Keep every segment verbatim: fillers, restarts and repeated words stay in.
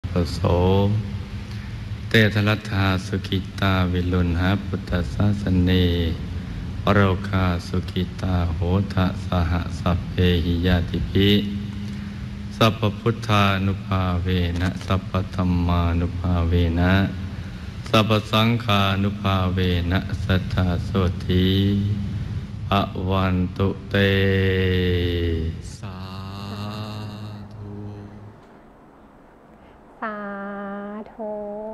ปโสเตทรัตถาสุกิตาวิลุณหาพุทธศาสเนปโรคาสุกิตาโหทะสหสัพเพหิยาติภิสัพพพุทธานุภาเวนะสัพพธัมมานุภาเวนะสัพพสังฆานุภาเวนะสัทธาโสธีภวันตุเตสาธุสาธุ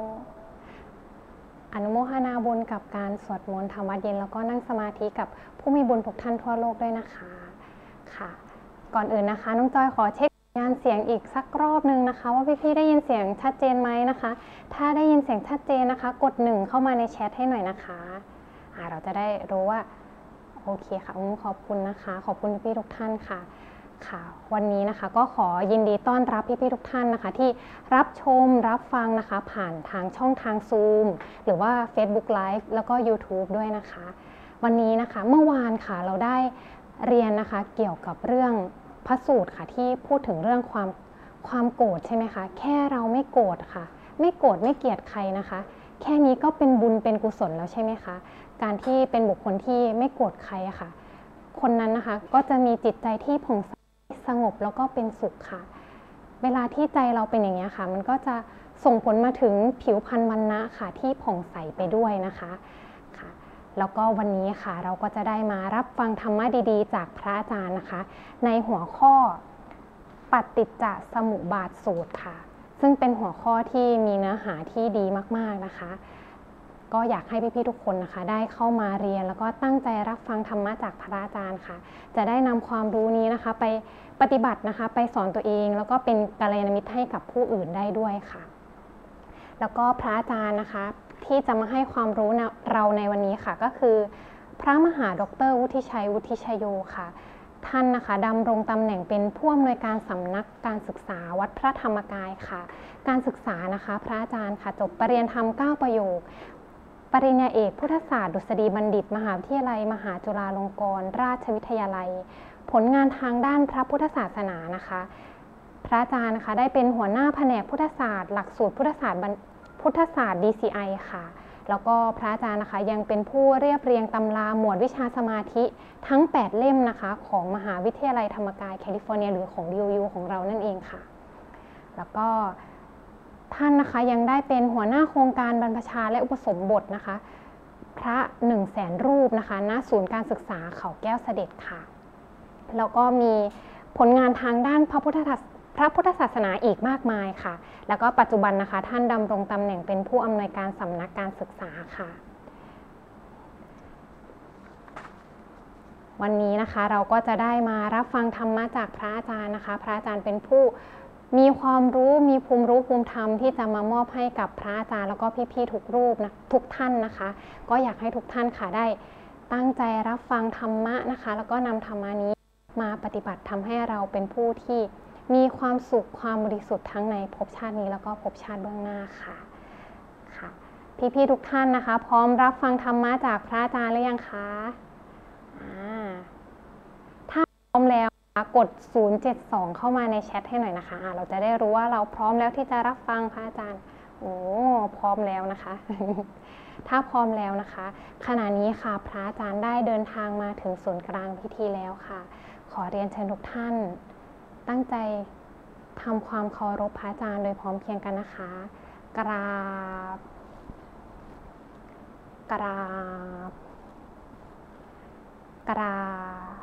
อนุโมทนาบุญกับการสวดมนต์ทำวัดเย็นแล้วก็นั่งสมาธิกับผู้มีบุญทุกท่านทั่วโลกด้วยนะคะค่ะก่อนอื่นนะคะน้องจอยขอเช็คสัญญาณเสียงอีกสักรอบนึงนะคะว่าพี่ๆได้ยินเสียงชัดเจนไหมนะคะถ้าได้ยินเสียงชัดเจนนะคะกดหนึ่งเข้ามาในแชทให้หน่อยนะคะอ่าเราจะได้รู้ว่าโอเคค่ะขอบคุณนะคะขอบคุณพี่ๆทุกท่านค่ะค่ะวันนี้นะคะก็ขอยินดีต้อนรับพี่ๆทุกท่านนะคะที่รับชมรับฟังนะคะผ่านทางช่องทาง Zoom หรือว่า Facebook Live แล้วก็ YouTube ด้วยนะคะวันนี้นะคะเมื่อวานค่ะเราได้เรียนนะคะเกี่ยวกับเรื่องพระสูตรค่ะที่พูดถึงเรื่องความความโกรธใช่ไหมคะแค่เราไม่โกรธค่ะไม่โกรธไม่เกลียดใครนะคะแค่นี้ก็เป็นบุญเป็นกุศลแล้วใช่ไหมคะการที่เป็นบุคคลที่ไม่โกรธใครอะค่ะคนนั้นนะคะก็จะมีจิตใจที่ผ่องใสสงบแล้วก็เป็นสุขค่ะเวลาที่ใจเราเป็นอย่างนี้ค่ะมันก็จะส่งผลมาถึงผิวพรรณวรรณะค่ะที่ผ่องใสไปด้วยนะคะค่ะแล้วก็วันนี้ค่ะเราก็จะได้มารับฟังธรรมะดีๆจากพระอาจารย์นะคะในหัวข้อปฏิจจสมุปบาทสูตรค่ะซึ่งเป็นหัวข้อที่มีเนื้อหาที่ดีมากๆนะคะก็อยากให้พี่ๆทุกคนนะคะได้เข้ามาเรียนแล้วก็ตั้งใจรับฟังธรรมะจากพระอาจารย์ค่ะจะได้นำความรู้นี้นะคะไปปฏิบัตินะคะไปสอนตัวเองแล้วก็เป็นกัลยาณมิตรให้กับผู้อื่นได้ด้วยค่ะแล้วก็พระอาจารย์นะคะที่จะมาให้ความรู้เราในวันนี้ค่ะก็คือพระมหาดรวุฒิชัยวุฒิชโยค่ะท่านนะคะดำรงตำแหน่งเป็นผู้อำนวยการสำนักการศึกษาวัดพระธรรมกายค่ะการศึกษานะคะพระอาจารย์ค่ะจบปริญญาธรรมเก้าประโยคปริญญาเอกพุทธศาสตร์ดุษฎีบัณฑิตมหาวิทยาลัยมหาจุฬาลงกรณราชวิทยาลัยผลงานทางด้านพระพุทธศาสนานะคะพระอาจารย์นะคะได้เป็นหัวหน้าแผนกพุทธศาสตร์หลักสูตรพุทธศาสตร์พุทธศาสตร์ ดี ซี ไอ ค่ะแล้วก็พระอาจารย์นะคะยังเป็นผู้เรียบเรียงตำราหมวดวิชาสมาธิทั้งแปดเล่มนะคะของมหาวิทยาลัยธรรมกายแคลิฟอร์เนียหรือของ ดี โอ ยู ของเรานั่นเองค่ะแล้วก็ท่านนะคะยังได้เป็นหัวหน้าโครงการบรรพชาและอุปสมบทนะคะพระหนึ่งแสนรูปนะคะณศูนย์การศึกษาเขาแก้วเสด็จค่ะแล้วก็มีผลงานทางด้านพระพุทธพระพุทธศาสนาอีกมากมายค่ะแล้วก็ปัจจุบันนะคะท่านดำรงตำแหน่งเป็นผู้อำนวยการสำนักการศึกษาค่ะวันนี้นะคะเราก็จะได้มารับฟังธรรมะจากพระอาจารย์นะคะพระอาจารย์เป็นผู้มีความรู้มีภูมิรู้ภูมิธรรมที่จะมามอบให้กับพระอาจารย์แล้วก็พี่ๆทุกรูปนะทุกท่านนะคะก็อยากให้ทุกท่านค่ะได้ตั้งใจรับฟังธรรมะนะคะแล้วก็นำธรรมะนี้มาปฏิบัติทำให้เราเป็นผู้ที่มีความสุขความบริสุทธิ์ทั้งในภพชาตินี้แล้วก็ภพชาติเบื้องหน้าค่ะค่ะพี่ๆทุกท่านนะคะพร้อมรับฟังธรรมะจากพระอาจารย์หรือยังคะอ่าถ้าพร้อมแล้วกดศูนย์เจ็ดสองเข้ามาในแชทให้หน่อยนะคะเราจะได้รู้ว่าเราพร้อมแล้วที่จะรับฟังพระอาจารย์โอ้พร้อมแล้วนะคะ ถ้าพร้อมแล้วนะคะขณะนี้ค่ะพระอาจารย์ได้เดินทางมาถึงศูนย์กลางพิธีแล้วค่ะขอเรียนเชิญทุกท่านตั้งใจทำความเคารพพระอาจารย์โดยพร้อมเพรียงกันนะคะกราบกราบกราบ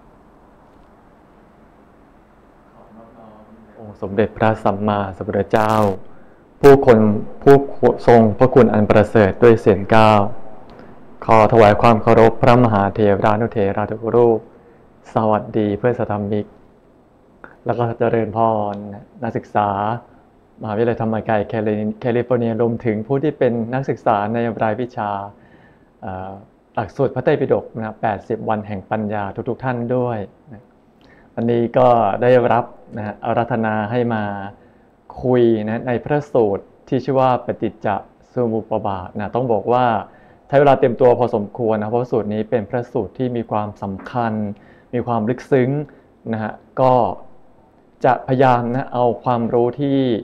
องค์สมเด็จพระสัมมาสัมพุทธเจ้าผู้คนผู้ทรงพระคุณอันประเสริฐด้วยเสียงก้าวขอถวายความเคารพพระมหาเถรานุเถระทุกรูปสวัสดีเพื่อนสัทธรรมิกแล้วก็เจริญพรนักศึกษามหาวิทยาลัยธรรมกายแคลิฟอร์เนียรวมถึงผู้ที่เป็นนักศึกษาในรายวิชาหลักสูตรพระไตรปิฎกนะแปดสิบวันแห่งปัญญาทุกๆท่านด้วยนะวันนี้ก็ได้รับนะอาราธนาให้มาคุยนะในพระสูตรที่ชื่อว่าปฏิจจสมุปบาทนะต้องบอกว่าใช้เวลาเตรียมตัวพอสมควรนะเพราะสูตรนี้เป็นพระสูตรที่มีความสำคัญมีความลึกซึ้งนะฮะก็จะพยายามนะเอาความรู้ที่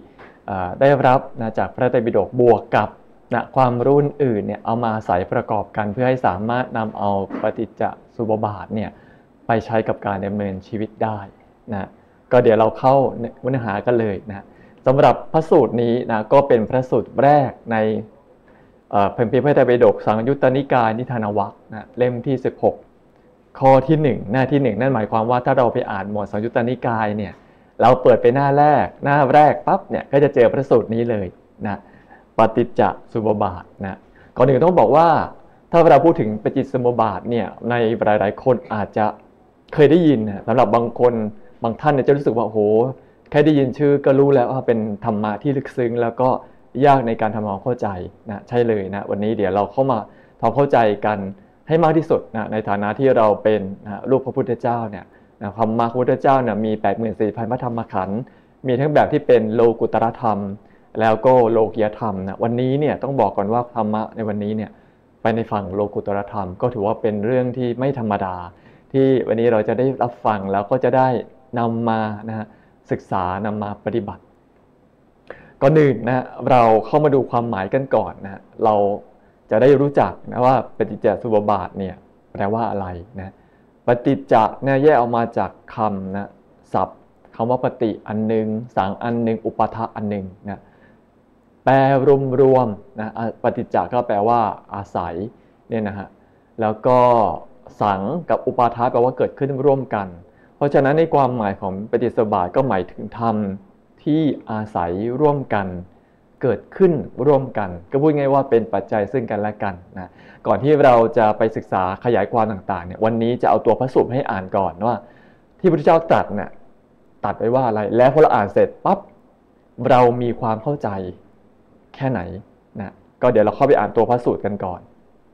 ได้รับนะจากพระไตรปิฎกบวกกับนะความรู้อื่นเนี่ยเอามาใส่ประกอบกันเพื่อให้สามารถนำเอาปฏิจจสมุปบาทเนี่ยไปใช้กับการดำเนินชีวิตได้นะก็เดี๋ยวเราเข้าเนื้อหากันเลยนะสำหรับพระสูตรนี้นะก็เป็นพระสูตรแรกในพระไตรปิฎกสังยุตตนิกายนิทานวรรคนะเล่มที่สิบหกข้อที่หนึ่งหน้าที่หนึ่งนั่นหมายความว่าถ้าเราไปอ่านหมวดสังยุตตนิกายเนี่ยเราเปิดไปหน้าแรกหน้าแรกปั๊บเนี่ยก็จะเจอพระสูตรนี้เลยนะปฏิจจสมุปบาทนะก่อนอื่นต้องบอกว่าถ้าเราพูดถึงปฏิจจสมุปบาทเนี่ยในหลายๆคนอาจจะเคยได้ยินนะสำหรับบางคนบางท่านเนี่ยจะรู้สึกว่าโหแค่ได้ยินชื่อก็รู้แล้วว่าเป็นธรรมะที่ลึกซึ้งแล้วก็ยากในการทำความเข้าใจนะใช่เลยนะวันนี้เดี๋ยวเราเข้ามาทำเข้าใจกันให้มากที่สุดนะในฐานะที่เราเป็นนะลูกพระพุทธเจ้าเนี่ยนะความมาพระพุทธเจ้าเนี่ยมี แปดหมื่นสี่พัน พระธรรมขันธ์มีทั้งแบบที่เป็นโลกุตตรธรรมแล้วก็โลกียธรรมนะวันนี้เนี่ยต้องบอกก่อนว่าธรรมะในวันนี้เนี่ยไปในฝั่งโลกุตตรธรรมก็ถือว่าเป็นเรื่องที่ไม่ธรรมดาที่วันนี้เราจะได้รับฟังแล้วก็จะได้นำมานะฮะศึกษานำมาปฏิบัติก่อนอื่นนะเราเข้ามาดูความหมายกันก่อนนะเราจะได้รู้จักนะว่าปฏิจจสมุปบาทเนี่ยแปลว่าอะไรนะปฏิจจเนี่ยแยกออกมาจากคำนะศัพท์คำว่าปฏิอันหนึ่งสังอันหนึ่งอุปทะอันหนึ่งนะแปลรวมๆนะปฏิจจก็แปลว่าอาศัยเนี่ยนะฮะแล้วก็สังกับอุปาทะแปลว่าเกิดขึ้นร่วมกันเพราะฉะนั้นในความหมายของปฏิจจสมุปบาทก็หมายถึงธรรมที่อาศัยร่วมกันเกิดขึ้นร่วมกันก็พูดง่ายว่าเป็นปัจจัยซึ่งกันและกันนะก่อนที่เราจะไปศึกษาขยายความต่างๆเนี่ยวันนี้จะเอาตัวพระสูตรให้อ่านก่อนว่าที่พระพุทธเจ้าตรัสเนี่ยตรัสไว้ว่าอะไรแล้วพอเราอ่านเสร็จปั๊บเรามีความเข้าใจแค่ไหนนะก็เดี๋ยวเราเข้าไปอ่านตัวพระสูตรกันก่อน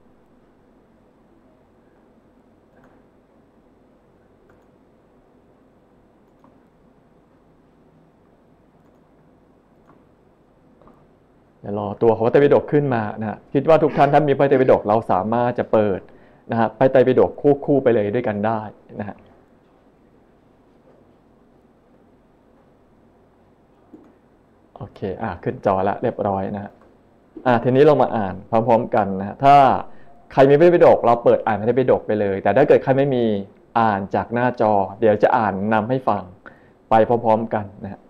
เดี๋ยวรอตัวของพระไตรปิฎกขึ้นมานะคิดว่าทุกท่านถ้ามีพระไตรปิฎกเราสามารถจะเปิดนะฮะพระไตรปิฎกคู่คู่ไปเลยด้วยกันได้นะฮะโอเคอ่ะขึ้นจอแล้วเรียบร้อยนะฮะอ่ะทีนี้เรามาอ่านพร้อมๆกันนะถ้าใครมีพระไตรปิฎกเราเปิดอ่านพระไตรปิฎกไปเลยแต่ถ้าเกิดใครไม่มีอ่านจากหน้าจอเดี๋ยวจะอ่านนำให้ฟังไปพร้อมๆกันนะฮะ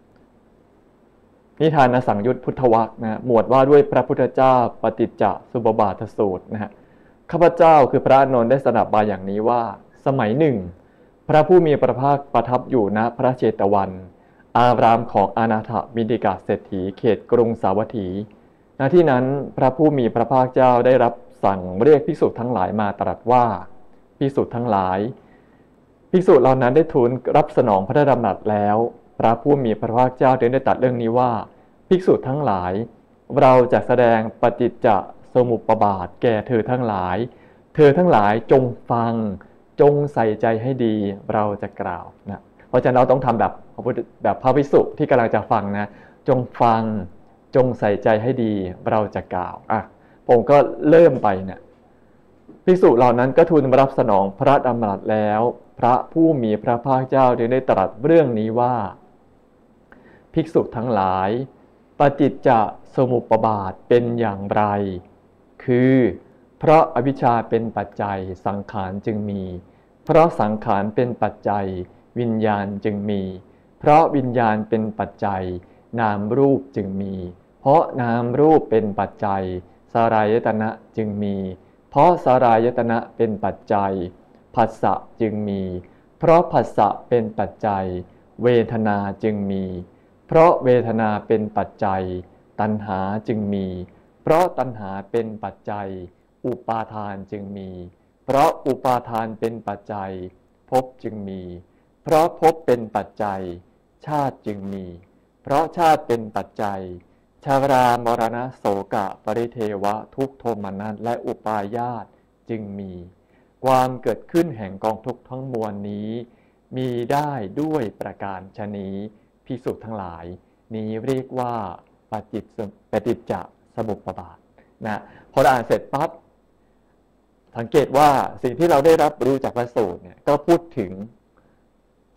นิทานสังยุตพุทธวรรคนะหมวดว่าด้วยพระพุทธเจ้าปฏิจจสมุปบาทสูตรนะฮะข้าพเจ้าคือพระอานนท์ได้สดับมาอย่างนี้ว่าสมัยหนึ่งพระผู้มีพระภาคประทับอยู่ณพระเชตวันอารามของอนาถบิณฑิกาเศรษฐีเขตกรุงสาวัตถีณที่นั้นพระผู้มีพระภาคเจ้าได้รับสั่งเรียกภิกษุทั้งหลายมาตรัสว่าภิกษุทั้งหลายภิกษุเหล่านั้นได้ทูลรับสนองพระดำรัสแล้วพระผู้มีพระภาคเจ้าได้ตรัสเรื่องนี้ว่าภิกษุทั้งหลายเราจะแสดงปฏิจจสมุปบาทแก่เธอทั้งหลายเธอทั้งหลายจงฟังจงใส่ใจให้ดีเราจะกล่าวนะเพราะฉะนั้นเราต้องทำแบบแบบพระภิกษุที่กำลังจะฟังนะจงฟังจงใส่ใจให้ดีเราจะกล่าวอ่ะผมก็เริ่มไปเนี่ยภิกษุเหล่านั้นก็ทูลรับสนองพระดำรัสแล้วพระผู้มีพระภาคเจ้าได้ตรัสเรื่องนี้ว่าภิกษุทั้งหลายปฏิจจสมุปบาทเป็นอย่างไรคือเพราะอวิชชาเป็นปัจจัยสังขารจึงมีเพราะสังขารเป็นปัจจัยวิญญาณจึงมีเพราะวิญญาณเป็นปัจจัยนามรูปจึงมีเพราะนามรูปเป็นปัจจัยสลายตนะจึงมีเพราะสลายตนะเป็นปัจจัยผัสสะจึงมีเพราะผัสสะเป็นปัจจัยเวทนาจึงมีเพราะเวทนาเป็นปัจจัยตัณหาจึงมีเพราะตัณหาเป็นปัจจัยอุปาทานจึงมีเพราะอุปาทานเป็นปัจจัยภพจึงมีเพราะภพเป็นปัจจัยชาติจึงมีเพราะชาติเป็นปัจจัยชรามรณะโสกะปริเทวะทุกข์โทมนัสและอุปาญาตจึงมีความเกิดขึ้นแห่งกองทุกข์ทั้งมวลนี้มีได้ด้วยประการฉะนี้ภิกษุทั้งหลายนี้เรียกว่าปฏิจจปฏิจจสมุปบาทนะพออ่านเสร็จปั๊บสังเกตว่าสิ่งที่เราได้รับรู้จากพระสูตรเนี่ยก็พูดถึง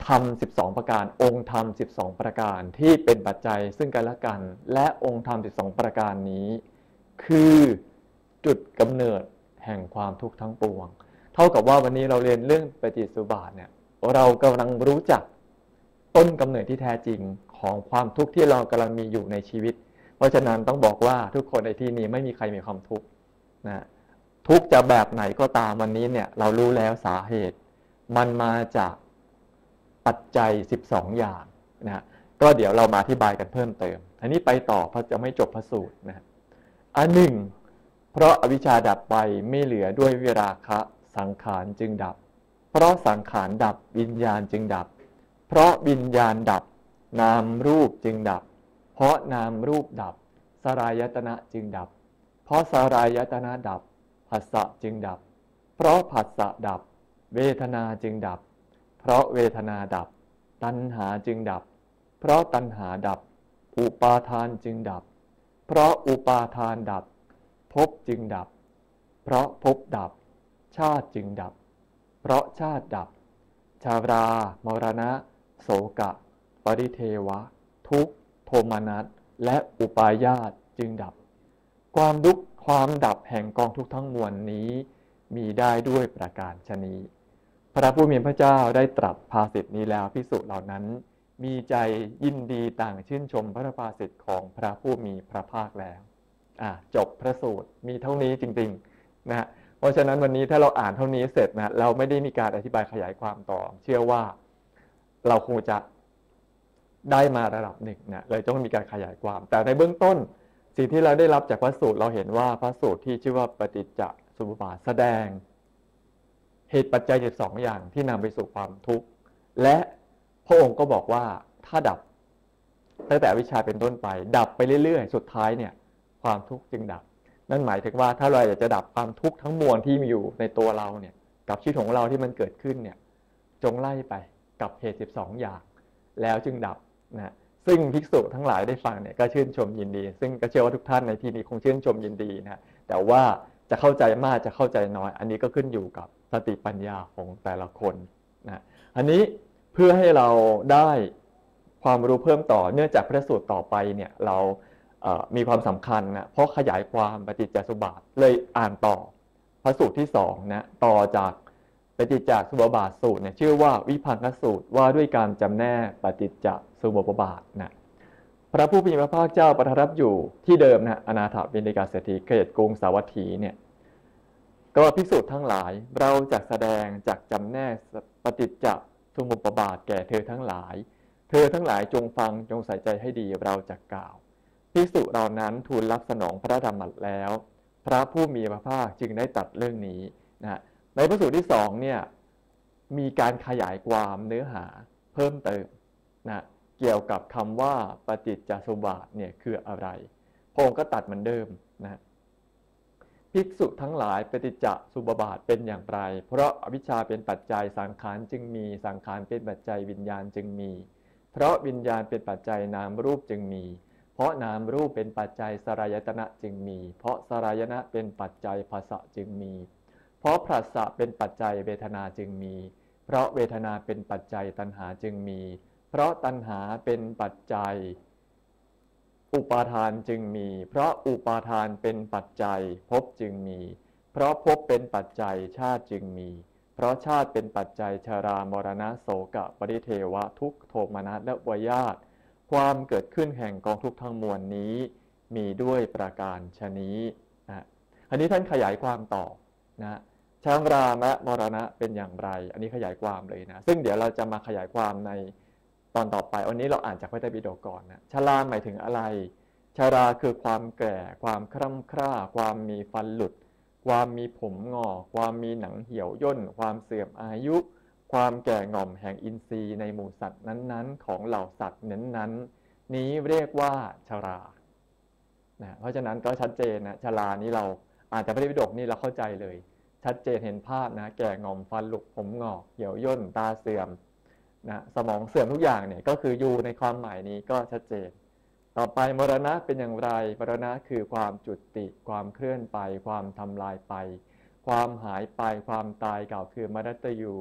ธรรมสิบสองประการองค์ธรรมสิบสองประการที่เป็นปัจจัยซึ่งกันและกันและองค์ธรรมสิบสองประการนี้คือจุดกำเนิดแห่งความทุกข์ทั้งปวงเท่ากับว่าวันนี้เราเรียนเรื่องปฏิจจสมุปบาทเนี่ยเรากำลังรู้จักต้นกำเนิดที่แท้จริงของความทุกข์ที่เรากำลังมีอยู่ในชีวิตเพราะฉะนั้นต้องบอกว่าทุกคนในที่นี้ไม่มีใครมีความทุกข์นะทุกข์จะแบบไหนก็ตามวันนี้เนี่ยเรารู้แล้วสาเหตุมันมาจากปัจจัยสิบสองอย่างนะก็เดี๋ยวเรามาอธิบายกันเพิ่มเติมอันนี้ไปต่อเพราะจะไม่จบพระสูตรนะอันหนึ่งเพราะอวิชชาดับไปไม่เหลือด้วยวิราคะสังขารจึงดับเพราะสังขารดับวิญญาณจึงดับเพราะวิญญาณดับนามรูปจึงดับเพราะนามรูปดับสลายตนะจึงดับเพราะสลายตนะดับผัสสะจึงดับเพราะผัสสะดับเวทนาจึงดับเพราะเวทนาดับตัณหาจึงดับเพราะตัณหาดับอุปาทานจึงดับเพราะอุปาทานดับภพจึงดับเพราะภพดับชาติจึงดับเพราะชาติดับชารามรณะโศกะปริเทวะทุกข์โทมนัสและอุปาญาตจึงดับความดุความดับแห่งกองทุกข์ทั้งมวลนี้มีได้ด้วยประการฉะนี้พระผู้มีพระเจ้าได้ตรัสภาษิตนี้แล้วภิกษุเหล่านั้นมีใจยินดีต่างชื่นชมพระภาษิตของพระผู้มีพระภาคแล้วอ่ะจบพระสูตรมีเท่านี้จริงๆนะฮะเพราะฉะนั้นวันนี้ถ้าเราอ่านเท่านี้เสร็จนะเราไม่ได้มีการอธิบายขยายความต่อเชื่อว่าเราคงจะได้มาระดับหนึ่งนะเลยต้องมีการขยายความแต่ในเบื้องต้นสิ่งที่เราได้รับจากพระสูตรเราเห็นว่าพระสูตรที่ชื่อว่าปฏิจจสมุปบาทแสดงเหตุปัจจัยสิบสองอย่างที่นำไปสู่ความทุกข์และพระองค์ก็บอกว่าถ้าดับตั้งแต่วิชาเป็นต้นไปดับไปเรื่อยๆสุดท้ายเนี่ยความทุกข์จึงดับนั่นหมายถึงว่าถ้าเราอยากจะดับความทุกข์ทั้งมวลที่มีอยู่ในตัวเราเนี่ยกับชีวิตของเราที่มันเกิดขึ้นเนี่ยจงไล่ไปกับเหตุสิบสองอย่างแล้วจึงดับนะซึ่งภิกษุทั้งหลายได้ฟังเนี่ยก็ชื่นชมยินดีซึ่งก็เชื่อว่าทุกท่านในที่นี้คงชื่นชมยินดีนะแต่ว่าจะเข้าใจมากจะเข้าใจน้อยอันนี้ก็ขึ้นอยู่กับสติปัญญาของแต่ละคนนะอันนี้เพื่อให้เราได้ความรู้เพิ่มต่อเนื่องจากพระสูตรต่อไปเนี่ยเรามีความสำคัญนะเพราะขยายความปฏิจจสมุปบาทเลยอ่านต่อพระสูตรที่สองนะต่อจากปฏิจจสมุปบาทสูตรเนี่ยชื่อว่าวิภังคสูตรว่าด้วยการจำแนกปฏิจจสมุปบาทนะพระผู้มีพระภาคเจ้าประทับอยู่ที่เดิมนะอนาถบิณฑิกาเศรษฐีเขตกรุงสาวัตถีเนี่ยก็ภิกษุทั้งหลายเราจะแสดงจากจำแนกปฏิจจสมุปบาทแก่เธอทั้งหลายเธอทั้งหลายจงฟังจงใส่ใจให้ดีเราจะกล่าวภิกษุเหล่านั้นทูลรับสนองพระธรรมแล้วพระผู้มีพระภาคจึงได้ตรัสเรื่องนี้นะในพระสูตรที่สองเนี่ยมีการขยายความเนื้อหาเพิ่มเติมนะเกี่ยวกับคำว่าปฏิจจสมุปบาทเนี่ยคืออะไรพระองค์ก็ตัดเหมือนเดิมนะภิกษุทั้งหลายปฏิจจสมุปบาทเป็นอย่างไรเพราะอวิชชาเป็นปัจจัยสังขารจึงมีสังขารเป็นปัจจัยวิญญาณจึงมีเพราะวิญญาณเป็นปัจจัยนามรูปจึงมีเพราะนามรูปเป็นปัจจัยสลายตนะจึงมีเพราะสลายตนะเป็นปัจจัยภาษะจึงมีเพราะผัสสะเป็นปัจจัยเวทนาจึงมีเพราะเวทนาเป็นปัจจัยตัณหาจึงมีเพราะตัณหาเป็นปัจจัยอุปาทานจึงมีเพราะอุปาทานเป็นปัจจัยภพจึงมีเพราะภพเป็นปัจจัยชาติจึงมีเพราะชาติเป็นปัจจัยชรามรณะโศกะปริเทวะทุกขโทมนัสและวายาตความเกิดขึ้นแห่งกองทุกข์ทั้งมวลนี้มีด้วยประการฉะนี้นะอันนี้ท่านขยายความต่อนะชรามและมรณะเป็นอย่างไรอันนี้ขยายความเลยนะซึ่งเดี๋ยวเราจะมาขยายความในตอนต่อไปวันนี้เราอ่านจากพระไตรปิฎกก่อนนะชราหมายถึงอะไรชราคือความแก่ความคร่ำคร่าความมีฟันหลุดความมีผมงอกความมีหนังเหี่ยวย่นความเสื่อมอายุความแก่ง่อมแห่งอินทรีย์ในหมู่สัตว์นั้นๆของเหล่าสัตว์นั้นๆนี้เรียกว่าชรานะเพราะฉะนั้นก็ชัดเจนนะชรานี้เราอ่านจากพระไตรปิฎกนี่เราเข้าใจเลยชัดเจนเห็นภาพนะแก่ง่อมฟันหลุดผมงอกเหี่ยวย่นตาเสื่อมนะสมองเสื่อมทุกอย่างเนี่ยก็คืออยู่ในความหมายนี้ก็ชัดเจนต่อไปมรณะเป็นอย่างไรมรณะคือความจุติความเคลื่อนไปความทำลายไปความหายไปความตายกล่าวคือมรณตยู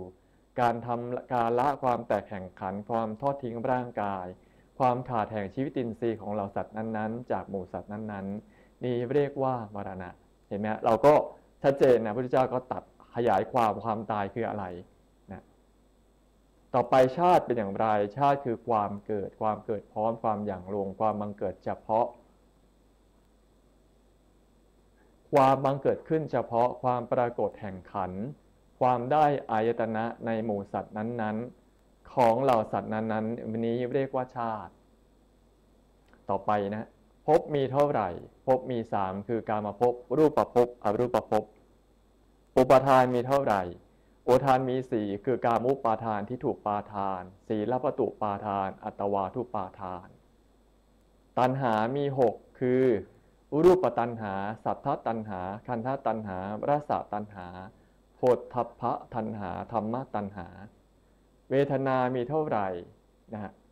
การทำการละความแตกแข่งขันความทอดทิ้งร่างกายความขาดแห่งชีวิตินทรีย์ของเหล่าสัตว์นั้นๆจากหมู่สัตว์นั้นๆนี่เรียกว่ามรณะเห็นไหมเราก็ชัดเจนนะพระพุทธเจ้าก็ตัดขยายความความตายคืออะไรนะต่อไปชาติเป็นอย่างไรชาติคือความเกิดความเกิดพร้อมความหยั่งลงความบังเกิดเฉพาะความบังเกิดขึ้นเฉพาะความปรากฏแห่งขันธ์ความได้อายตนะในหมู่สัตว์นั้นๆของเหล่าสัตว์นั้นๆวันนี้เรียกว่าชาติต่อไปนะภพมีเท่าไหร่ภพมีสามคือกามภพรูปภพอรูปภพอุปาทานมีเท่าไหร่อุปาทานมีสี่คือกามุปาทานที่ถูกปาทานสีลปตุปาทานอัตวาทุปาทานตัณหามีหกคือรูปตัณหาสัทธตัณหาคันธตัณหารสตัณหาโผฏฐัพพตัณหาธรรมตัณหาเวทนามีเท่าไหร่นะฮะ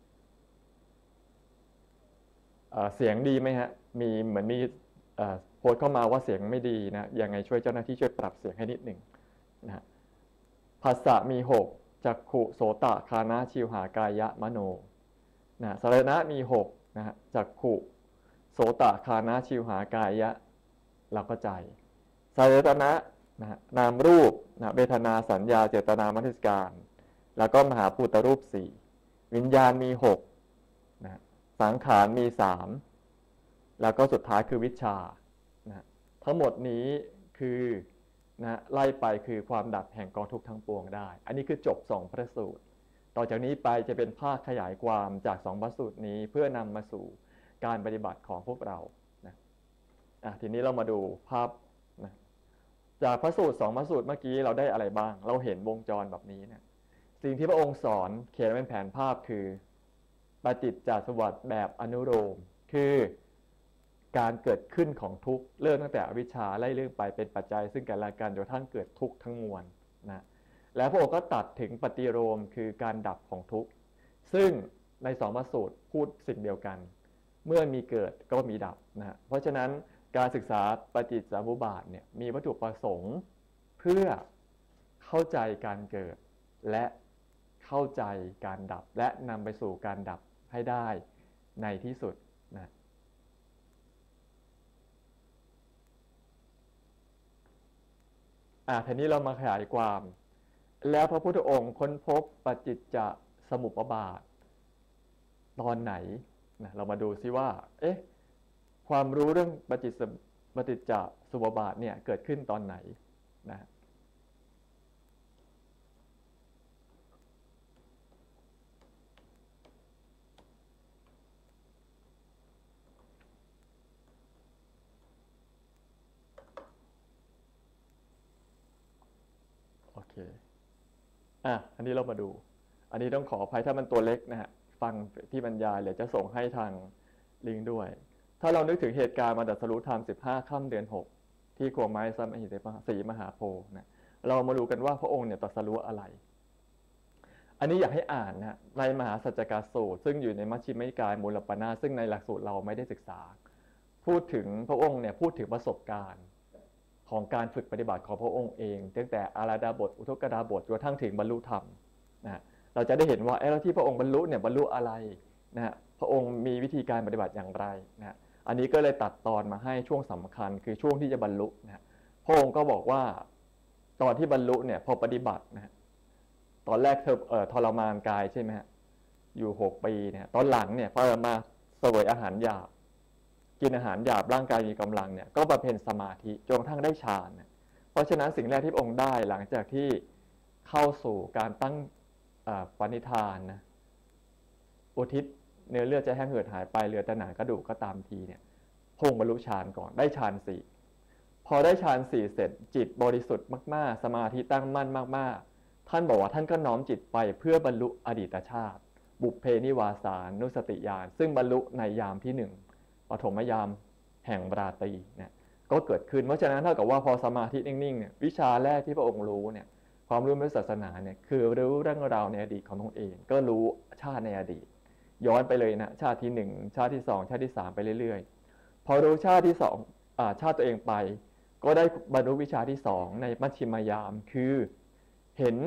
เสียงดีไหมฮะมีเหมือนมีโพสต์เข้ามาว่าเสียงไม่ดีนะยังไงช่วยเจ้าหน้าที่ช่วยปรับเสียงให้นิดหนึ่งนะฮะภาษามีหกจักขุโสตคานะชิวหากายะมโนนะสารณะมีหกนะฮะจักขุโสตคานะชิวหากายะเราก็ใจสายตนะนะฮะนามรูปนะเวทนาสัญญาเจตนามนสิการแล้วก็มหาภูตรูปสี่วิญญาณมีหกนะสังขารมีสามแล้วก็สุดท้ายคือวิชชานะทั้งหมดนี้คือนะไล่ไปคือความดับแห่งกองทุกข์ทั้งปวงได้อันนี้คือจบสองพระสูตรต่อจากนี้ไปจะเป็นภาคขยายความจากสองพระสูตรนี้เพื่อนำมาสู่การปฏิบัติของพวกเรานะอ่ะทีนี้เรามาดูภาพนะจากพระสูตรสองพระสูตรเมื่อกี้เราได้อะไรบ้างเราเห็นวงจรแบบนี้นะสิ่งที่พระองค์สอนเขียนเป็นแผนภาพคือปฏิจจสมุปบาทแบบอนุโลมคือการเกิดขึ้นของทุกข์เริ่มตั้งแต่อวิชชาไล่เรื่องไปเป็นปัจจัยซึ่งกันและกันจนกระทั่งเกิดทุกข์ทั้งมวลนะแล้วพระองค์ก็ตัดถึงปฏิโลมคือการดับของทุกข์ซึ่งในสองพระสูตรพูดสิ่งเดียวกันเมื่อมีเกิดก็มีดับนะเพราะฉะนั้นการศึกษาปฏิจจสมุปบาทเนี่ยมีวัตถุประสงค์เพื่อเข้าใจการเกิดและเข้าใจการดับและนำไปสู่การดับให้ได้ในที่สุดนะอ่ะทีนี้เรามาขยายความแล้วพระพุทธองค์ค้นพบปฏิจจสมุปบาทตอนไหนนะเรามาดูซิว่าเอ๊ะความรู้เรื่องปฏิจจปฏิจจสมุปบาทเนี่ยเกิดขึ้นตอนไหนนะโอเคอ่ะอันนี้เรามาดูอันนี้ต้องขออภัยถ้ามันตัวเล็กนะฮะฟังที่บรรยายเดี๋ยวจะส่งให้ทางลิงก์ด้วยถ้าเรานึกถึงเหตุการณ์มาตรัสรู้ธรรมสิบห้าค่ำเดือนหกที่โคไม้ซัมหิติสีมหาโพธิ์นะเรามาดูกันว่าพระองค์เนี่ยตรัสรู้อะไรอันนี้อยากให้อ่านนะในมหาสัจจกสูตรซึ่งอยู่ในมัชฌิมนิกายมูลปนาซึ่งในหลักสูตรเราไม่ได้ศึกษาพูดถึงพระองค์เนี่ยพูดถึงประสบการณ์ของการฝึกปฏิบัติของพระองค์เองตั้งแต่อาราดาบทอุทกดาบทจนกระทั่งถึงบรรลุธรรมนะเราจะได้เห็นว่าไอ้ที่พระองค์บรรลุเนี่ยบรรลุอะไรนะฮะพระองค์มีวิธีการปฏิบัติอย่างไรนะอันนี้ก็เลยตัดตอนมาให้ช่วงสำคัญคือช่วงที่จะบรรลุนะพระองค์ก็บอกว่าตอนที่บรรลุเนี่ยพอปฏิบัตินะตอนแรกเธอเอ่อทรมานกายใช่ไหมฮะอยู่หกปีเนี่ยตอนหลังเนี่ยพอมาเสวยอาหารหยาบกินอาหารหยาบร่างกายมีกำลังเนี่ยก็บำเพ็ญสมาธิจนกระทั่งได้ฌานเนี่ยเพราะฉะนั้นสิ่งแรกที่พระองค์ได้หลังจากที่เข้าสู่การตั้งปณิธานนะอุทิศเนื้อเลือดจะแห้งเหือดหายไปเหลือแต่หนังกระดูกก็ตามทีเนี่ยพงบรรลุฌานก่อนได้ฌานสี่พอได้ฌานสี่เสร็จจิตบริสุทธิ์มากๆสมาธิตั้งมั่นมากๆท่านบอกว่าท่านก็น้อมจิตไปเพื่อบรรลุอดีตชาติบุพเพนิวาสานุสติญาณซึ่งบรรลุในยามที่หนึ่งปฐมยามแห่งราตรีเนี่ยก็เกิดขึ้นเพราะฉะนั้นเท่ากับว่าพอสมาธินิ่งๆเนี่ยวิชาแรกที่พระองค์รู้เนี่ยความรู้ในศาสนาเนี่ยคือรู้เรื่องราวในอดีตของตนเองก็รู้ชาติในอดีตย้อนไปเลยนะชาติที่หนึ่งชาติที่สองชาติที่สามไปเรื่อยๆพอรู้ชาติที่สองอ่าชาติตัวเองไปก็ได้บรรลุวิชาที่สองในมัชฌิมยามคือเห็น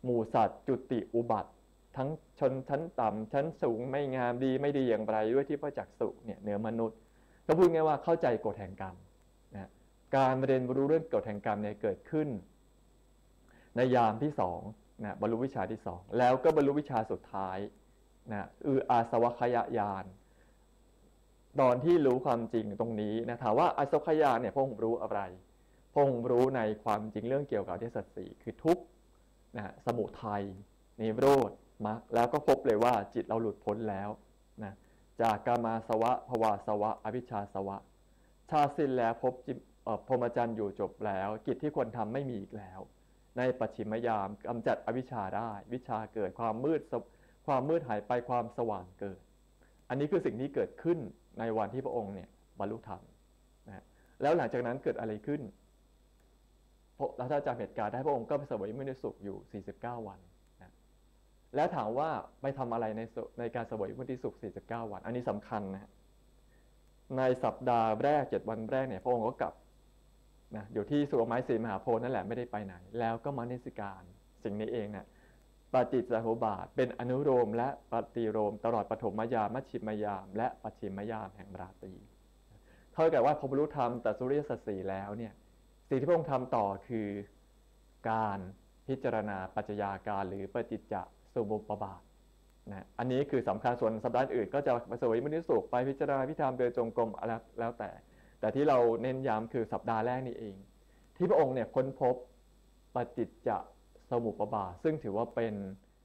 หมู่สัตว์จุติอุบัติทั้งชนชั้นต่ำชั้นสูงไม่งามดีไม่ดีอย่างไรด้วยที่พระจักษุเนี่ยเหนือมนุษย์ก็พูดง่ายว่าเข้าใจกฎแห่งกรรมนะการเรียนรู้เรื่องกฎแห่งกรรมเนี่ยเกิดขึ้นในยามที่สองนะบรรลุวิชาที่สองแล้วก็บรรลุวิชาสุดท้ายนะคืออาสวัคยญาณตอนที่รู้ความจริงตรงนี้นะถามว่าอาสวัคยญาณเนี่ยพระองค์รู้อะไรพระองค์รู้ในความจริงเรื่องเกี่ยวกับอริยสัจสี่คือทุกข์นะสมุทัยนิโรธมรรคแล้วก็พบเลยว่าจิตเราหลุดพ้นแล้วนะจากกามาสวะภวาสวะอวิชชาสวะชาสิ้นแล้วพบจิพรหมจรรย์อยู่จบแล้วกิจที่ควรทำไม่มีอีกแล้วในปัจฉิมยามกำจัดอวิชชาได้วิชาเกิดความมืดความมืดหายไปความสว่างเกิดอันนี้คือสิ่งที่เกิดขึ้นในวันที่พระองค์เนี่ยบรรลุธรรมนะแล้วหลังจากนั้นเกิดอะไรขึ้นแล้วถ้าจำเหตุการณ์ได้พระองค์ก็ไปเสวยวิมุตติสุขอยู่สี่สิบเก้าวันนะแล้วถามว่าไปทำอะไรในในการเสวยวิมุตติสุขสี่สิบเก้าวันอันนี้สำคัญนะในสัปดาห์แรกเจ็ดวันแรกเนี่ยพระองค์ก็กลับนะอยู่ที่สุรไม้สีมหาโพธิ์นั่นแหละไม่ได้ไปไหนแล้วก็มานิสิการสิ่งนี้เองเนี่ยปฏิจจสมุปบาทเป็นอนุโลมและปฏิโลมตลอดปฐมยามมัชฌิมยามและปัจฉิมยามแห่งราตรีเท่ากับว่าพอบรรลุธรรมตรัสรู้อริยสัจสี่แล้วเนี่ยสิ่งที่พระองค์ทำต่อคือการพิจารณาปัจจัยาการหรือปฏิจจสมุปบาทนะอันนี้คือสำคัญส่วนสัปดาห์อื่นก็จะไปเสวยวิมุตติสุขไปพิจารณาพิธรรมเดินจงกรมแล้วแล้วแต่แต่ที่เราเน้นย้ำคือสัปดาห์แรกนี่เองที่พระองค์เนี่ยค้นพบปฏิจจสมุปบาทซึ่งถือว่าเป็น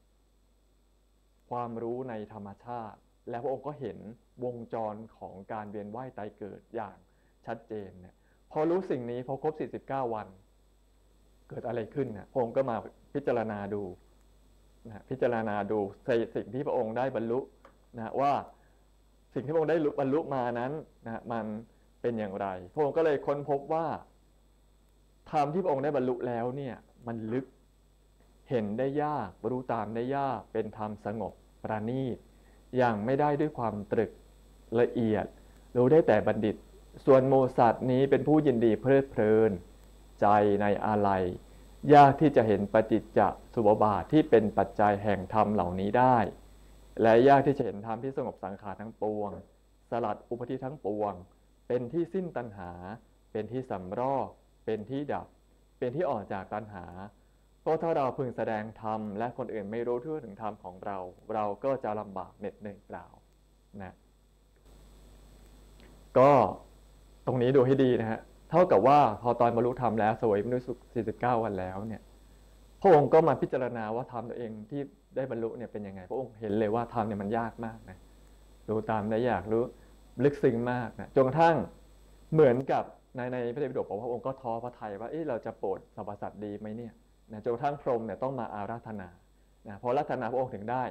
ความรู้ในธรรมชาติและพระองค์ก็เห็นวงจรของการเวียนว่ายตายเกิดอย่างชัดเจนเนี่ยพอรู้สิ่งนี้พอครบสี่สิบเก้าวันเกิดอะไรขึ้นนะพระองค์ก็มาพิจารณาดูนะพิจารณาดูสิ่งที่พระองค์ได้บรรลุนะว่าสิ่งที่พระองค์ได้บรรลุมานั้นนะมันเป็นอย่างไรพระองค์ก็เลยค้นพบว่าธรรมที่พระองค์ได้บรรลุแล้วเนี่ยมันลึกเห็นได้ยากรู้ตามได้ยากเป็นธรรมสงบประณีตอย่างไม่ได้ด้วยความตรึกละเอียดรู้ได้แต่บัณฑิตส่วนโมสัตนี้เป็นผู้ยินดีเพลิดเพลินใจในอาลัยยากที่จะเห็นปฏิจจสมุปบาทที่เป็นปัจจัยแห่งธรรมเหล่านี้ได้และยากที่จะเห็นธรรมที่สงบสังขารทั้งปวงสลัดอุปธิทั้งปวงเป็นที่สิ้นตัณหาเป็นที่สำรอกเป็นที่ดับเป็นที่ออกจากตัณหาเพราะถ้าเราพึงแสดงธรรมและคนอื่นไม่รู้ทั่วถึงธรรมของเราเราก็จะลำบากเหน็ดเหนื่อยเปล่านะก็ตรงนี้ดูให้ดีนะฮะเท่ากับว่าพอตอนบรรลุธรรมแล้วเสวยวิมุตติสุขสี่สิบเก้าวันแล้วเนี่ยพระองค์ก็มาพิจารณาว่าธรรมตัวเองที่ได้บรรลุเนี่ยเป็นยังไงพระองค์เห็นเลยว่าธรรมเนี่ยมันยากมากนะรู้ตามได้ยากรู้ลึกซึ้งมากนะจนกระทั่งเหมือนกับในในพระไตรปิฎกบอกว่าพระองค์ก็ท้อพระทัยว่าเอ๊ะเราจะโปรดสรรพสัตว์ดีไหมเนี่ยนะจนกระทั่งพรหมเนี่ยต้องมาอาราธนานะพออาราธนาพระองค์ถึงได้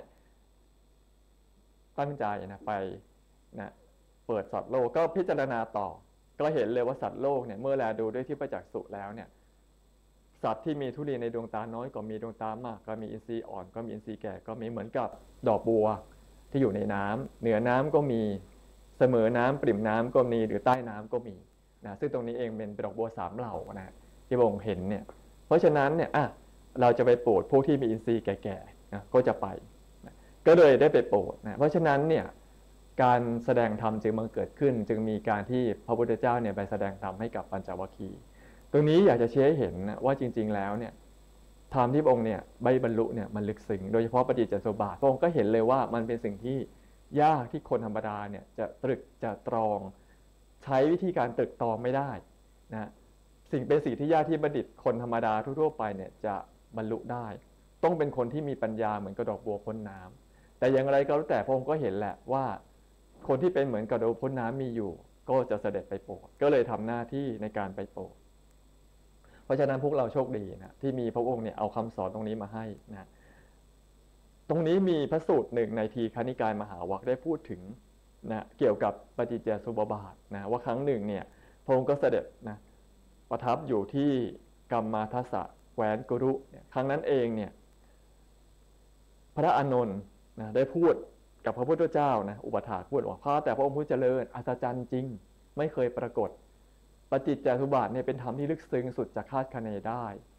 ตั้งใจนะไปนะเปิดสัตว์โลกก็พิจารณาต่อก็เห็นเลยว่าสัตว์โลกเนี่ยเมื่อแลดูด้วยที่ประจักษ์สุแล้วเนี่ยสัตว์ที่มีทุลีในดวงตาน้อยก็มีดวงตามากก็มีอินทรีย์อ่อนก็มีอินทรีย์แก่ก็มีเหมือนกับดอกบัวที่อยู่ในน้ำเหนือน้ำก็มีเสมอน้ำปริ่มน้ำก็มีหรือใต้น้ำก็มีนะซึ่งตรงนี้เองเป็นดอกบัวสามเหล่านะที่พระองค์เห็นเนี่ยเพราะฉะนั้นเนี่ยอ่ะเราจะไปโปรดพวกที่มีอินทรีย์แก่ๆนะก็จะไปนะก็เลยได้ไปโปรดนะเพราะฉะนั้นเนี่ยการแสดงธรรมจึงบังเกิดขึ้นจึงมีการที่พระพุทธเจ้าเนี่ยไปแสดงธรรมให้กับปัญจวัคคีย์ตรงนี้อยากจะชี้ให้เห็นนะว่าจริงๆแล้วเนี่ยธรรมที่พระองค์เนี่ยใบบรรลุเนี่ยมันลึกซึ้งโดยเฉพาะปฏิจจสมุปบาทพระองค์ก็เห็นเลยว่ามันเป็นสิ่งที่ยากที่คนธรรมดาเนี่ยจะตรึกจะตรองใช้วิธีการตรึกตรองไม่ได้นะสิ่งเป็นสิ่งที่ยากที่บัณฑิตคนธรรมดาทั่วๆไปเนี่ยจะบรรลุได้ต้องเป็นคนที่มีปัญญาเหมือนกระดอกบัวพ้นน้ำแต่อย่างไรก็แล้วแต่พระองค์ก็เห็นแหละว่าคนที่เป็นเหมือนกระดอกพ้นน้ำมีอยู่ก็จะเสด็จไปโปรดก็เลยทำหน้าที่ในการไปโปรดเพราะฉะนั้นพวกเราโชคดีนะที่มีพระองค์เนี่ยเอาคำสอนตรงนี้มาให้นะตรงนี้มีพระสูตรหนึ่งในทีฆนิกายมหาวรรคได้พูดถึงนะเกี่ยวกับปฏิจจสมุปบาทนะว่าครั้งหนึ่งเนี่ยพระองค์ก็เสด็จนะประทับอยู่ที่กัมมาทัสสะแคว้นกุรุเนี่ยครั้งนั้นเองเนี่ยพระอานนท์นะได้พูดกับพระพุทธเจ้านะอุปถากพูดว่าข้าแต่พระองค์ผู้เจริญอัศจรรย์จริงไม่เคยปรากฏปฏิจจสมุปบาทเนี่ยเป็นธรรมที่ลึกซึ้งสุดจะคาดคะเนได้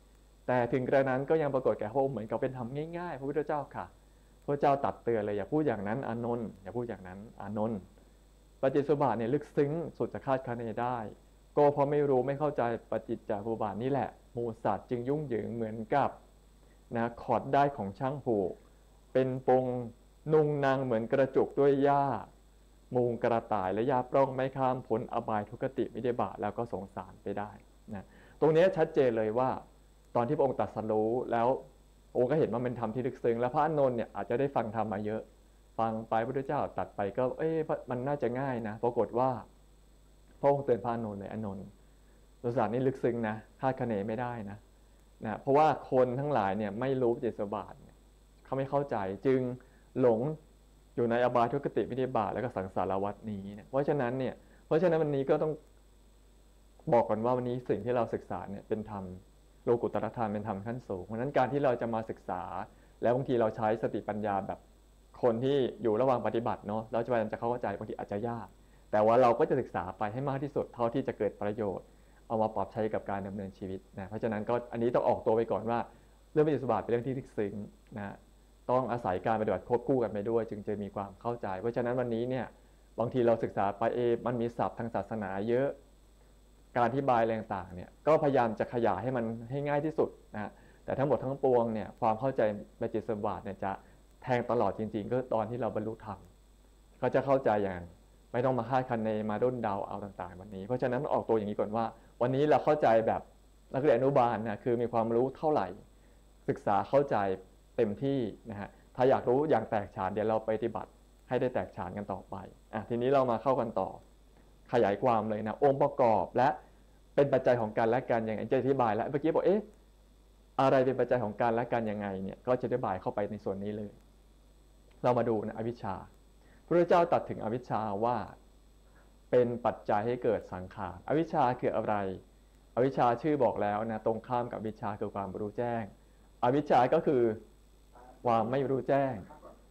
แต่ถึงกระนั้นก็ยังปรากฏแก่พระองค์เหมือนกับเป็นธรรมง่ายๆพระพุทธเจ้าค่ะพระเจ้าตัดเตือนเลยอย่าพูดอย่างนั้นอานนท์อย่าพูดอย่างนั้นอานนท์ปฏิจจสมุปบาทเนี่ยลึกซึ้งสุดจะคาดคะเนได้ก็เพราะไม่รู้ไม่เข้าใจปฏิจจสมุปบาทนี่แหละหมูสัตว์จึงยุ่งเหยิงเหมือนกับนะขอดได้ของช่างผูกเป็นปงนุงนางเหมือนกระจุกด้วยหญ้ามูงกระต่ายและยาปล้องไม่ข้ามพ้นอบายทุกติวิเดบาแล้วก็สงสารไปได้นะตรงนี้ชัดเจนเลยว่าตอนที่พระองค์ตรัสรู้แล้วองค์ก็เห็นว่าเป็นธรรมที่ลึกซึ้งและพระอานนท์เนี่ยอาจจะได้ฟังธรรมมาเยอะฟังไปพระพุทธเจ้าตัดไปก็เอ๊ะมันน่าจะง่ายนะปรากฏว่าพระองค์เตือนพระอานนท์เลยอานนท์สงสารนี่ลึกซึ้งนะคาดคะเนไม่ได้นะนะเพราะว่าคนทั้งหลายเนี่ยไม่รู้ปฏิจจสมุปบาทเขาไม่เข้าใจจึงหลงอยู่ในอบายทุกติวินิบาตแล้วก็สังสารวัฏนี้เนี่ยเพราะฉะนั้นเนี่ยเพราะฉะนั้นวันนี้ก็ต้องบอกก่อนว่าวันนี้สิ่งที่เราศึกษาเนี่ยเป็นธรรมโลกุตตรธรรมเป็นธรรมขั้นสูงเพราะฉะนั้นการที่เราจะมาศึกษาแล้วบางทีเราใช้สติปัญญาแบบคนที่อยู่ระหว่างปฏิบัติเนาะเราจะพยายามจะเข้าใจบางทีอาจจะยากแต่ว่าเราก็จะศึกษาไปให้มากที่สุดเท่าที่จะเกิดประโยชน์เอามาปรับใช้กับการดำเนินชีวิตนะเพราะฉะนั้นก็อันนี้ต้องออกตัวไปก่อนว่าเรื่องปฏิจจสมุปบาทเป็นเรื่องที่ลึกซึ้งนะต้องอาศัยการปฏิบัติควบคู่กันไปด้วยจึงจะมีความเข้าใจเพราะฉะนั้นวันนี้เนี่ยบางทีเราศึกษาไปเอมันมีศัพท์ทางศาสนาเยอะการอธิบายแรงต่างเนี่ยก็พยายามจะขยายให้มันให้ง่ายที่สุดนะแต่ทั้งหมดทั้งปวงเนี่ยความเข้าใจปฏิจจสมุปบาทเนี่ยจะแทงตลอดจริงๆก็ตอนที่เราบรรลุธรรมก็จะเข้าใจอย่างไม่ต้องมาคาดคะเนมาด้นเดาเอาต่างๆวันนี้เพราะฉะนั้นออกตัวอย่างนี้ก่อนว่าวันนี้เราเข้าใจแบบนักเรียนอนุบาลนะคือมีความรู้เท่าไหร่ศึกษาเข้าใจเต็มที่นะฮะถ้าอยากรู้อย่างแตกฉานเดี๋ยวเราไปปฏิบัติให้ได้แตกฉานกันต่อไปอ่ะทีนี้เรามาเข้ากันต่อขยายความเลยนะองค์ประกอบและเป็นปัจจัยของการและกันอย่างไรจะอธิบายแล้วเมื่อกี้บอกเอ๊ะอะไรเป็นปัจจัยของการและกันยังไงเนี่ยก็จะอธิบายเข้าไปในส่วนนี้เลยเรามาดูนะอวิชชาพระเจ้าตรัสถึงอวิชชาว่าเป็นปัจจัยให้เกิดสังขารอวิชชาคืออะไรอวิชชาชื่อบอกแล้วนะตรงข้ามกับวิชชาคือความรู้แจ้งอวิชชาก็คือความไม่รู้แจ้ง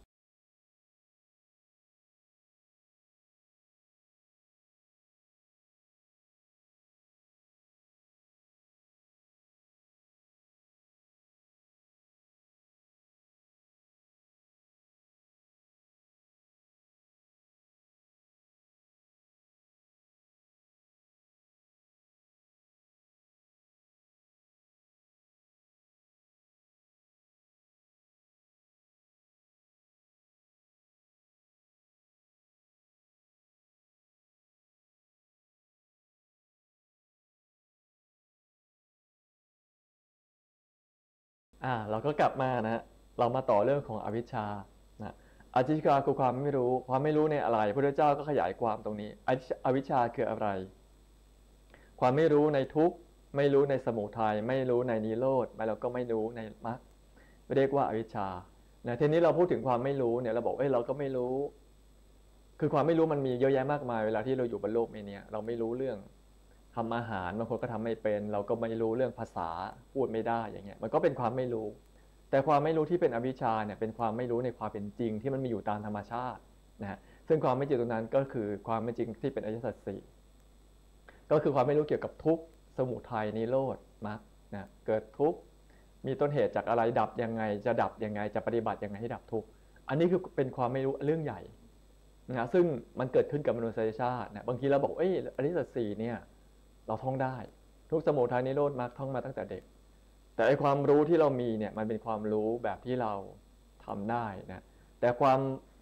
อ่าเราก็กลับมานะเรามาต่อเรื่องของอวิชชานะอวิชชาคือความไม่รู้ความไม่รู้ในอะไรพระพุทธเจ้าก็ขยายความตรงนี้อวิชชาคืออะไรความไม่รู้ในทุกข์ไม่รู้ในสมุทัยไม่รู้ในนิโรธไม่แล้วก็ไม่รู้ในมรรคเรียกว่าอวิชชานะทีนี้เราพูดถึงความไม่รู้เนี่ยเราบอกเอ้ยเราก็ไม่รู้คือความไม่รู้มันมีเยอะแยะมากมายเวลาที่เราอยู่บนโลกนี้เราไม่รู้เรื่องทำอาหารบางคนก็ทำไม่เป็นเราก็ไม่รู้เรื่องภาษาพูดไม่ได้อย่างเงี้ยมันก็เป็นความไม่รู้แต่ความไม่รู้ที่เป็นอวิชชาเนี่ยเป็นความไม่รู้ในความเป็นจริงที่มันมีอยู่ตามธรรมชาตินะฮะซึ่งความไม่จริงตรงนั้นก็คือความไม่จริงที่เป็นอริยสัจสี่ก็คือความไม่รู้เกี่ยวกับทุกข์สมุทัยนิโรธมรรคนะเกิดทุกข์มีต้นเหตุจากอะไรดับยังไงจะดับยังไงจะปฏิบัติยังไงให้ดับทุกข์อันนี้คือเป็นความไม่รู้เรื่องใหญ่นะซึ่งมันเกิดขึ้นกับมนุษยชาตินะบางทีเราบอกเอ้ยอริยสัจสี่เนี่ยเราท่องได้ทุกสมุทัยนิโรธมรรคท่องมาตั้งแต่เด็กแต่ไอความรู้ที่เรามีเนี่ยมันเป็นความรู้แบบที่เราทำได้นะแต่ความ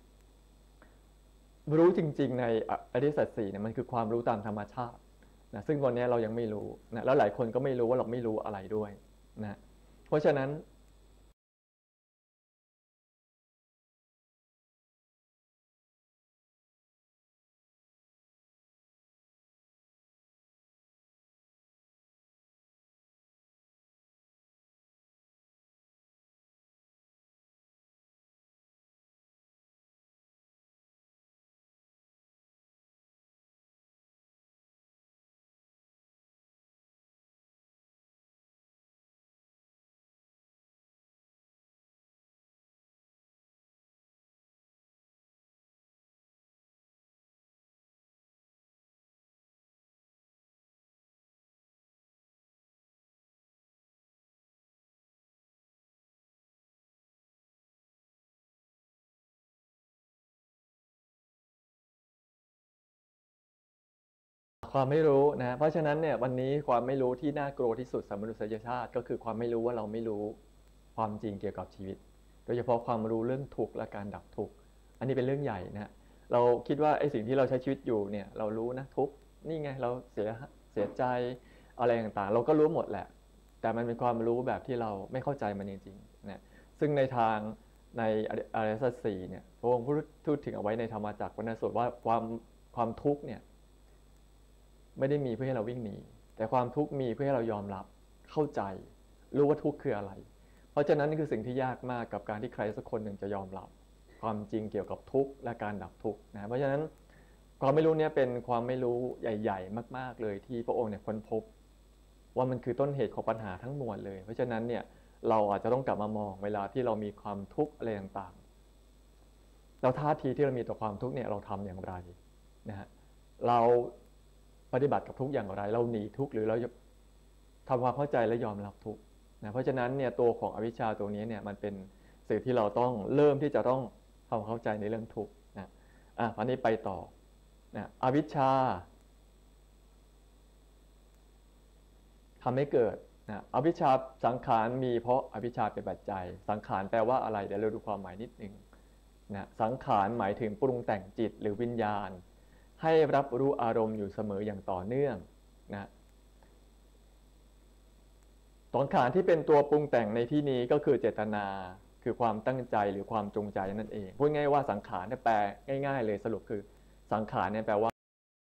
รู้จริงๆในอริยสัจสี่เนี่ยมันคือความรู้ตามธรรมชาตินะซึ่งวันนี้เรายังไม่รู้นะแล้วหลายคนก็ไม่รู้ว่าเราไม่รู้อะไรด้วยนะเพราะฉะนั้นความไม่รู้นะเพราะฉะนั้นเนี่ยวันนี้ความไม่รู้ที่น่ากลัวที่สุดสำหรับมนุษยชาติก็คือความไม่รู้ว่าเราไม่รู้ความจริงเกี่ยวกับชีวิตโดยเฉพาะความรู้เรื่องทุกข์และการดับทุกข์อันนี้เป็นเรื่องใหญ่นะเราคิดว่าไอ้สิ่งที่เราใช้ชีวิตอยู่เนี่ยเรารู้นะทุกข์นี่ไงเราเสียเสียใจอะไรต่างๆเราก็รู้หมดแหละแต่มันเป็นความรู้แบบที่เราไม่เข้าใจมันจริงๆนะซึ่งในทางในอริยสัจสี่เนี่ยพระองค์พูดถึงเอาไว้ในธรรมจักรวรรณสูตรว่าความความทุกข์เนี่ยไม่ได้มีเพื่อให้เราวิ่งหนีแต่ความทุกข์มีเพื่อให้เรายอมรับเข้าใจรู้ว่าทุกข์คืออะไรเพราะฉะนั้นนี่คือสิ่งที่ยากมากกับการที่ใครสักคนหนึ่งจะยอมรับความจริงเกี่ยวกับทุกข์และการดับทุกข์นะเพราะฉะนั้นความไม่รู้เนี่ยเป็นความไม่รู้ใหญ่ๆมากๆเลยที่พระองค์เนี่ยค้นพบว่ามันคือต้นเหตุของปัญหาทั้งมวลเลยเพราะฉะนั้นเนี่ยเราอาจจะต้องกลับมามองเวลาที่เรามีความทุกข์อะไรต่างๆเราท่าทีที่เรามีต่อความทุกข์เนี่ยเราทำอย่างไรนะฮะเราปฏิบัติกับทุกข์อย่างไรเราหนีทุกข์หรือเราทำความเข้าใจและยอมรับทุกข์นะเพราะฉะนั้นเนี่ยตัวของอวิชชาตัวนี้เนี่ยมันเป็นสิ่งที่เราต้องเริ่มที่จะต้องทำความเข้าใจในเรื่องทุกข์นะอ่ะวันนี้ไปต่อนะอวิชชาทำให้เกิดนะอวิชชาสังขารมีเพราะอวิชชาเป็นปัจจัยสังขารแปลว่าอะไรเดี๋ยวเราดูความหมายนิดนึงนะสังขารหมายถึงปรุงแต่งจิตหรือวิญญาณให้รับรู้อารมณ์อยู่เสมออย่างต่อเนื่องนะสังขารที่เป็นตัวปรุงแต่งในที่นี้ก็คือเจตนาคือความตั้งใจหรือความจงใจนั่นเองพูดง่ายว่าสังขารเนี่ยแปลง่ายๆเลยสรุปคือสังขารเนี่ยแปลว่า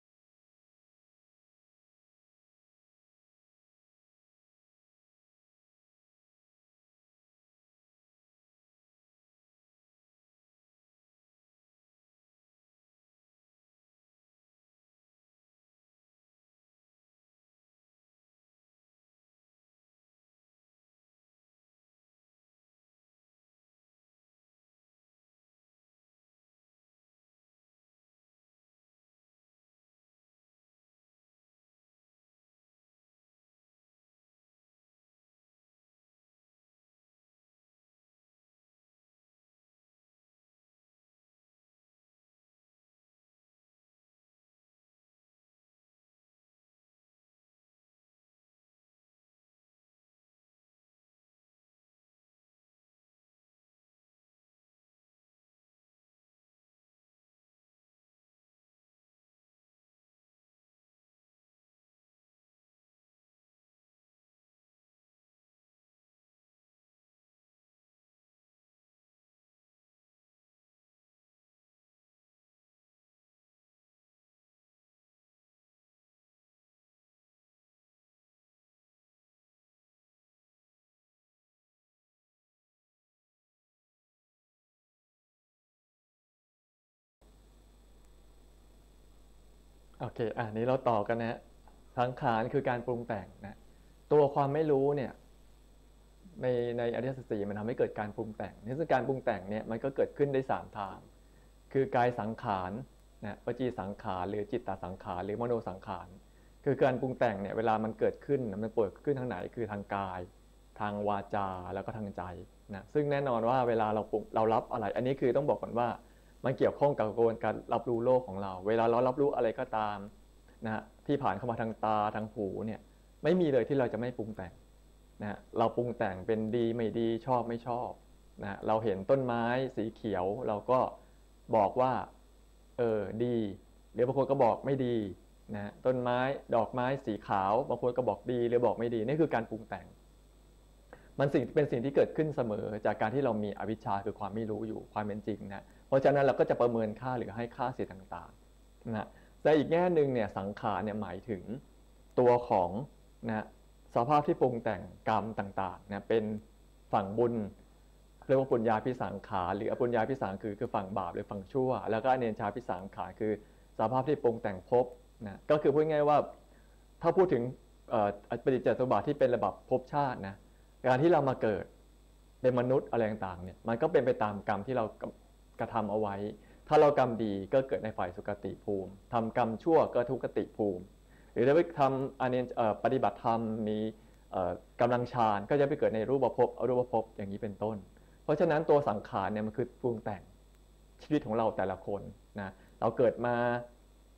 โอเคอ่ะนี้เราต่อกันนะสังขารคือการปรุงแต่งนะตัวความไม่รู้เนี่ยในในอริยสัจสี่มันทำให้เกิดการปรุงแต่งนี่คือการปรุงแต่งเนี่ยมันก็เกิดขึ้นได้สามทางคือกายสังขารนะวจีสังขารหรือจิตตสังขารหรือมโนสังขารคือการปรุงแต่งเนี่ยเวลามันเกิดขึ้นมันเกิดขึ้นทางไหนคือทางกายทางวาจาแล้วก็ทางใจนะซึ่งแน่นอนว่าเวลาเราเรารับอะไรอันนี้คือต้องบอกก่อนว่ามันเกี่ยวข้องกับกระบวนการรับรู้โลกของเราเวลาเรารับรู้อะไรก็ตามนะที่ผ่านเข้ามาทางตาทางหูเนี่ยไม่มีเลยที่เราจะไม่ปรุงแต่งนะเราปรุงแต่งเป็นดีไม่ดีชอบไม่ชอบนะเราเห็นต้นไม้สีเขียวเราก็บอกว่าเออดีหรือบางคนก็บอกไม่ดีนะต้นไม้ดอกไม้สีขาวบางคนก็บอกดีหรือบอกไม่ดีนี่คือการปรุงแต่งมันสิ่งเป็นสิ่งที่เกิดขึ้นเสมอจากการที่เรามีอวิชชาคือความไม่รู้อยู่ความเป็นจริงนะเพราะฉะนั้นเราก็จะประเมินค่าหรือให้ค่าสิ่งต่างๆนะแต่อีกแง่หนึ่งเนี่ยสังขารเนี่ยหมายถึงตัวของนะสภาพที่ปรุงแต่งกรรมต่างๆนะเป็นฝั่งบุญเรียกว่าปุญญาภิสังขารหรืออปุญญาภิสังคือคือฝั่งบาปหรือฝั่งชั่วแล้วก็อเนชาภิสังขารคือสภาพที่ปรุงแต่งภพนะก็คือพูดง่ายว่าถ้าพูดถึงปฏิจจสมุปบาทที่เป็นระดับภพชาตินะการที่เรามาเกิดเป็นมนุษย์อะไรต่างๆเนี่ยมันก็เป็นไปตามกรรมที่เรากระทำเอาไว้ถ้าเรากรรมดีก็เกิดในฝ่ายสุคติภูมิทำกรรมชั่วก็ทุกติภูมิหรือถ้าไปทำอันนี้ปฏิบัติธรรมมีกำลังฌานก็จะไปเกิดในรูปภพอรูปภพอย่างนี้เป็นต้นเพราะฉะนั้นตัวสังขารเนี่ยมันคือปรุงแต่งชีวิตของเราแต่ละคนนะเราเกิดมา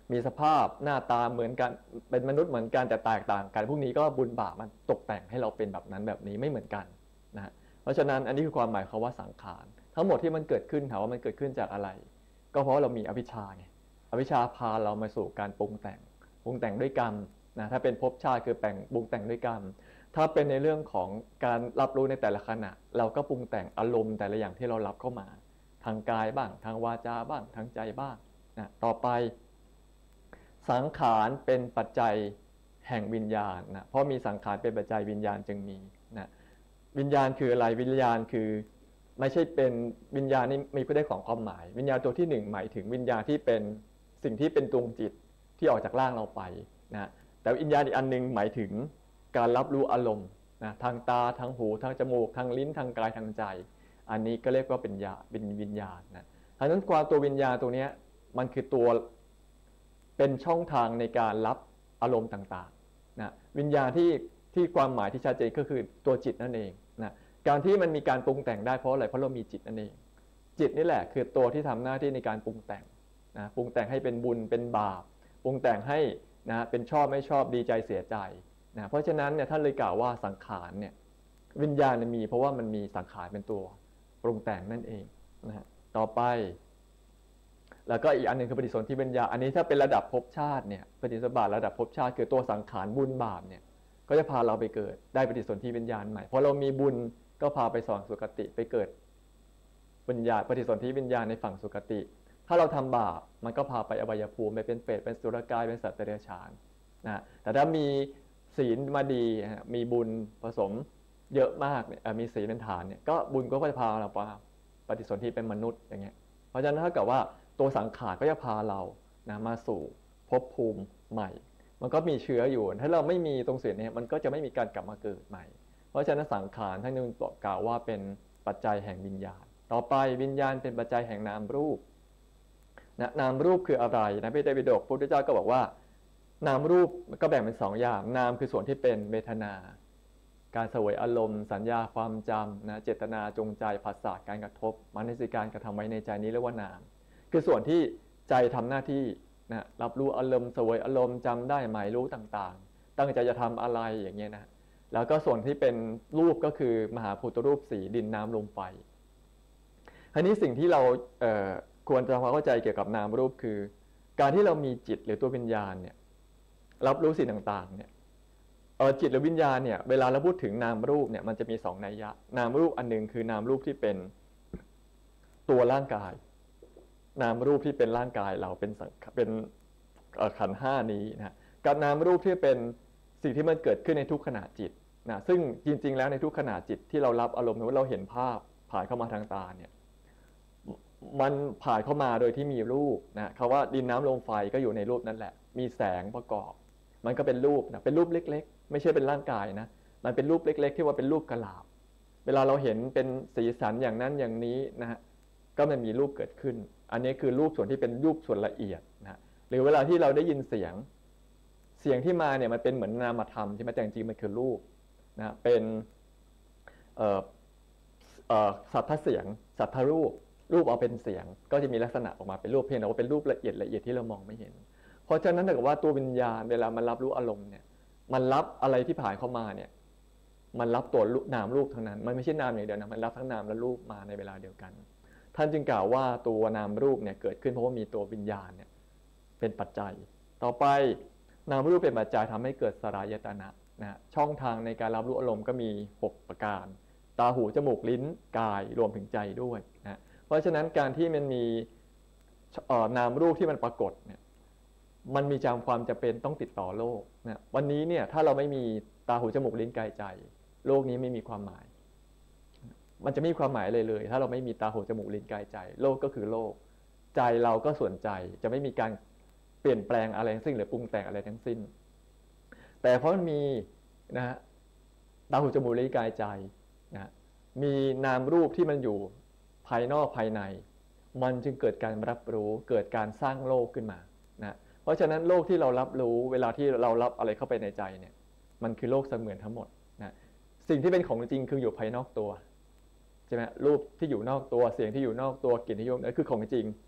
มีสภาพหน้าตาเหมือนกันเป็นมนุษย์เหมือนกันแต่แตกต่างกันพวกนี้ก็บุญบาปมันตกแต่งให้เราเป็นแบบนั้นแบบนี้ไม่เหมือนกันนะเพราะฉะนั้นอันนี้คือความหมายคำว่าสังขารทั้งหมดที่มันเกิดขึ้นถามว่ามันเกิดขึ้นจากอะไรก็เพราะเรามีอวิชชาไงอวิชชาพาเรามาสู่การปรุงแต่งปรุงแต่งด้วยกรรมนะถ้าเป็นภพชาติคือแต่งปรุงแต่งด้วยกรรมถ้าเป็นในเรื่องของการรับรู้ในแต่ละขณะเราก็ปรุงแต่งอารมณ์แต่ละอย่างที่เรารับเข้ามาทางกายบ้างทางวาจาบ้างทางใจบ้างนะต่อไปสังขารเป็นปัจจัยแห่งวิญญาณนะเพราะมีสังขารเป็นปัจจัยวิญญาณจึงมีนะวิญญาณคืออะไรวิญญาณคือไม่ใช่เป็นวิญญาณนี่มีผู้ได้ของความหมายวิญญาณตัวที่หนึ่งหมายถึงวิญญาณที่เป็นสิ่งที่เป็นดวงจิตที่ออกจากร่างเราไปนะแต่วิญญาณอีกอันนึงหมายถึงการรับรู้อารมณ์นะทางตาทางหูทางจมูกทางลิ้นทางกายทางใจอันนี้ก็เรียกว่าเป็นญาเป็นวิญญาณนะเพราะฉะนั้นความตัววิญญาณตัวนี้มันคือตัวเป็นช่องทางในการรับอารมณ์ต่างๆนะวิญญาณที่ที่ความหมายที่ชัดเจนก็คือตัวจิตนั่นเองนะการที่มันมีการปรุงแต่งได้เพราะอะไรเพราะเรามีจิตนั่นเองจิตนี่แหละคือตัวที่ทำหน้าที่ในการปรุงแต่งนะปรุงแต่งให้เป็นบุญเป็นบาปปรุงแต่งให้นะเป็นชอบไม่ชอบดีใจเสียใจนะเพราะฉะนั้นเนี่ยท่านเลยกล่าวว่าสังขารเนี่ยวิญญาณมีเพราะว่ามันมีสังขารเป็นตัวปรุงแต่งนั่นเองนะฮะต่อไปแล้วก็อีกอันหนึ่งคือปฏิสนธิวิญญาณอันนี้ถ้าเป็นระดับภพชาติเนี่ยปฏิสนธิบาตระดับภพชาติคือตัวสังขารบุญบาปเนี่ยก็จะพาเราไปเกิดได้ปฏิสนธิวิญญาณใหม่พอเรามีบุญก็พาไปสวรรค์สุคติไปเกิดวิญญาณปฏิสนธิวิญญาณในฝั่งสุคติถ้าเราทำบาปมันก็พาไปอบายภูมิไปเป็นเปรตเป็นสุรกายเป็นสัตว์เดรัจฉานนะแต่ถ้ามีศีลมาดีมีบุญผสมเยอะมากเนี่ยมีศีลเป็นฐานเนี่ยก็บุญก็จะพาเราไปปฏิสนธิเป็นมนุษย์อย่างเงี้ยเพราะฉะนั้นถ้าเกิดว่าตัวสังขารก็จะพาเรานะมาสู่ภพภูมิใหม่มันก็มีเชื้ออยู่ถ้าเราไม่มีตรงส่วนนี้มันก็จะไม่มีการกลับมาเกิดใหม่เพราะฉะนั้นสังขารท่านนึงบอกกล่าวว่าเป็นปัจจัยแห่งวิญญาณต่อไปวิญญาณเป็นปัจจัยแห่งนามรูปนะนามรูปคืออะไรนะพระไตรปิฎกพระพุทธเจ้าก็บอกว่านามรูปก็แบ่งเป็นสองอย่างนามคือส่วนที่เป็นเวทนาการเสวยอารมณ์สัญญาความจำนะเจตนาจงใจภาษาการกระทบมนสิการกระทำไว้ในใจนี้เรียกว่านามคือส่วนที่ใจทำหน้าที่นะรับรู้อารมณ์เสวยอารมณ์จำได้หมายรู้ต่างๆตั้งใจจะทำอะไรอย่างเงี้ยนะแล้วก็ส่วนที่เป็นรูปก็คือมหาภูตรูปสีดินน้ำลมไฟทีนี้สิ่งที่เราเอ่อควรจะทำความเข้าใจเกี่ยวกับนามรูปคือการที่เรามีจิตหรือตัววิญญาณเนี่ยรับรู้สิ่งต่างๆเนี่ยเออจิตหรือวิญญาณเนี่ยเวลาเราพูดถึงนามรูปเนี่ยมันจะมีสองนัยยะนามรูปอันนึงคือนามรูปที่เป็นตัวร่างกายนามรูปที่เป็นร่างกายเราเป็นเป็นขันธ์ห้านี้นะกับนามรูปที่เป็นสิ่งที่มันเกิดขึ้นในทุกขณะจิตนะซึ่งจริงๆแล้วในทุกขณะจิตที่เรารับอารมณ์หรือว่าเราเห็นภาพผ่านเข้ามาทางตาเนี่ยมันผ่านเข้ามาโดยที่มีรูปนะคำว่าดินน้ำลมไฟก็อยู่ในรูปนั่นแหละมีแสงประกอบมันก็เป็นรูปนะเป็นรูปเล็กๆไม่ใช่เป็นร่างกายนะมันเป็นรูปเล็กๆที่ว่าเป็นรูปกะลาบเวลาเราเห็นเป็นสีสันอย่างนั้นอย่างนี้นะฮะก็มันมีรูปเกิดขึ้นอันนี้คือรูปส่วนที่เป็นรูปส่วนละเอียดนะหรือเวลาที่เราได้ยินเสียงเสียงที่มาเนี่ยมันเป็นเหมือนนามธรรมใช่ไหมแต่จริงๆมันคือรูปนะเป็นเอ่อเอ่อสัทธเสียงสัทธรูปรูปเอาเป็นเสียงก็จะมีลักษณะออกมาเป็นรูปเพียงแต่ว่าเป็นรูปละเอียดละเอียดที่เรามองไม่เห็นเพราะฉะนั้นถ้าเกิดว่าตัววิญญาณเวลามันรับรู้อารมณ์เนี่ยมันรับอะไรที่ผ่านเข้ามาเนี่ยมันรับตัวนามรูปทั้งนั้นมันไม่ใช่นามอย่างเดียวนะมันรับทั้งนามและรูปมาในเวลาเดียวกันท่านจึงกล่าวว่าตัวนามรูปเนี่ยเกิดขึ้นเพราะว่ามีตัววิญญาณเนี่ยเป็นปัจจัยต่อไปนามรูปเป็นปัจจัยทำให้เกิดสลายตนะนะช่องทางในการรับรู้อารมณ์ก็มีหกประการตาหูจมูกลิ้นกายรวมถึงใจด้วยนะเพราะฉะนั้นการที่มันมีนามรูปที่มันปรากฏเนี่ยมันมีจำความจะเป็นต้องติดต่อโลกนะวันนี้เนี่ยถ้าเราไม่มีตาหูจมูกลิ้นกายใจโลกนี้ไม่มีความหมายมันจะไม่มีความหมายเลยเลยถ้าเราไม่มีตาหูจมูกลิ้นกายใจโลกก็คือโลกใจเราก็ส่วนใจจะไม่มีการเปลี่ยนแปลงอะไรทั้งสิ้นหรือปรุงแต่งอะไรทั้งสิ้นแต่เพราะมันมีนะฮะตาหูจมูกลิ้นกายใจนะมีนามรูปที่มันอยู่ภายนอกภายในมันจึงเกิดการรับรู้เกิดการสร้างโลกขึ้นมานะเพราะฉะนั้นโลกที่เรารับรู้เวลาที่เรารับอะไรเข้าไปในใจเนี่ยมันคือโลกเสมือนทั้งหมดนะสิ่งที่เป็นของจริงคืออยู่ภายนอกตัวใช่ไหมรูปที่อยู่นอกตัวเสียงที่อยู่นอกตัวกลิ่นที่อยู่นั่นคือของจริง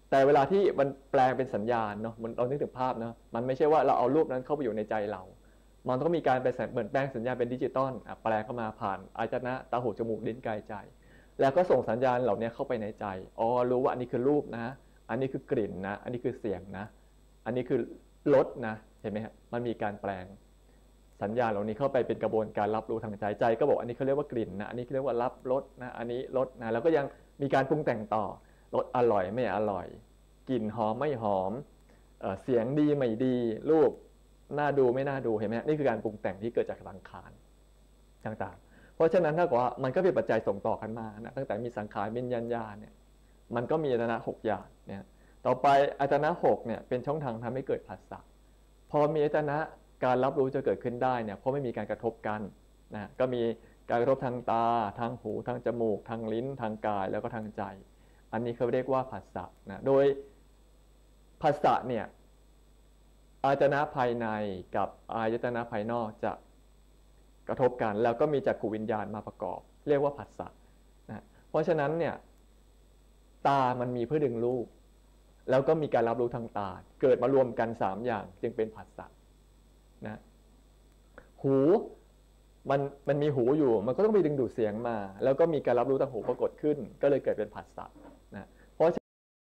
แต่เวลาที่มันแปลงเป็นสัญญาณเนาะมันเรานึกถึงภาพเนาะมันไม่ใช่ว่าเราเอารูปนั้นเข้าไปอยู่ในใจเรามันต้องมีการไปเหมือนแปลงสัญญาณเป็นดิจิตอลแปลงเข้ามาผ่านอายตนะตาหูจมูกลิ้นกายใจแล้วก็ส่งสัญญาณเหล่านี้เข้าไปในใจอ๋อรู้ว่าอันนี้คือรูปนะอันนี้คือกลิ่นนะอันนี้คือเสียงนะอันนี้คือรสนะเห็นไหมครับมันมีการแปลงสัญญาณเหล่านี้เข้าไปเป็นกระบวนการรับรู้ทางใจใจก็บอกอันนี้เขาเรียกว่ากลิ่นนะอันนี้เขาเรียกว่ารับรสนะอันนี้รสนะแล้วก็ยังมีการปรุงแต่งต่อรสอร่อยไม่อร่อยกลิ่นหอมไม่หอมเอ่อเสียงดีไม่ดีรูปน่าดูไม่น่าดูเห็นไหมนี่คือการปรุงแต่งที่เกิดจากสังขารต่างๆเพราะฉะนั้นถ้าบอกว่ามันก็เป็นปัจจัยส่งต่อกันมานะตั้งแต่มีสังขารวิญญาณญาณเนี่ยมันก็มีอายตนะหกอย่างเนี่ยต่อไปอายตนะหกเนี่ยเป็นช่องทางทำให้เกิดผัสสะพอมีอายตนะการรับรู้จะเกิดขึ้นได้เนี่ยเพราะไม่มีการกระทบกันนะก็มีการกระทบทางตาทางหูทางจมูกทางลิ้นทางกายแล้วก็ทางใจอันนี้เขาเรียกว่าผัสสะนะโดยผัสสะเนี่ยอายตนะภายในกับอายตนะภายนอกจะกระทบกันแล้วก็มีจักขุวิญญาณมาประกอบเรียกว่าผัสสะนะเพราะฉะนั้นเนี่ยตามันมีเพื่อดึงรูปแล้วก็มีการรับรู้ทางตาเกิดมารวมกันสามอย่างจึงเป็นผัสสะนะหูมันมันมีหูอยู่มันก็ต้องไปดึงดูดเสียงมาแล้วก็มีการรับรู้ทางหูปรากฏขึ้นก็เลยเกิดเป็นผัสสะนะเพราะ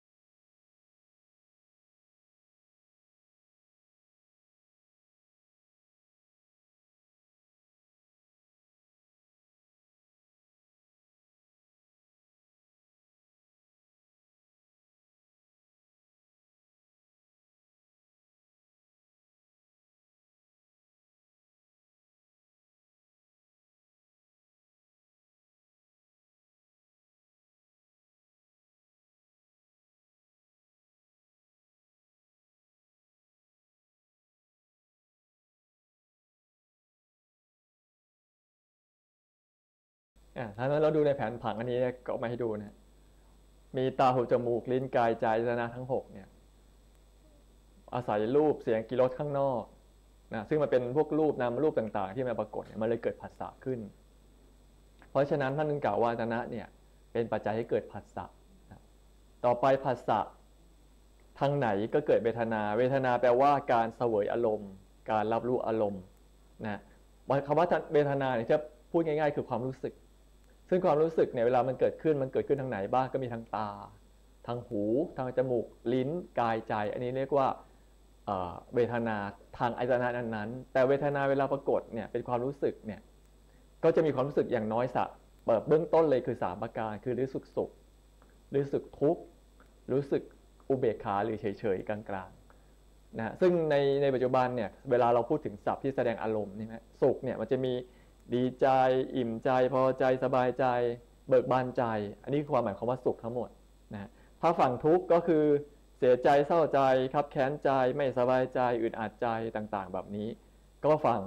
อ่าถ้าเราดูในแผนผังอันนี้ก็มาให้ดูนะมีตาหูจมูกลิ้นกายใจอายตนะทั้งหกเนี่ยอาศัยรูปเสียงกลิ่นรสข้างนอกนะซึ่งมันเป็นพวกรูปนามรูปต่างๆที่มาปรากฏเนี่ยมันเลยเกิดผัสสะขึ้นเพราะฉะนั้นท่านนึงกล่าวว่าอายตนะเนี่ยเป็นปัจจัยให้เกิดผัสสะนะต่อไปผัสสะทางไหนก็เกิดเวทนาเวทนาแปลว่าการเสวยอารมณ์การรับรู้อารมณ์นะคำว่าเวทนาเนี่ยถ้าพูดง่ายๆคือความรู้สึกซึ่งความรู้สึกเนี่ยเวลามันเกิดขึ้นมันเกิดขึ้นทางไหนบ้างก็มีทางตาทางหูทางจมูกลิ้นกายใจอันนี้เรียกว่าเวทนาทางอายตนะนั้นๆแต่เวทนาเวลาปรากฏเนี่ยเป็นความรู้สึกเนี่ยก็จะมีความรู้สึกอย่างน้อยสักเปิดเบื้องต้นเลยคือสามประการคือรู้สึกสุขรู้สึกทุกข์รู้สึกอุเบกขาหรือเฉยๆกลางๆนะซึ่งในในปัจจุบันเนี่ยเวลาเราพูดถึงศัพท์ที่แสดงอารมณ์นี่ไหมสุขเนี่ยมันจะมีดีใจอิ่มใจพอใจสบายใจเบิกบานใจอันนี้คือความหมายของว่าสุขทั้งหมดนะถ้าฝั่งทุกข์ก็คือเสียใจเศร้าใจคับแค้นใจไม่สบายใจอึดอัดใจต่างๆแบบนี้ก็ฝั่ง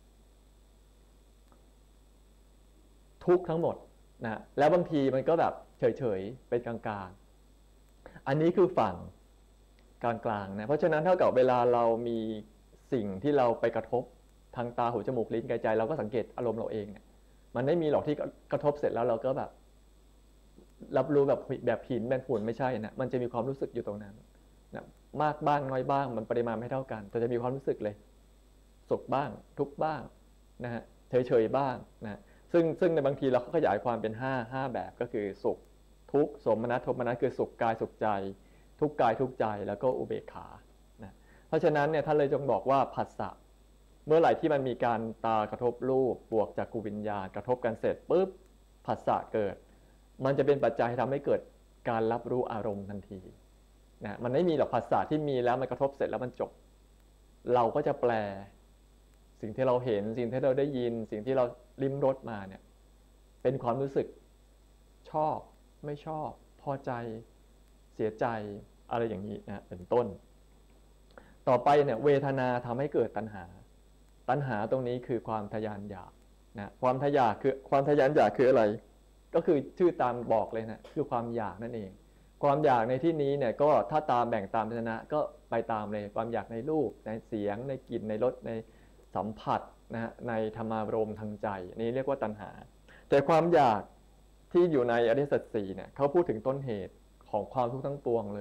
ทุกข์ทั้งหมดนะแล้วบางทีมันก็แบบเฉยๆเป็นกลางๆอันนี้คือฝั่งกลางๆนะเพราะฉะนั้นเท่ากับเวลาเรามีสิ่งที่เราไปกระทบทางตาหูจมูกลิ้นกายใจเราก็สังเกตอารมณ์เราเองเนี่ยมันไม่มีหรอกที่กระทบเสร็จแล้วเราก็แบบรับรู้แบบแบบหินแบบฝุ่นไม่ใช่นะมันจะมีความรู้สึกอยู่ตรงนั้นนะมากบ้างน้อยบ้างมันปริมาณไม่เท่ากันแต่จะมีความรู้สึกเลยสุขบ้างทุกข์บ้างนะฮะเฉยๆบ้างนะซึ่งซึ่งในบางทีเราขยายความเป็นห้าห้าแบบก็คือสุขทุกข์โสมนัสโทมนัสคือสุขกายสุขใจทุกข์กายทุกข์ใจแล้วก็อุเบกขานะเพราะฉะนั้นเนี่ยท่านเลยจงบอกว่าผัสสะเมื่อไหร่ที่มันมีการตากระทบรูปบวกจากกุวิญญาณกระทบกันเสร็จปุ๊บผัสสะเกิดมันจะเป็นปัจจัยทำให้เกิดการรับรู้อารมณ์ทันทีนะมันไม่มีหรอกผัสสะที่มีแล้วมันกระทบเสร็จแล้วมันจบเราก็จะแปลสิ่งที่เราเห็นสิ่งที่เราได้ยินสิ่งที่เราลิ้มรสมาเนี่ยเป็นความรู้สึกชอบไม่ชอบพอใจเสียใจอะไรอย่างนี้นะเป็นต้นต่อไปเนี่ยเวทนาทำให้เกิดตัณหาตัณหาตรงนี้คือความทะยานอยากนะความทะยานคือความทะยานอยากคืออะไรก็คือชื่อตามบอกเลยนะคือความอยากนั่นเองความอยากในที่นี้เนี่ยก็ถ้าตามแบ่งตามทัศนะก็ไปตามเลยความอยากในรูปในเสียงในกลิ่นในรสในสัมผัสนะฮะในธรรมารมณ์ทางใจนี้เรียกว่าตัณหาแต่ความอยากที่อยู่ในอริยสัจสี่เนี่ยเขาพูดถึงต้นเหตุของความทุกข์ทั้งปวงเลย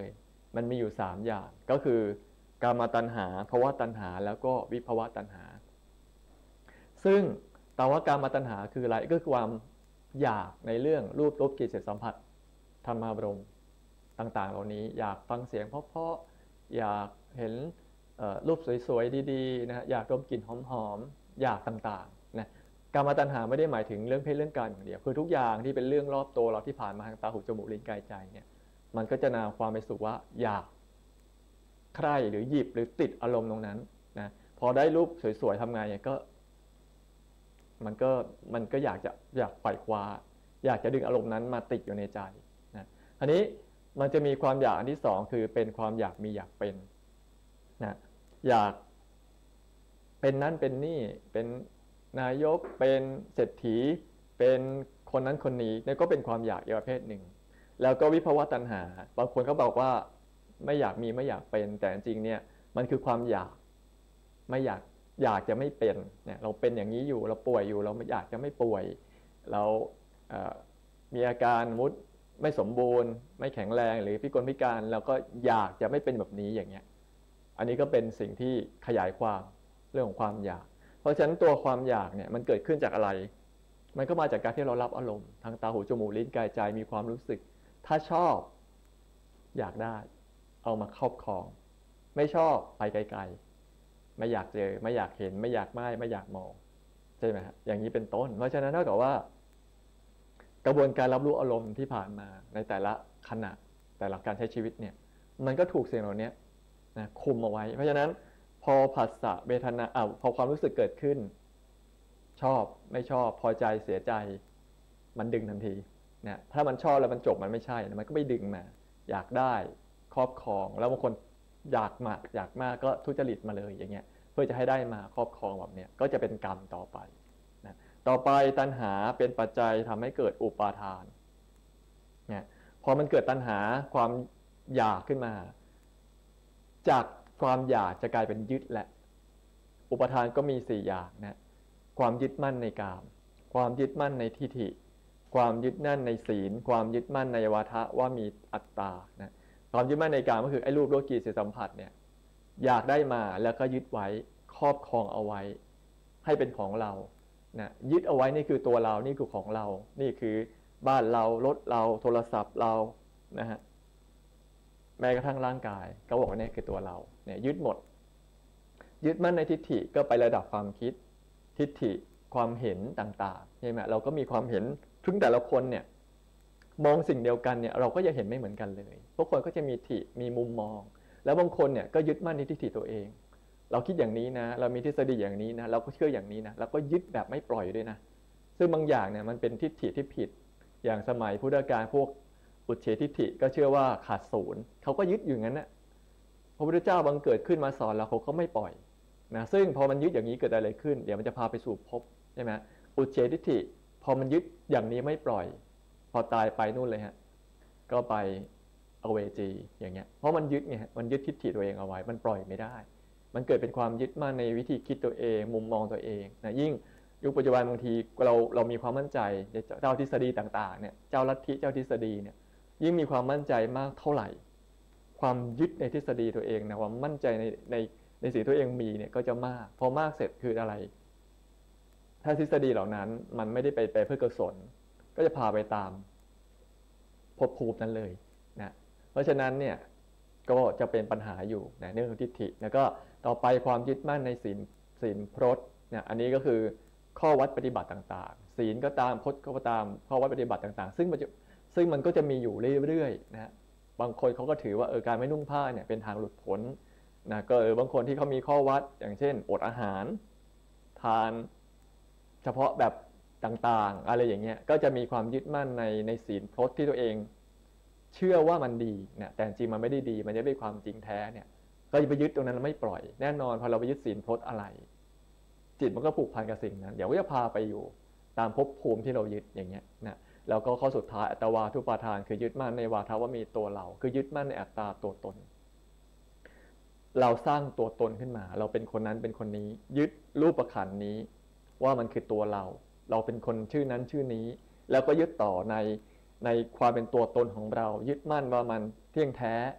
มันมีอยู่สามอย่างก็คือกามตัณหาภวตัณหาแล้วก็วิภวตัณหาซึ่งตามว่ากามตัณหาคืออะไรก็คือความอยากในเรื่องรูปรสกลิ่นเสียงสัมผัสธรรมารมณ์ต่างๆเหล่านี้อยากฟังเสียงเพราะๆอยากเห็นรูปสวยๆดีๆนะอยากดมกลิ่นหอมๆอยากต่างๆนะกามตัณหาไม่ได้หมายถึงเรื่องเพศเรื่องการอย่างเดียวคือทุกอย่างที่เป็นเรื่องรอบตัวเราที่ผ่านมาทางตาหูจมูกลิ้นกายใจเนี่ยมันก็จะนำความไปสู่ว่าอยากใคร่หรือหยิบหรือติดอารมณ์ตรงนั้นนะพอได้รูปสวยๆทำไงเนี่ยก็มันก็มันก็อยากจะอยากปล่อยคว้าอยากจะดึงอารมณ์นั้นมาติดอยู่ในใจนะอันนี้มันจะมีความอยากอันที่สองคือเป็นความอยากมีอยากเป็นนะอยากเป็นนั่นเป็นนี่เป็นนายกเป็นเศรษฐีเป็นคนนั้นคนนี้นี่ก็เป็นความอยากอีกประเภทหนึ่งแล้วก็วิภวตัณหาบางคนเขาบอกว่าไม่อยากมีไม่อยากเป็นแต่จริงๆเนี่ยมันคือความอยากไม่อยากอยากจะไม่เป็นเนี่ยเราเป็นอย่างนี้อยู่เราป่วยอยู่เราไม่อยากจะไม่ป่วยเราเอ่อมีอาการมุดไม่สมบูรณ์ไม่แข็งแรงหรือพิกลพิการเราก็อยากจะไม่เป็นแบบนี้อย่างเงี้ยอันนี้ก็เป็นสิ่งที่ขยายความเรื่องของความอยากเพราะฉะนั้นตัวความอยากเนี่ยมันเกิดขึ้นจากอะไรมันก็มาจากการที่เรารับอารมณ์ทางตาหูจมูกลิ้นกายใจมีความรู้สึกถ้าชอบอยากได้เอามาครอบครองไม่ชอบไปไกลๆไม่อยากเจอไม่อยากเห็นไม่อยากไม่ไม่อยากมองใช่ไหมครับอย่างนี้เป็นต้นเพราะฉะนั้นเท่ากับว่ากระบวนการรับรู้อารมณ์ที่ผ่านมาในแต่ละขณะแต่ละการใช้ชีวิตเนี่ยมันก็ถูกสิ่งเหล่านี้นะคุมเอาไว้เพราะฉะนั้นพอผัสสะเวทนาอ่ะพอความรู้สึกเกิดขึ้นชอบไม่ชอบพอใจเสียใจมันดึงทันทีเนี่ยถ้ามันชอบแล้วมันจบมันไม่ใช่มันก็ไม่ดึงมาอยากได้ครอบครองแล้วบางคนอยากมากอยากมากก็ทุจริตมาเลยอย่างเงี้ยเพื่อจะให้ได้มาครอบครองแบบเนี้ยก็จะเป็นกรรมต่อไปนะต่อไปตัณหาเป็นปัจจัยทำให้เกิดอุปาทานเนี่ยพอมันเกิดตัณหาความอยากขึ้นมาจากความอยากจะกลายเป็นยึดแหละอุปทานก็มีสี่อย่างนะความยึดมั่นในกามความยึดมั่นในทิฏฐิความยึดมั่นในศีลความยึดมั่นในวาทะว่ามีอัตตานะความยึดมั่นในกามก็คือไอ้รูปรสกลิ่นเสียงสัมผัสเนี่ยอยากได้มาแล้วก็ยึดไว้ครอบครองเอาไว้ให้เป็นของเรานะยึดเอาไว้นี่คือตัวเรานี่คือของเรานี่คือบ้านเรารถเราโทรศัพท์เรานะฮะแม้กระทั่งร่างกายก็บอกว่านี่คือตัวเราเนี่ยยึดหมดยึดมั่นในทิฏฐิก็ไประดับความคิดทิฏฐิความเห็นต่างๆใช่ไหมเราก็มีความเห็นทุกแต่ละคนเนี่ยมองสิ่งเดียวกันเนี่ยเราก็จะเห็นไม่เหมือนกันเลยพวกคนก็จะมีทิมีมุมมองแล้วบางคนเนี่ยก็ยึดมั่นในทิฏฐิตัวเองเราคิดอย่างนี้นะเรามีทฤษฎีอย่างนี้นะเราก็เชื่ออย่างนี้นะแล้วก็ยึดแบบไม่ปล่อยด้วยนะซึ่งบางอย่างเนี่ยมันเป็นทิฏฐิที่ผิดอย่างสมัยพุทธกาลพวกอุเฉทิฏฐิก็เชื่อว่าขาดศูนย์เขาก็ยึดอยู่งั้นนะพระพุทธเจ้าบังเกิดขึ้นมาสอนแล้วเขาก็ไม่ปล่อยนะซึ่งพอมันยึดอย่างนี้เกิดอะไรขึ้นเดี๋ยวมันจะพาไปสู่ภพใช่ไหมอุเฉทิฏฐิพอมันยึดอย่างนี้ไม่ปล่อยพอตายไปนู่นเลยฮะก็ไปอเวจีอย่างเงี้ยเพราะมันยึดไงมันยึดทิฏฐิตัวเองเอาไว้มันปล่อยไม่ได้มันเกิดเป็นความยึดมั่นในวิธีคิดตัวเองมุมมองตัวเองนะยิ่งยุคปัจจุบันบางทีเราเรามีความมั่นใจเจ้าทฤษฎีต่างๆเนี่ยเจ้าลัทธิเจ้าทฤษฎีเนี่ยยิ่งมีความมั่นใจมากเท่าไหร่ความยึดในทฤษฎีตัวเองนะความมั่นใจในในในสิ่งตัวเองมีเนี่ยก็จะมากพอมากเสร็จคืออะไรถ้าทฤษฎีเหล่านั้นมันไม่ได้ไปไปเพื่อกุศลก็จะพาไปตามภพภูมินั้นเลยนะเพราะฉะนั้นเนี่ยก็จะเป็นปัญหาอยู่นะเรื่องทิฏฐิแล้วก็ต่อไปความยึดมั่นในศีลศีลพรตเนี่ยอันนี้ก็คือข้อวัดปฏิบัติต่างๆศีลก็ตามพจน์ก็ตามข้อวัดปฏิบัติต่างๆซึ่งมันจะซึ่งมันก็จะมีอยู่เรื่อยๆนะบางคนเขาก็ถือว่าเออการไม่นุ่งผ้าเนี่ยเป็นทางหลุดพ้นนะก็เออบางคนที่เขามีข้อวัดอย่างเช่นอดอาหารทานเฉพาะแบบต่างๆอะไรอย่างเงี้ยก็จะมีความยึดมั่นในในศีลพจน์ที่ตัวเองเชื่อว่ามันดีเนี่ยแต่จริงมันไม่ได้ดีมันจะเป็นความจริงแท้เนี่ยก็จะไปยึดตรงนั้นไม่ปล่อยแน่นอนพอเราไปยึดศีลพจน์อะไรจิตมันก็ผูกพันกับสิ่งนั้นเดี๋ยวก็จะพาไปอยู่ตามภพภูมิที่เรายึดอย่างเงี้ยนะแล้วก็ข้อสุดท้ายอัตวาทุปาทานคือยึดมั่นในวาทะว่ามีตัวเราคือยึดมั่นในอัตตาตัวตนเราสร้างตัวตนขึ้นมาเราเป็นคนนั้นเป็นคนนี้ยึดรูปขันธ์นี้ว่ามันคือตัวเราเราเป็นคนชื่อนั้นชื่อนี้แล้วก็ยึดต่อในในความเป็นตัวตนของเรายึดมั่นว่ามันเที่ยงแท้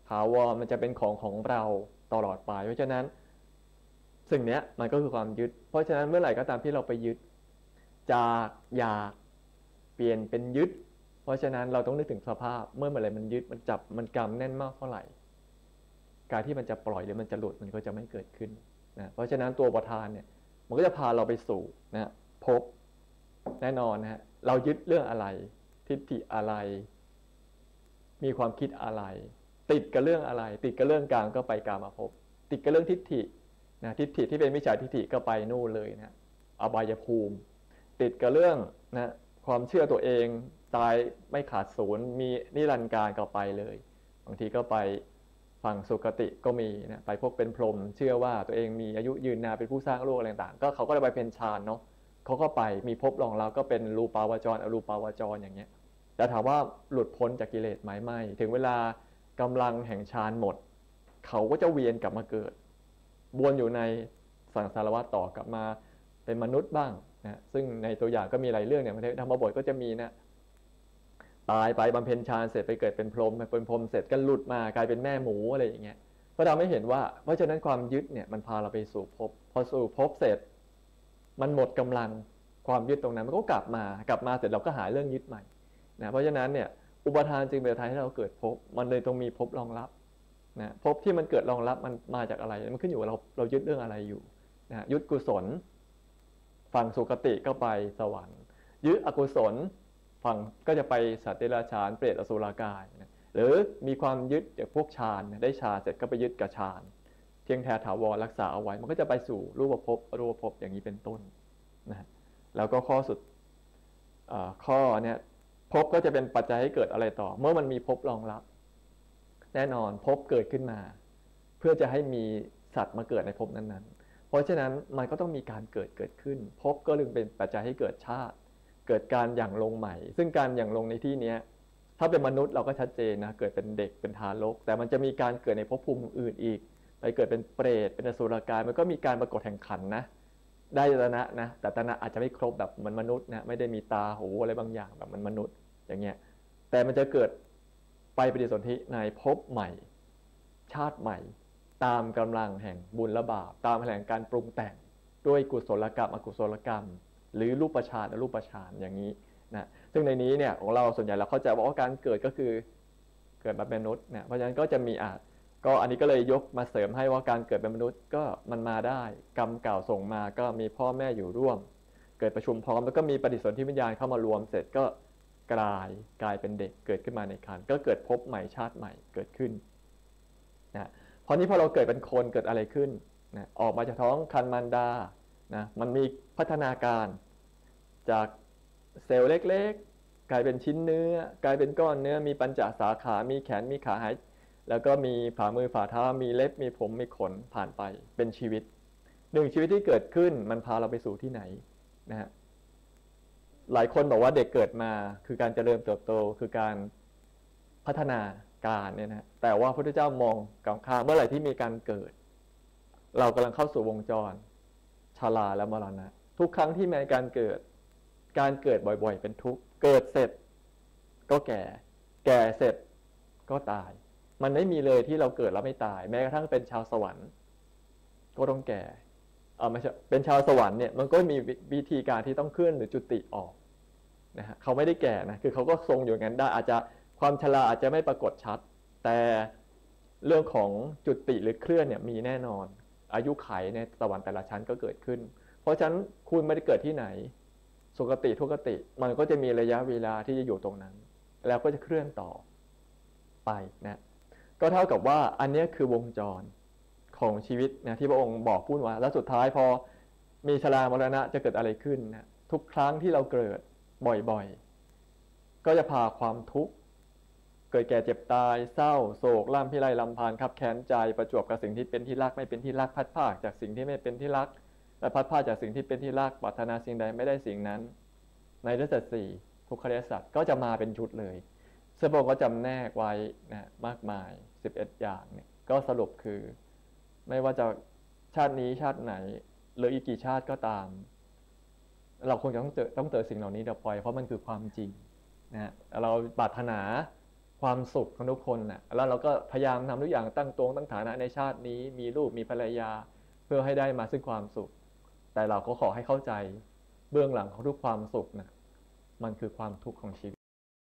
ถาวรมันจะเป็นของของเราตลอดไปเพราะฉะนั้นสิ่งนี้มันก็คือความยึดเพราะฉะนั้นเมื่อไหร่ก็ตามที่เราไปยึดจากอยากเปลี่ยนเป็นยึดเพราะฉะนั้นเราต้องนึกถึงสภาพเมื่อเมื่อไหร่มันยึดมันจับมันกำแน่นมากเท่าไหร่การที่มันจะปล่อยหรือมันจะหลุดมันก็จะไม่เกิดขึ้นนะเพราะฉะนั้นตัวประธานเนี่ยมันก็จะพาเราไปสู่นะพบแน่นอนนะฮะเรายึดเรื่องอะไรทิฏฐิอะไรมีความคิดอะไรติดกับเรื่องอะไรติดกับเรื่องกลางก็ไปกามาพบติดกับเรื่องทิฏฐินะทิฏฐิที่เป็นมิจฉาทิฏฐิก็ไปนู่นเลยนะอบายภูมิติดกับเรื่องนะความเชื่อตัวเองตายไม่ขาดศูนย์มีนิรันดร์การก็ไปเลยบางทีก็ไปฝั่งสุคติก็มีนะไปพวกเป็นพรหมเชื่อว่าตัวเองมีอายุยืนนานเป็นผู้สร้างโลกอะไรต่างๆก็เขาก็ไปเป็นฌานเนาะเขาก็ไปมีภพรองเราก็เป็นรูปาวจรอรูปาวจรอย่างเงี้ยแต่ถามว่าหลุดพ้นจากกิเลสไหมไม่ถึงเวลากำลังแห่งฌานหมดเขาก็จะเวียนกลับมาเกิดวนอยู่ในสังสารวัฏต่อกลับมาเป็นมนุษย์บ้างนะซึ่งในตัวอย่างก็มีหลายเรื่องเนี่ยในธรรมบทก็จะมีนะตายไปบำเพ็ญฌานเสร็จไปเกิดเป็นพรหมไปเป็นพรหมเสร็จก็หลุดมากลายเป็นแม่หมูอะไรอย่างเงี้ยก็ทำให้เห็นว่าเพราะฉะนั้นความยึดเนี่ยมันพาเราไปสู่ภพพอสู่ภพเสร็จมันหมดกำลังความยึดตรงนั้นมันก็กลับมากลับมาเสร็จเราก็หาเรื่องยึดใหม่นะเพราะฉะนั้นเนี่ยอุปทานจึงเป็นทางให้เราเกิดภพมันเลยต้องมีภพรองรับนะภพที่มันเกิดรองรับมันมาจากอะไรมันขึ้นอยู่กับเราเรายึดเรื่องอะไรอยู่นะยึดกุศลฝั่งสุคติก็ไปสวรรค์ยึดอกุศลฝั่งก็จะไปสัตว์เดรัจฉานเปรตอสุรกายนะหรือมีความยึดจากพวกฌานได้ฌานเสร็จก็ไปยึดกับฌานเที่ยงแท้ถาวรรักษาเอาไว้มันก็จะไปสู่รูปภพอรูปภพอย่างนี้เป็นต้นนะแล้วก็ข้อสุดข้อเนี้ยภพก็จะเป็นปัจจัยให้เกิดอะไรต่อเมื่อมันมีภพรองรับแน่นอนภพเกิดขึ้นมาเพื่อจะให้มีสัตว์มาเกิดในภพนั้นๆเพราะฉะนั้นมันก็ต้องมีการเกิดเกิดขึ้นภพก็จึงเป็นปัจจัยให้เกิดชาติเกิดการหยั่งลงใหม่ซึ่งการหยั่งลงในที่นี้ถ้าเป็นมนุษย์เราก็ชัดเจนนะเกิดเป็นเด็กเป็นทารกแต่มันจะมีการเกิดในภพภูมิอื่นอีกไปเกิดเป็นเปรตเป็นอสุรกายมันก็มีการปรากฏแห่งขันนะได้ตนะนะแต่ตนะอาจจะไม่ครบแบบเหมือนมนุษย์นะไม่ได้มีตาหูอะไรบางอย่างแบบมันมนุษย์อย่างเงี้ยแต่มันจะเกิดไปปฏิสนธิในภพใหม่ชาติใหม่ตามกำลังแห่งบุญและบาปตามแห่งการปรุงแต่งด้วยกุศลกรรมอกุศลกรรมหรือรูปฌานอรูปฌานอย่างนี้นะซึ่งในนี้เนี่ยของเราส่วนใหญ่เราเข้าใจว่าการเกิดก็คือเกิดมาเป็นมนุษย์นะเพราะฉะนั้นก็จะมีอาจก็อันนี้ก็เลยยกมาเสริมให้ว่าการเกิดเป็นมนุษย์ก็มันมาได้กรรมเก่าส่งมาก็มีพ่อแม่อยู่ร่วมเกิดประชุมพร้อมแล้วก็มีปฏิสนธิวิญญาณเข้ามารวมเสร็จก็กลายกลายเป็นเด็กเกิดขึ้นมาในครรภ์ก็เกิดภพใหม่ชาติใหม่เกิดขึ้นนะพอนี้พอเราเกิดเป็นคนเกิดอะไรขึ้นนะออกมาจากท้องครรภ์มารดานะมันมีพัฒนาการจากเซลล์เล็กๆกลายเป็นชิ้นเนื้อกลายเป็นก้อนเนื้อมีปัญจสาขามีแขนมีขาหายแล้วก็มีฝ่ามือฝ่าเท้ามีเล็บมีผมมีขนผ่านไปเป็นชีวิตหนึ่งชีวิตที่เกิดขึ้นมันพาเราไปสู่ที่ไหนนะฮะหลายคนบอกว่าเด็กเกิดมาคือการเจริญเติบโตคือการพัฒนาการเนี่ยนะแต่ว่าพระพุทธเจ้ามองกำข้ามเมื่อไหร่ที่มีการเกิดเรากำลังเข้าสู่วงจรชราและมรณะทุกครั้งที่มีการเกิดการเกิดบ่อยๆเป็นทุกข์เกิดเสร็จก็แก่แก่เสร็จก็ตายมันไม่มีเลยที่เราเกิดแล้วไม่ตายแม้กระทั่งเป็นชาวสวรรค์ก็ต้องแก่เออไม่ใช่เป็นชาวสวรรค์เนี่ยมันก็มีวิธีการที่ต้องเคลื่อนหรือจุติออกนะฮะเขาไม่ได้แก่นะคือเขาก็ทรงอยู่อย่างนั้นได้อาจจะความชราอาจจะไม่ปรากฏชัดแต่เรื่องของจุติหรือเคลื่อนเนี่ยมีแน่นอนอายุไขในสวรรค์แต่ละชั้นก็เกิดขึ้นเพราะฉะนั้นคุณไม่ได้เกิดที่ไหนสุคติทุกติมันก็จะมีระยะเวลาที่จะอยู่ตรงนั้นแล้วก็จะเคลื่อนต่อไปนะก็เท่ากับว่าอันนี้คือวงจรของชีวิตนะที่พระองค์บอกพูดว่าแล้วสุดท้ายพอมีชรามรณะจะเกิดอะไรขึ้นนะทุกครั้งที่เราเกิดบ่อยๆก็จะพาความทุกข์เกิดแก่เจ็บตายเศร้าโศกล่ำพิไรลำพานคับแค้นใจประจวบกับสิ่งที่เป็นที่รักไม่เป็นที่รักพัดพากจากสิ่งที่ไม่เป็นที่รักและพัดพากจากสิ่งที่เป็นที่รักปรารถนาสิ่งใดไม่ได้สิ่งนั้นในอริยสัจสี่ทุกขอริยสัจก็จะมาเป็นชุดเลยซึ่งพระองค์ก็จำแนกไว้นะมากมายสิบเอ็ดอย่างเนี่ยก็สรุปคือไม่ว่าจะชาตินี้ชาติไหนหรืออีกกี่ชาติก็ตามเราคงจะต้องเจอต้องเจอสิ่งเหล่านี้เดี๋ยวปล่อยเพราะมันคือความจริงนะเราปรารถนาคความสุขของทุกคนนะแล้วเราก็พยายามทำทุกอย่างตั้งตวงตั้งฐานะในชาตินี้มีลูกมีภรรยาเพื่อให้ได้มาซึ่งความสุขแต่เราก็ขอให้เข้าใจเบื้องหลังของทุกความสุขนะมันคือความทุกข์ของชีวิต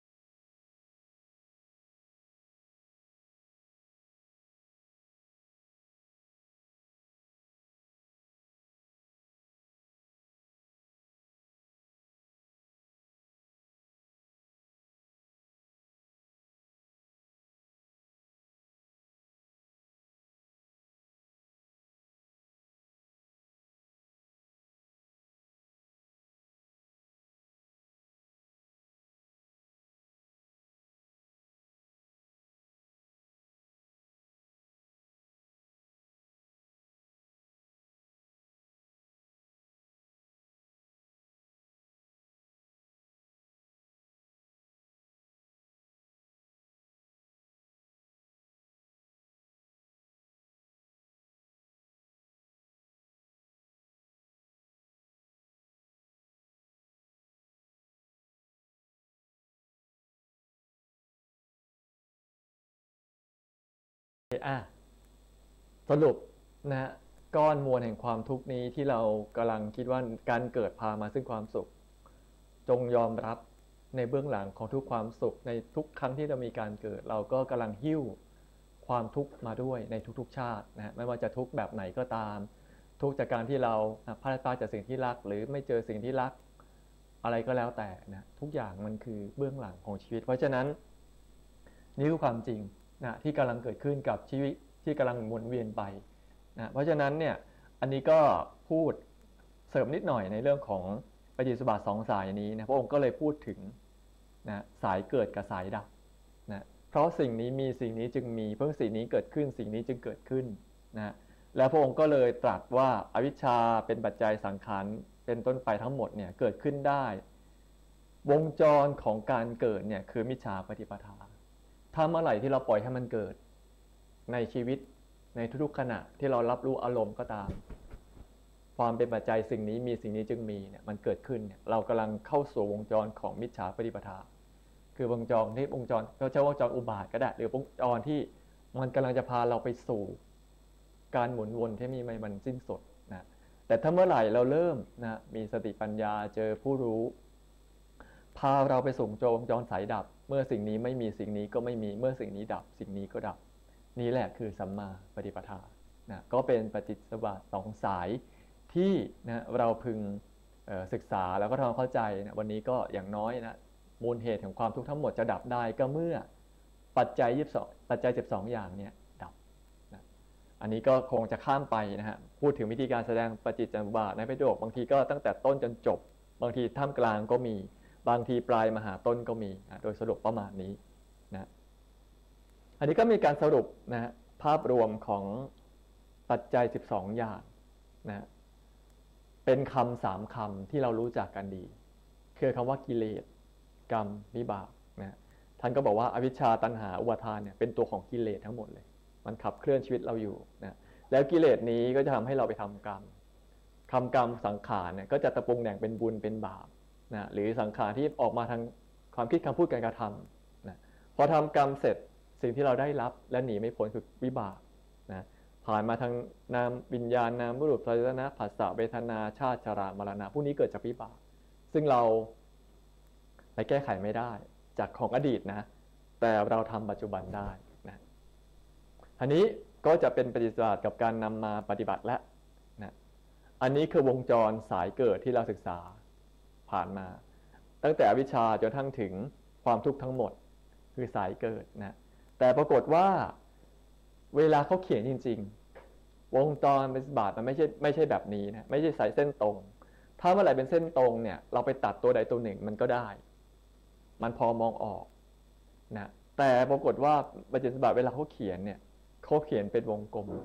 อ่ะสรุปนะก้อนมวลแห่งความทุกข์นี้ที่เรากำลังคิดว่าการเกิดพามาซึ่งความสุขจงยอมรับในเบื้องหลังของทุกความสุขในทุกครั้งที่เรามีการเกิดเราก็กำลังหิ้วความทุกข์มาด้วยในทุกๆชาตินะไม่ว่าจะทุกข์แบบไหนก็ตามทุกข์จากการที่เราพลาดพลาดจากสิ่งที่รักหรือไม่เจอสิ่งที่รักอะไรก็แล้วแต่นะทุกอย่างมันคือเบื้องหลังของชีวิตเพราะฉะนั้นนี่คือความจริงนะที่กำลังเกิดขึ้นกับชีวิตที่กำลังหมุนเวียนไปนะเพราะฉะนั้นเนี่ยอันนี้ก็พูดเสริมนิดหน่อยในเรื่องของปฏิจจสมุปบาทสองสายนี้นะพระองค์ก็เลยพูดถึงนะสายเกิดกับสายดับนะเพราะสิ่งนี้มีสิ่งนี้จึงมีเพิ่งสิ่งนี้เกิดขึ้นสิ่งนี้จึงเกิดขึ้นนะแล้วพระองค์ก็เลยตรัสว่าอวิชชาเป็นปัจจัยสังขารเป็นต้นไปทั้งหมดเนี่ยเกิดขึ้นได้วงจรของการเกิดเนี่ยคือมิจฉาปฏิปทาถ้าเมื่อไหร่ที่เราปล่อยให้มันเกิดในชีวิตในทุกๆขณะที่เรารับรู้อารมณ์ก็ตามความเป็นปัจจัยสิ่งนี้มีสิ่งนี้จึงมีเนี่ยมันเกิดขึ้นเนี่ยเรากำลังเข้าสู่วงจรของมิจฉาปฏิปทาคือวงจรที่วงจรเราใช้วงจรอุบาทก็ได้หรือวงจรที่มันกำลังจะพาเราไปสู่การหมุนวนที่มีไม่มันสิ้นสุดนะแต่ถ้าเมื่อไหร่เราเริ่มนะมีสติปัญญาเจอผู้รู้พาเราไปสู่วงจรสายดับเมื่อสิ่งนี้ไม่มีสิ่งนี้ก็ไม่มีเมื่อสิ่งนี้ดับสิ่งนี้ก็ดับนี่แหละคือสัมมาปฏิปทานะก็เป็นปฏิจจสมุปบาทสองสายที่นะเราพึงศึกษาแล้วก็ทำความเข้าใจนะวันนี้ก็อย่างน้อยนะมูลเหตุของความทุกข์ทั้งหมดจะดับได้ก็เมื่อปัจจัยยี่สิบสองปัจจัยสิบสองอย่างเนี่ยดับนะอันนี้ก็คงจะข้ามไปนะฮะพูดถึงวิธีการแสดงปฏิจจสมุปบาทในพระไตรปิฎกบางทีก็ตั้งแต่ต้นจนจบบางทีท่ามกลางก็มีบางทีปลายมหาต้นก็มีนะโดยสรุปประมาณนี้นะอันนี้ก็มีการสรุปนะภาพรวมของปัจจัยสิบสองอย่างนะเป็นคำสามคำที่เรารู้จักกันดีคือคำว่ากิเลสกรรมวิบากนะท่านก็บอกว่าอวิชชาตัณหาอุปาทานเนี่ยเป็นตัวของกิเลสทั้งหมดเลยมันขับเคลื่อนชีวิตเราอยู่นะแล้วกิเลสนี้ก็จะทำให้เราไปทำกรรมทำกรรมสังขารเนี่ยก็จะตะปรุงแต่งเป็นบุญเป็นบาปนะหรือสังขารที่ออกมาทางความคิดคำพูดการกระทำนะพอทำกรรมเสร็จสิ่งที่เราได้รับและหนีไม่พ้นคือวิบากนะผ่านมาทางนามวิญญาณนามรูปสายตนะผัสสะเวทนาชาติชรามรณะพวกนี้เกิดจากวิบากซึ่งเราไปแก้ไขไม่ได้จากของอดีตนะแต่เราทำปัจจุบันได้นะอันนี้ก็จะเป็นปฏิจจสมุปบาทกับการนำมาปฏิบัติและนะอันนี้คือวงจรสายเกิดที่เราศึกษาผ่านมาตั้งแต่อวิชชาจนทั้งถึงความทุกข์ทั้งหมดคือสายเกิดนะแต่ปรากฏว่าเวลาเขาเขียนจริงๆวงจรปฏิจจสมุปบาทมันไม่ใช่ไม่ใช่แบบนี้นะไม่ใช่สายเส้นตรงถ้าเมื่อไหร่เป็นเส้นตรงเนี่ยเราไปตัดตัวใดตัวหนึ่งมันก็ได้มันพอมองออกนะแต่ปรากฏว่าปฏิจจสมุปบาทเวลาเขาเขียนเนี่ยเขาเขียนเป็นวงกลม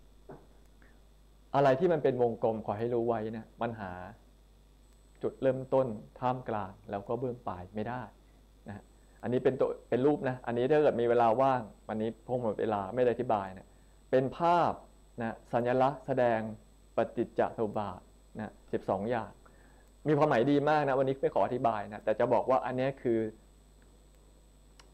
อะไรที่มันเป็นวงกลมขอให้รู้ไว้นะมันหาจุดเริ่มต้นท่ามกลางแล้วก็เบื้องปลายไม่ได้นะอันนี้เป็นตัวเป็นรูปนะอันนี้ถ้าเกิดมีเวลาว่างวันนี้พงหมดเวลาไม่ได้อธิบายนะเป็นภาพนะสัญลักษณ์แสดงปฏิจจสมุปบาทนะสิบสองอย่างมีความหมายดีมากนะวันนี้ไม่ขออธิบายนะแต่จะบอกว่าอันนี้คือ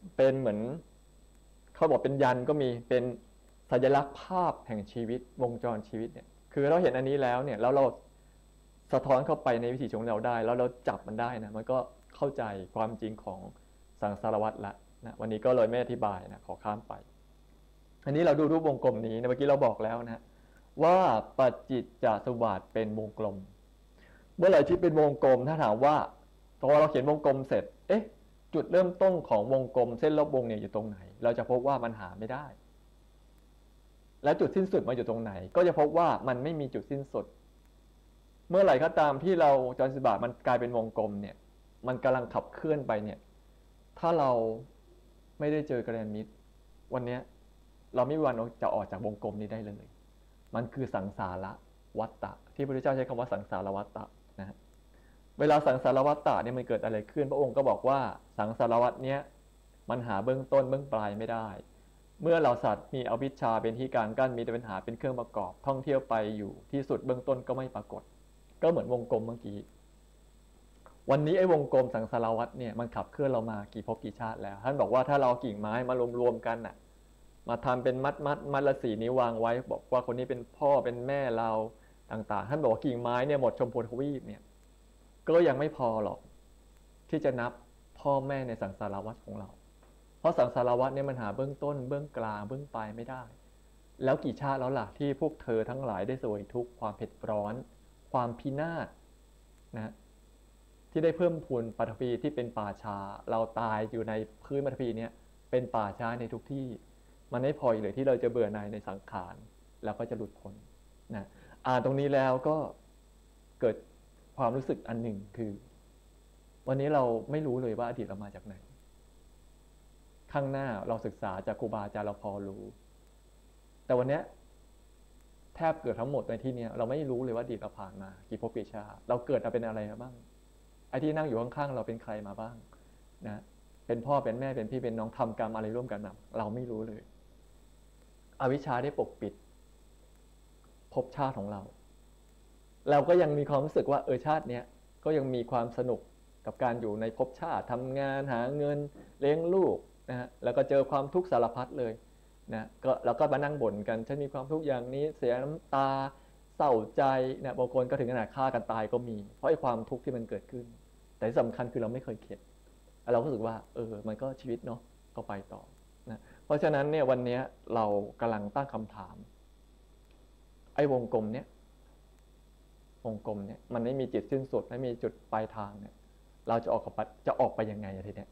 เป็นเหมือนเขาบอกเป็นยันก็มีเป็นสัญลักษณ์ภาพแห่งชีวิตวงจรชีวิตเนี่ยคือเราเห็นอันนี้แล้วเนี่ยแล้วเราสะท้อนเข้าไปในวิถีชีวิตของเราได้แล้วเราจับมันได้นะมันก็เข้าใจความจริงของสังสารวัฏละนะวันนี้ก็เลยไม่อธิบายนะขอข้ามไปอันนี้เราดูรูปวงกลมนี้นะเมื่อกี้เราบอกแล้วนะว่าปัจจิจจสมุปบาทเป็นวงกลมเมื่อไหร่ที่เป็นวงกลมถ้าถามว่าพอเราเขียนวงกลมเสร็จเอ๊ะจุดเริ่มต้นของวงกลมเส้นรอบวงเนี่ยอยู่ตรงไหนเราจะพบว่ามันหาไม่ได้และจุดสิ้นสุดมาอยู่ตรงไหนก็จะพบว่ามันไม่มีจุดสิ้นสุดเมื่อไหร่ก็ตามที่เราจรสิบาทมันกลายเป็นวงกลมเนี่ยมันกำลังขับเคลื่อนไปเนี่ยถ้าเราไม่ได้เจอกัลยาณมิตรวันนี้เราไม่มีวันจะออกจากวงกลมนี้ได้เลยมันคือสังสารวัฏฏะที่พระพุทธเจ้าใช้คำว่าสังสารวัฏฏะนะฮะเวลาสังสารวัฏฏะเนี่ยมันเกิดอะไรขึ้นพระองค์ก็บอกว่าสังสารวัฏเนี้ยมันหาเบื้องต้นเบื้องปลายไม่ได้เมื่อเราสัตว์มีอวิชชาเป็นที่การกั้นมีแต่ปัญหาเป็นเครื่องประกอบท่องเที่ยวไปอยู่ที่สุดเบื้องต้นก็ไม่ปรากฏก็เหมือนวงกลมเมื่อกี้วันนี้ไอ้วงกลมสังสารวัฏเนี่ยมันขับเคลื่อนเรามากี่ภพกี่ชาติแล้วท่านบอกว่าถ้าเรากิ่งไม้มารวมๆกันน่ะมาทำเป็นมัดมัดมัดละสีนิ้ววางไว้บอกว่าคนนี้เป็นพ่อเป็นแม่เราต่างๆท่านบอกว่ากิ่งไม้เนี่ยหมดชมพูทวีปเนี่ยก็ยังไม่พอหรอกที่จะนับพ่อแม่ในสังสารวัฏของเราเพราะสังสารวัฏเนี่ยมันหาเบื้องต้นเบื้องกลางเบื้องปลายไม่ได้แล้วกี่ชาติแล้วล่ะที่พวกเธอทั้งหลายได้เสวยทุกข์ความเผ็ดร้อนความพินาศนะที่ได้เพิ่มพูนปฐพีที่เป็นป่าช้าเราตายอยู่ในพื้นปฐพีเนี่ยเป็นป่าช้าในทุกที่มันไม่พอเลยที่เราจะเบื่อหน่ายในสังขารแล้วก็จะหลุดพ้นนะอ่านตรงนี้แล้วก็เกิดความรู้สึกอันหนึ่งคือวันนี้เราไม่รู้เลยว่าอดีตเรามาจากไหนข้างหน้าเราศึกษาจากครูบาอาจารย์เราพอรู้แต่วันนี้แทบเกิดทั้งหมดในที่นี้เราไม่รู้เลยว่าอดีตเราผ่านมากี่ภพกี่ชาติเราเกิดมาเป็นอะไรมาบ้างไอ้ที่นั่งอยู่ข้างๆเราเป็นใครมาบ้างนะเป็นพ่อเป็นแม่เป็นพี่เป็นน้องทำกรรมอะไรร่วมกันมาเราไม่รู้เลยอวิชชาได้ปกปิดภพชาติของเราเราก็ยังมีความรู้สึกว่าเออชาติเนี้ยก็ยังมีความสนุกกับการอยู่ในภพชาติทำงานหาเงินเลี้ยงลูกนะฮะแล้วก็เจอความทุกข์สารพัดเลยนะก็เราก็มานั่งบ่นกันฉันมีความทุกข์อย่างนี้เสียน้ำตาเศร้าใจนะบางคนก็ถึงขนาดฆ่ากันตายก็มีเพราะไอ้ความทุกข์ที่มันเกิดขึ้นแต่ที่สำคัญคือเราไม่เคยเข็ดเราก็รู้สึกว่าเออมันก็ชีวิตเนาะก็ไปต่อนะเพราะฉะนั้นเนี่ยวันนี้เรากำลังตั้งคำถามไอ้วงกลมเนี้ยวงกลมเนี่ยมันไม่มีจุดสิ้นสุดไม่มีจุดปลายทางเนี่ยเราจะออกกับจะออกไปยังไงทีเนี้ย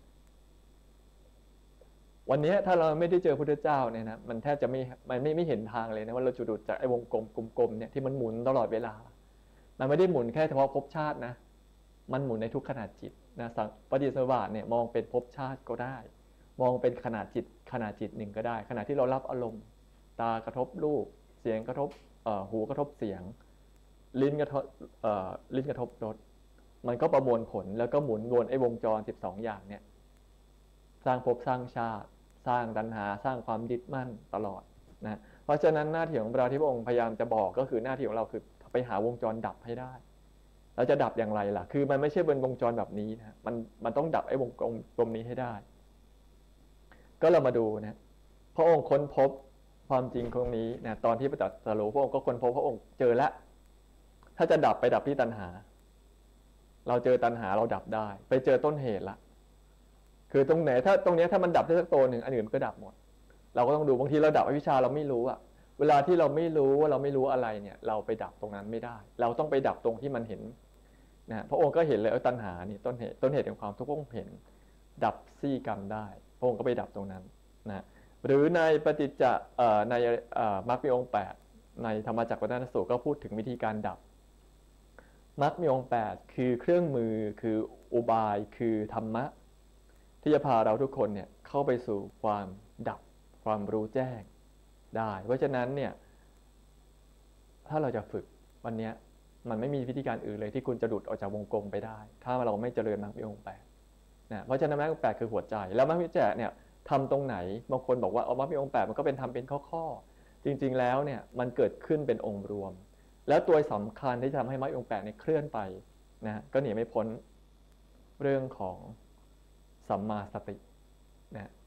วันนี้ถ้าเราไม่ได้เจอพระพุทธเจ้าเนี่ยนะมันแทบจะไม่มันไม่ไม่เห็นทางเลยนะว่าเราจะดูดจากไอ้วงกลมกลมๆเนี่ยที่มันหมุนตลอดเวลามันไม่ได้หมุนแค่เฉพาะภพชาตินะมันหมุนในทุกขนาดจิตนะสังปฏิสวาสเนี่ยมองเป็นภพชาติก็ได้มองเป็นขนาดจิตขนาดจิตหนึ่งก็ได้ขณะที่เรารับอารมณ์ตากระทบรูปเสียงกระทบหูกระทบเสียงลิ้นกระทบลิ้นกระทบรสมันก็ประมวลผลแล้วก็หมุนวนไอ้วงจรสิบสองอย่างเนี่ยสร้างภพสร้างชาติสร้างตัณหาสร้างความยึดมั่นตลอดนะเพราะฉะนั้นหน้าที่ของเราที่พระองค์พยายามจะบอกก็คือหน้าที่ของเราคือไปหาวงจรดับให้ได้เราจะดับอย่างไรล่ะคือมันไม่ใช่เป็นวงจรแบบนี้นะมันมันต้องดับไอ้วงกลมนี้ให้ได้ก็เรามาดูนะพระองค์ค้นพบความจริงตรงนี้นะตอนที่ปฏิจจสรุปพระองค์ก็ค้นพบพระองค์เจอแล้วถ้าจะดับไปดับที่ตัณหาเราเจอตัณหาเราดับได้ไปเจอต้นเหตุละคือตรงไหนถ้าตรงนี้ถ้ามันดับได้สักตัวหนึ่งอันอื่นมันก็ดับหมดเราก็ต้องดูบางทีเราดับอวิชชาเราไม่รู้อะเวลาที่เราไม่รู้ว่าเราไม่รู้อะไรเนี่ยเราไปดับตรงนั้นไม่ได้เราต้องไปดับตรงที่มันเห็นนะพระองค์ก็เห็นเลยว่าตัณหานี่ต้นเหตุต้นเหตุแห่งความทุกข์พระองค์เห็นดับซี่กรรมได้พระองค์ก็ไปดับตรงนั้นนะหรือในปฏิจจในมรรคมีองค์แปดในธรรมจักรวัฏฏสูตรก็พูดถึงวิธีการดับมรรคมีองค์แปดคือเครื่องมือคืออุบายคือธรรมะที่จะพาเราทุกคนเนี่ยเข้าไปสู่ความดับความรู้แจ้งได้เพราะฉะนั้นเนี่ยถ้าเราจะฝึกวันนี้มันไม่มีวิธีการอื่นเลยที่คุณจะหลุดออกจากวงกลมไปได้ถ้าเราไม่เจริญมรรคมีองค์แปดนะเพราะฉะนั้นมรรคมีองค์แปดคือหัวใจแล้วมรรคมีองค์แปดเนี่ยทำตรงไหนบางคนบอกว่าเอามรรคมีองค์แปดมันก็เป็นทำเป็นข้อๆจริงๆแล้วเนี่ยมันเกิดขึ้นเป็นองค์รวมแล้วตัวสำคัญที่จะทำให้มรรคมีองค์แปดเนี่ยเคลื่อนไปนะก็หนีไม่พ้นเรื่องของสัมมาสตินะ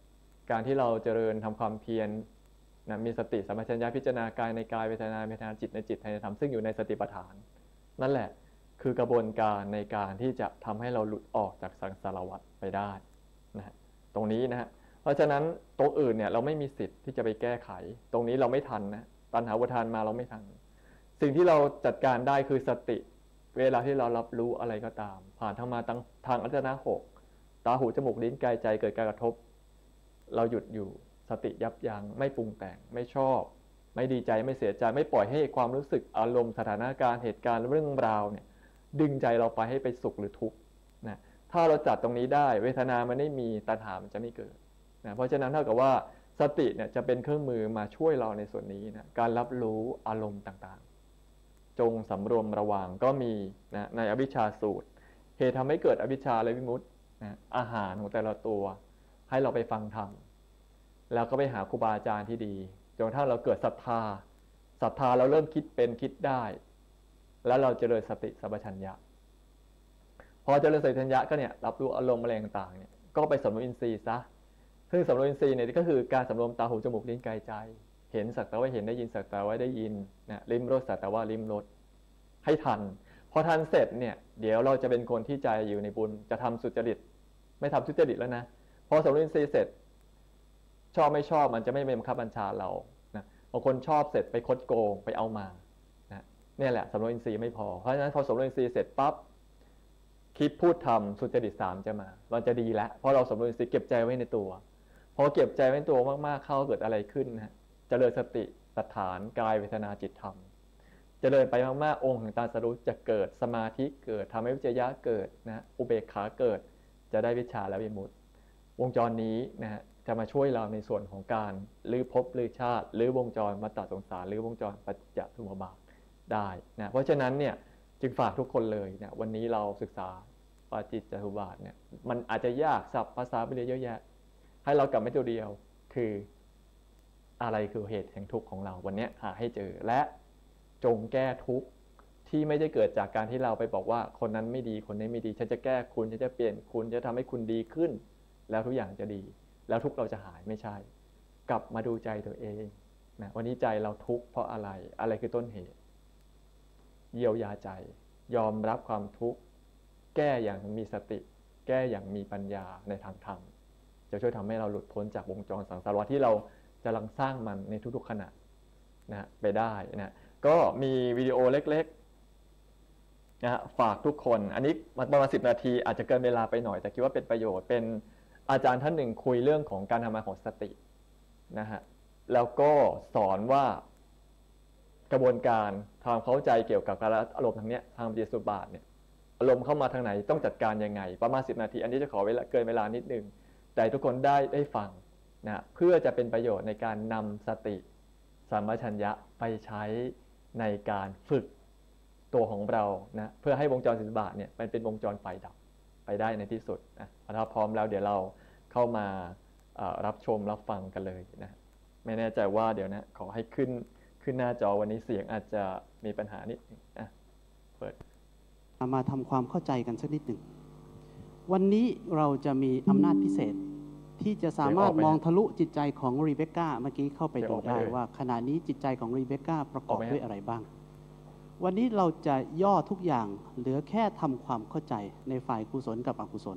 การที่เราเจริญทำความเพียรนะมีสติสัมปชัญญะพิจารณากายในกายเวทนาเวทนาจิตในจิตในธรรมซึ่งอยู่ในสติปัฏฐานนั่นแหละคือกระบวนการในการที่จะทำให้เราหลุดออกจากสังสารวัฏไปได้นะฮะตรงนี้นะฮะเพราะฉะนั้นตรงอื่นเนี่ยเราไม่มีสิทธิ์ที่จะไปแก้ไขตรงนี้เราไม่ทันนะตัณหาอุปาทานมาเราไม่ทันสิ่งที่เราจัดการได้คือสติเวลาที่เรารับรู้อะไรก็ตามผ่านทางมาทางทางอายตนะหกตาหูจมูกลิ้นกายใจเกิดการกระทบเราหยุดอยู่สติยับยั้งไม่ปรุงแต่งไม่ชอบไม่ดีใจไม่เสียใจไม่ปล่อยให้ความรู้สึกอารมณ์สถานการณ์เหตุการณ์เรื่องราวเนี่ยดึงใจเราไปให้ไปสุขหรือทุกข์นะถ้าเราจัดตรงนี้ได้เวทนามันไม่มีตัณหามันจะไม่เกิดนะเพราะฉะนั้นเท่ากับว่าสติเนี่ยจะเป็นเครื่องมือมาช่วยเราในส่วนนี้นะการรับรู้อารมณ์ต่างๆจงสำรวมระวังก็มีนะในอวิชชาสูตรเหตุทำให้เกิดอวิชชาและวิมุตตินะอาหารของแต่ละตัวให้เราไปฟังธรรมแล้วก็ไปหาครูบาอาจารย์ที่ดีจนกระทั่งเราเกิดศรัทธาศรัทธาเราเริ่มคิดเป็นคิดได้แล้วเราเจริญสติสัมปชัญญะพอเจริญสติสัมปชัญญะก็เนี่ยรับรู้อารมณ์อะไรต่างๆเนี่ยก็ไปสำรวมอินทรีย์ซะซึ่งสำรวมอินทรีย์เนี่ยก็คือการสำรวมตาหูจมูกลิ้นกายใจเห็นสักแต่ว่าเห็นได้ยินสักแต่ว่าได้ยินนะลิ้มรสสักแต่ว่าลิ้มรสให้ทันพอทันเสร็จเนี่ยเดี๋ยวเราจะเป็นคนที่ใจอยู่ในบุญจะทำสุจริตไม่ทำทุจริตแล้วนะพอสำรวมอินทรีย์เสร็จชอบไม่ชอบมันจะไม่บังคับบัญชาเรานะบางคนชอบเสร็จไปคดโกงไปเอามานะนี่แหละสำรวมอินทรีย์ไม่พอเพราะฉะนั้นพอสำรวมอินทรีย์เสร็จปั๊บคิดพูดทำสุจริตสามจะมามันจะดีแล้วเพราะเราสำรวมอินทรีย์เก็บใจไว้ในตัวพอเก็บใจไว้ในตัวมากๆเข้าเกิดอะไรขึ้นนะเจริญสติปัฏฐานกายเวทนาจิตธรรมเจริญไปมากๆองค์แห่งตาสรู้จะเกิดสมาธิเกิดทำให้วิจยะเกิดนะอุเบกขาเกิดจะได้วิชาและวิมุตติวงจรนี้นะฮะจะมาช่วยเราในส่วนของการลื้อภพลื้อชาติลื้อวงจรวัฏฏะสงสารลื้อวงจรปัจจสมุปบาทได้นะเพราะฉะนั้นเนี่ยจึงฝากทุกคนเลยนะวันนี้เราศึกษาปาจิจจสมุปบาทเนี่ยมันอาจจะยากศัพท์ภาษาไปเยอะแยะให้เรากลับมาตัวเดียวคืออะไรคือเหตุแห่งทุกข์ของเราวันนี้หาให้เจอและจงแก้ทุกข์ที่ไม่ได้เกิดจากการที่เราไปบอกว่าคนนั้นไม่ดีคนนี้ไม่ดีฉันจะแก้คุณฉันจะเปลี่ยนคุณจะทำให้คุณดีขึ้นแล้วทุกอย่างจะดีแล้วทุกเราจะหายไม่ใช่กลับมาดูใจตัวเองนะวันนี้ใจเราทุกข์เพราะอะไรอะไรคือต้นเหตุเยียวยาใจยอมรับความทุกข์แก้อย่างมีสติแก้อย่างมีปัญญาในทางธรรมจะช่วยทำให้เราหลุดพ้นจากวงจรสังสารวัฏที่เรากำลังสร้างมันในทุกๆขณะนะไปได้นะก็มีวิดีโอเล็กๆนะฝากทุกคนอันนี้ประมาณสิบนาทีอาจจะเกินเวลาไปหน่อยแต่คิดว่าเป็นประโยชน์เป็นอาจารย์ท่านหนึ่งคุยเรื่องของการทำงานของสตินะฮะแล้วก็สอนว่ากระบวนการความเข้าใจเกี่ยวกับการอารมณ์ทางเนี้ยทางปฏิสุบาทเนี่ยอารมณ์เข้ามาทางไหนต้องจัดการยังไงประมาณสิบนาทีอันนี้จะขอเวลาเกินเวลานิดนึงแต่ทุกคนได้ได้ฟังนะเพื่อจะเป็นประโยชน์ในการนำสติสัมปชัญญะไปใช้ในการฝึกตัวของเรานะเพื่อให้วงจรปฏิสุบาทเนี่ยมันเป็นวงจรไฟดับไปได้ในที่สุดนะถ้าพร้อมแล้วเดี๋ยวเราเข้ามารับชมรับฟังกันเลยนะไม่แน่ใจว่าเดี๋ยวนะขอให้ขึ้นขึ้นหน้าจอวันนี้เสียงอาจจะมีปัญหานิดนึงนะเปิดมาทำความเข้าใจกันสักนิดหนึ่งวันนี้เราจะมีอำนาจพิเศษที่จะสามารถมองทะลุจิตใจของรีเบคก้าเมื่อกี้เข้าไปดูได้ว่าขณะนี้จิตใจของรีเบคก้าประกอบด้วยอะไรบ้างวันนี้เราจะย่อทุกอย่างเหลือแค่ทำความเข้าใจในฝ่ายกุศลกับอกุศล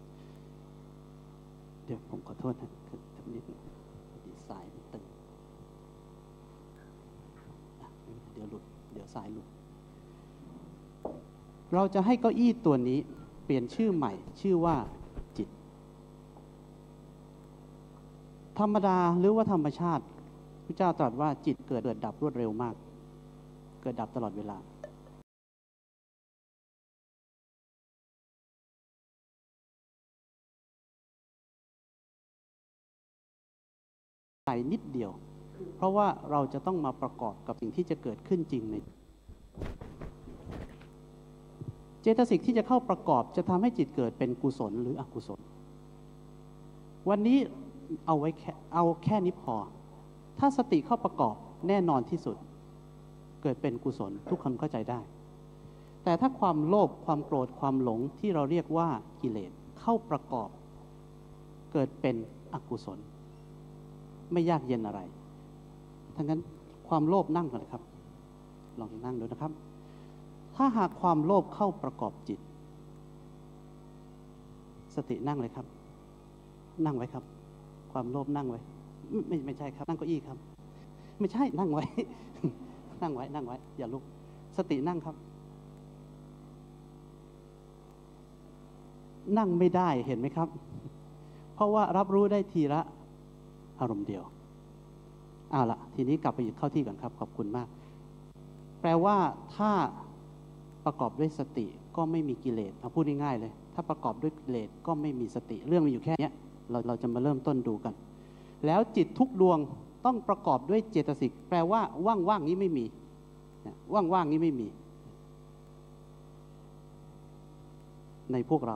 เดี๋ยวผมขอโทษนะทำนิดนึงดีสายมันตึงเดี๋ยวหลุดเดี๋ยวสายหลุดเราจะให้เก้าอี้ตัวนี้เปลี่ยนชื่อใหม่ชื่อว่าจิตธรรมดาหรือว่าธรรมชาติพระเจ้าตรัสว่าจิตเกิดเกิดดับรวดเร็วมากเกิดดับตลอดเวลาใส่นิดเดียวเพราะว่าเราจะต้องมาประกอบกับสิ่งที่จะเกิดขึ้นจริงในเจตสิกที่จะเข้าประกอบจะทำให้จิตเกิดเป็นกุศลหรืออกุศลวันนี้เอาไว้แค่เอาแค่นี้พอถ้าสติเข้าประกอบแน่นอนที่สุดเกิดเป็นกุศลทุกคนเข้าใจได้แต่ถ้าความโลภความโกรธความหลงที่เราเรียกว่ากิเลสเข้าประกอบเกิดเป็นอกุศลไม่ยากเย็นอะไรทั้งนั้นความโลภนั่งก่อนเลยครับลองนั่งดูนะครับถ้าหากความโลภเข้าประกอบจิตสตินั่งเลยครับนั่งไว้ครับความโลภนั่งไว้ไม่ไม่ใช่ครับนั่งเก้าอี้ครับไม่ใช่นั่งไว้ นั่งไว้นั่งไว้อย่าลุกสตินั่งครับนั่งไม่ได้เห็นไหมครับเพราะว่ารับรู้ได้ทีละอารมณ์เดียวเอาละทีนี้กลับไปเข้าที่ก่อนครับขอบคุณมากแปลว่าถ้าประกอบด้วยสติก็ไม่มีกิเลสเอาพูดง่ายๆเลยถ้าประกอบด้วยกิเลสก็ไม่มีสติเรื่องมันอยู่แค่นี้เราเราจะมาเริ่มต้นดูกันแล้วจิตทุกดวงต้องประกอบด้วยเจตสิกแปลว่าว่างๆนี้ไม่มีว่างๆนี้ไม่มีในพวกเรา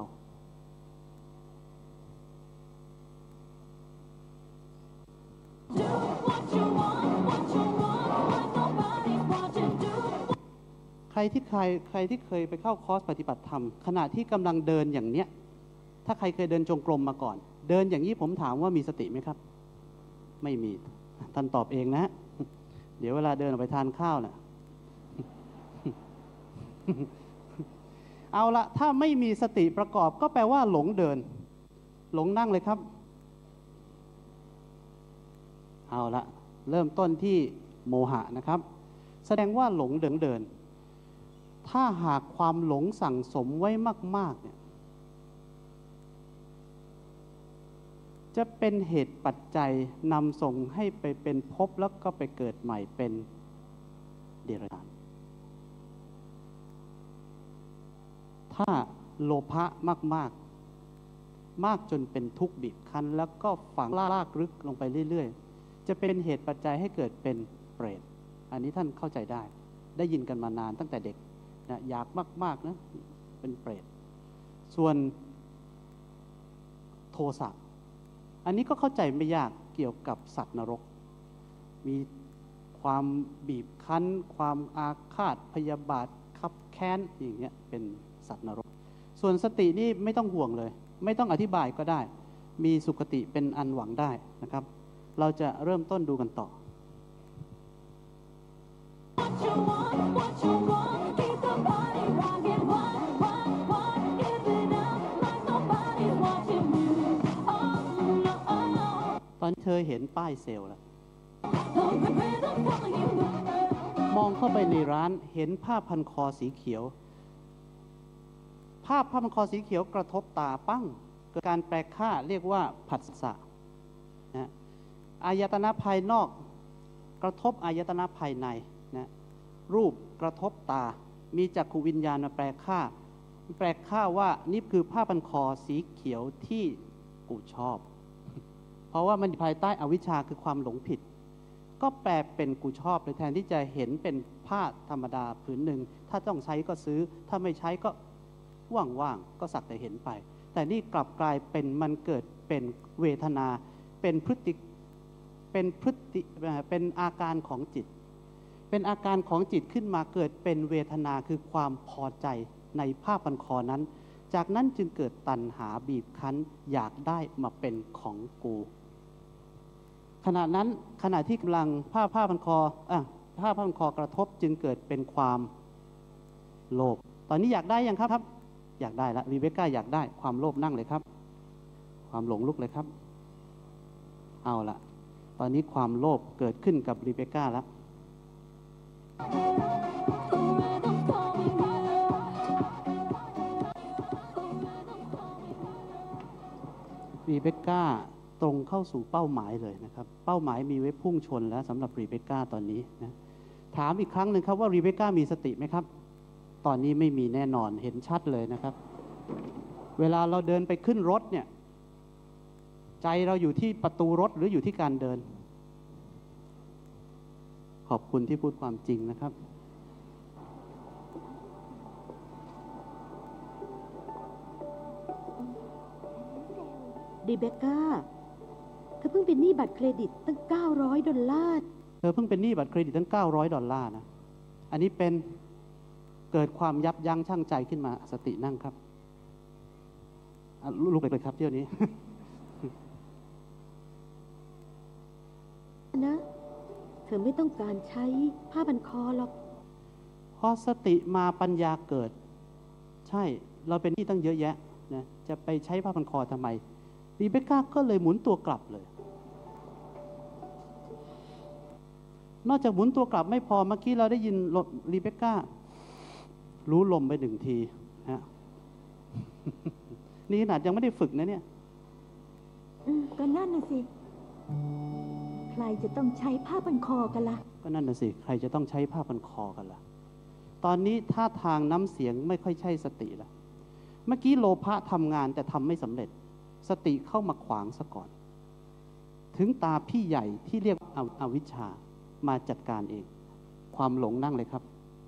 ใครที่ใครใครที่เคยไปเข้าคอร์สปฏิบัติธรรมขณะที่กำลังเดินอย่างเนี้ยถ้าใครเคยเดินจงกรมมาก่อนเดินอย่างนี้ผมถามว่ามีสติไหมครับไม่มีท่านตอบเองนะเดี๋ยวเวลาเดินออกไปทานข้าวน่ะ เอาละถ้าไม่มีสติประกอบก็แปลว่าหลงเดินหลงนั่งเลยครับเอาละเริ่มต้นที่โมหะนะครับแสดงว่าหลงเดินเดินถ้าหากความหลงสั่งสมไว้มากๆเนี่ยจะเป็นเหตุปัจจัยนำส่งให้ไปเป็นภพแล้วก็ไปเกิดใหม่เป็นเดรัจฉานถ้าโลภะมากๆมากจนเป็นทุกข์บีบคั้นแล้วก็ฝังลากลึกลงไปเรื่อยๆจะเป็นเหตุปัจจัยให้เกิดเป็นเปรตอันนี้ท่านเข้าใจได้ได้ยินกันมานานตั้งแต่เด็กนะอยากมากๆนะเป็นเปรตส่วนโทสะอันนี้ก็เข้าใจไม่ยากเกี่ยวกับสัตว์นรกมีความบีบคั้นความอาฆาตพยาบาทคับแค้นอย่างเงี้ยเป็นสัตว์นรกส่วนสตินี่ไม่ต้องห่วงเลยไม่ต้องอธิบายก็ได้มีสุคติเป็นอันหวังได้นะครับเราจะเริ่มต้นดูกันต่อตอนเธอเห็นป้ายเซลล์แล้วมองเข้าไปในร้านเห็นผ้าพันคอสีเขียวภาพผ้าพันคอสีเขียวกระทบตาปั้งเกิดการแปลค่าเรียกว่าผัสสะนะอายตนะภายนอกกระทบอายตนะภายในนะรูปกระทบตามีจักขุวิญญาณมาแปลค่าแปลค่าว่านี่คือผ้าพันคอสีเขียวที่กูชอบเพราะว่ามันภายใต้อวิชชาคือความหลงผิดก็แปลเป็นกูชอบเลยแทนที่จะเห็นเป็นผ้าธรรมดาผืนหนึ่งถ้าต้องใช้ก็ซื้อถ้าไม่ใช้ก็ว่างๆก็สักแต่เห็นไปแต่นี่กลับกลายเป็นมันเกิดเป็นเวทนาเป็นพฤติเป็นพฤติเป็นอาการของจิตเป็นอาการของจิตขึ้นมาเกิดเป็นเวทนาคือความพอใจในผ้าพันคอนั้นจากนั้นจึงเกิดตัณหาบีบคั้นอยากได้มาเป็นของกูขณะนั้นขณะที่กำลังผ้าผ้าพันคออ่ะผ้าพันคอกระทบจึงเกิดเป็นความโลภตอนนี้อยากได้ยังครับครับอยากได้แล้วรีเบคก้าอยากได้ความโลภนั่งเลยครับความหลงลุกเลยครับเอาละตอนนี้ความโลภเกิดขึ้นกับรีเบคก้าแล้วรีเบคก้าตรงเข้าสู่เป้าหมายเลยนะครับเป้าหมายมีไว้พุ่งชนแล้วสำหรับรีเบคก้าตอนนี้นะถามอีกครั้งหนึ่งครับว่ารีเบคก้ามีสติไหมครับตอนนี้ไม่มีแน่นอนเห็นชัดเลยนะครับเวลาเราเดินไปขึ้นรถเนี่ยใจเราอยู่ที่ประตูรถหรืออยู่ที่การเดินขอบคุณที่พูดความจริงนะครับรีเบคก้าเธอเพิ่งเป็นหนี้บัตรเครดิตตั้งเก้าร้อยดอลลาร์เธอเพิ่งเป็นหนี้บัตรเครดิตตั้งเก้าร้อยดอลลาร์นะอันนี้เป็นเกิดความยับยั้งชั่งใจขึ้นมาสตินั่งครับลุกเลยครับเที่ยวนี้นะเธอไม่ต้องการใช้ผ้าพันคอหรอกพอสติมาปัญญาเกิดใช่เราเป็นที่ตั้งเยอะแยะนะจะไปใช้ผ้าพันคอทำไมรีเบคก้าก็เลยหมุนตัวกลับเลยนอกจากหมุนตัวกลับไม่พอเมื่อกี้เราได้ยินรีเบคก้ารู้ลมไปหนึ่งทีฮะ นี่ขนาดยังไม่ได้ฝึกนะเนี่ยก็นั่นน่ะสิใครจะต้องใช้ผ้าพันคอกันล่ะก็นั่นน่ะสิใครจะต้องใช้ผ้าพันคอกันล่ะตอนนี้ท่าทางน้ำเสียงไม่ค่อยใช่สติละเมื่อกี้โลภะทำงานแต่ทำไม่สำเร็จสติเข้ามาขวางซะก่อนถึงตาพี่ใหญ่ที่เรียกอวิชชามาจัดการเองความหลงนั่งเลยครับ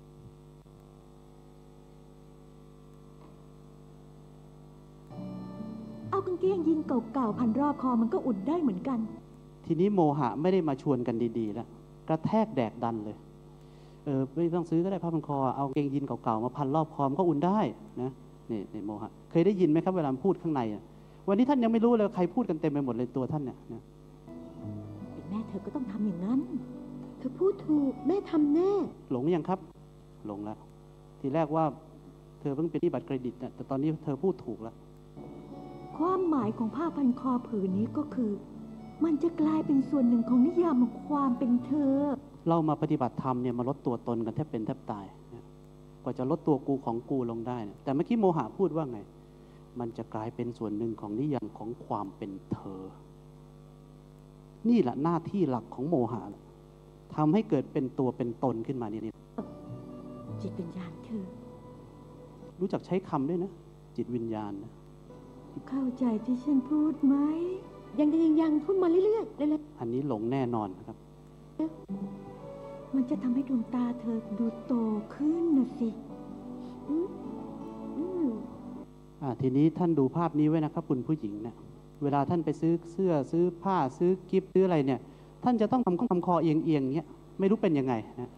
เอากางเกงยีนเก่าๆพันรอบคอมันก็อุ่นได้เหมือนกันทีนี้โมหะไม่ได้มาชวนกันดีๆแล้วกระแทกแดกดันเลยเออไม่ต้องซื้อก็ได้ผ้าพันคอเอากางเกงยีนเก่าๆมาพันรอบคอมันก็อุ่นได้นะนี่นี่โมหะเคยได้ยินไหมครับเวลาพูดข้างในอ่ะวันนี้ท่านยังไม่รู้เลยใครพูดกันเต็มไปหมดเลยตัวท่านเนี่ยนะเป็นแม่เธอก็ต้องทำอย่างนั้นเธอพูดถูกแม่ทำแน่หลงยังครับหลงแล้วทีแรกว่าเธอเพิ่งเป็นหนี้บัตรเครดิตแต่ตอนนี้เธอพูดถูกแล้วความหมายของผ้าพันคอผืนนี้ก็คือมันจะกลายเป็นส่วนหนึ่งของนิยามของความเป็นเธอเรามาปฏิบัติธรรมเนี่ยมาลดตัวตนกันแทบเป็นแทบตายกว่าจะลดตัวกูของกูลงได้นะแต่เมื่อกี้โมหะพูดว่าไงมันจะกลายเป็นส่วนหนึ่งของนิยามของความเป็นเธอนี่แหละหน้าที่หลักของโมหะทำให้เกิดเป็นตัวเป็นตนขึ้นมาเนี่ยจิตวิญญาณเธอรู้จักใช้คำด้วยนะจิตวิญญาณนะเข้าใจที่ฉันพูดไหมยังยังยังพูดมาเรื่อยๆเลยอันนี้หลงแน่นอนครับมันจะทำให้ดวงตาเธอดูโตขึ้นนะสิอืมอืมอ่าทีนี้ท่านดูภาพนี้ไว้นะครับคุณผู้หญิงเนะเวลาท่านไปซื้อเสื้อซื้อผ้าซื้อกิฟต์ซื้ออะไรเนี่ยท่านจะต้องทำข้อทำคอเอียงเอียงเงี้ยไม่รู้เป็นยังไงนะ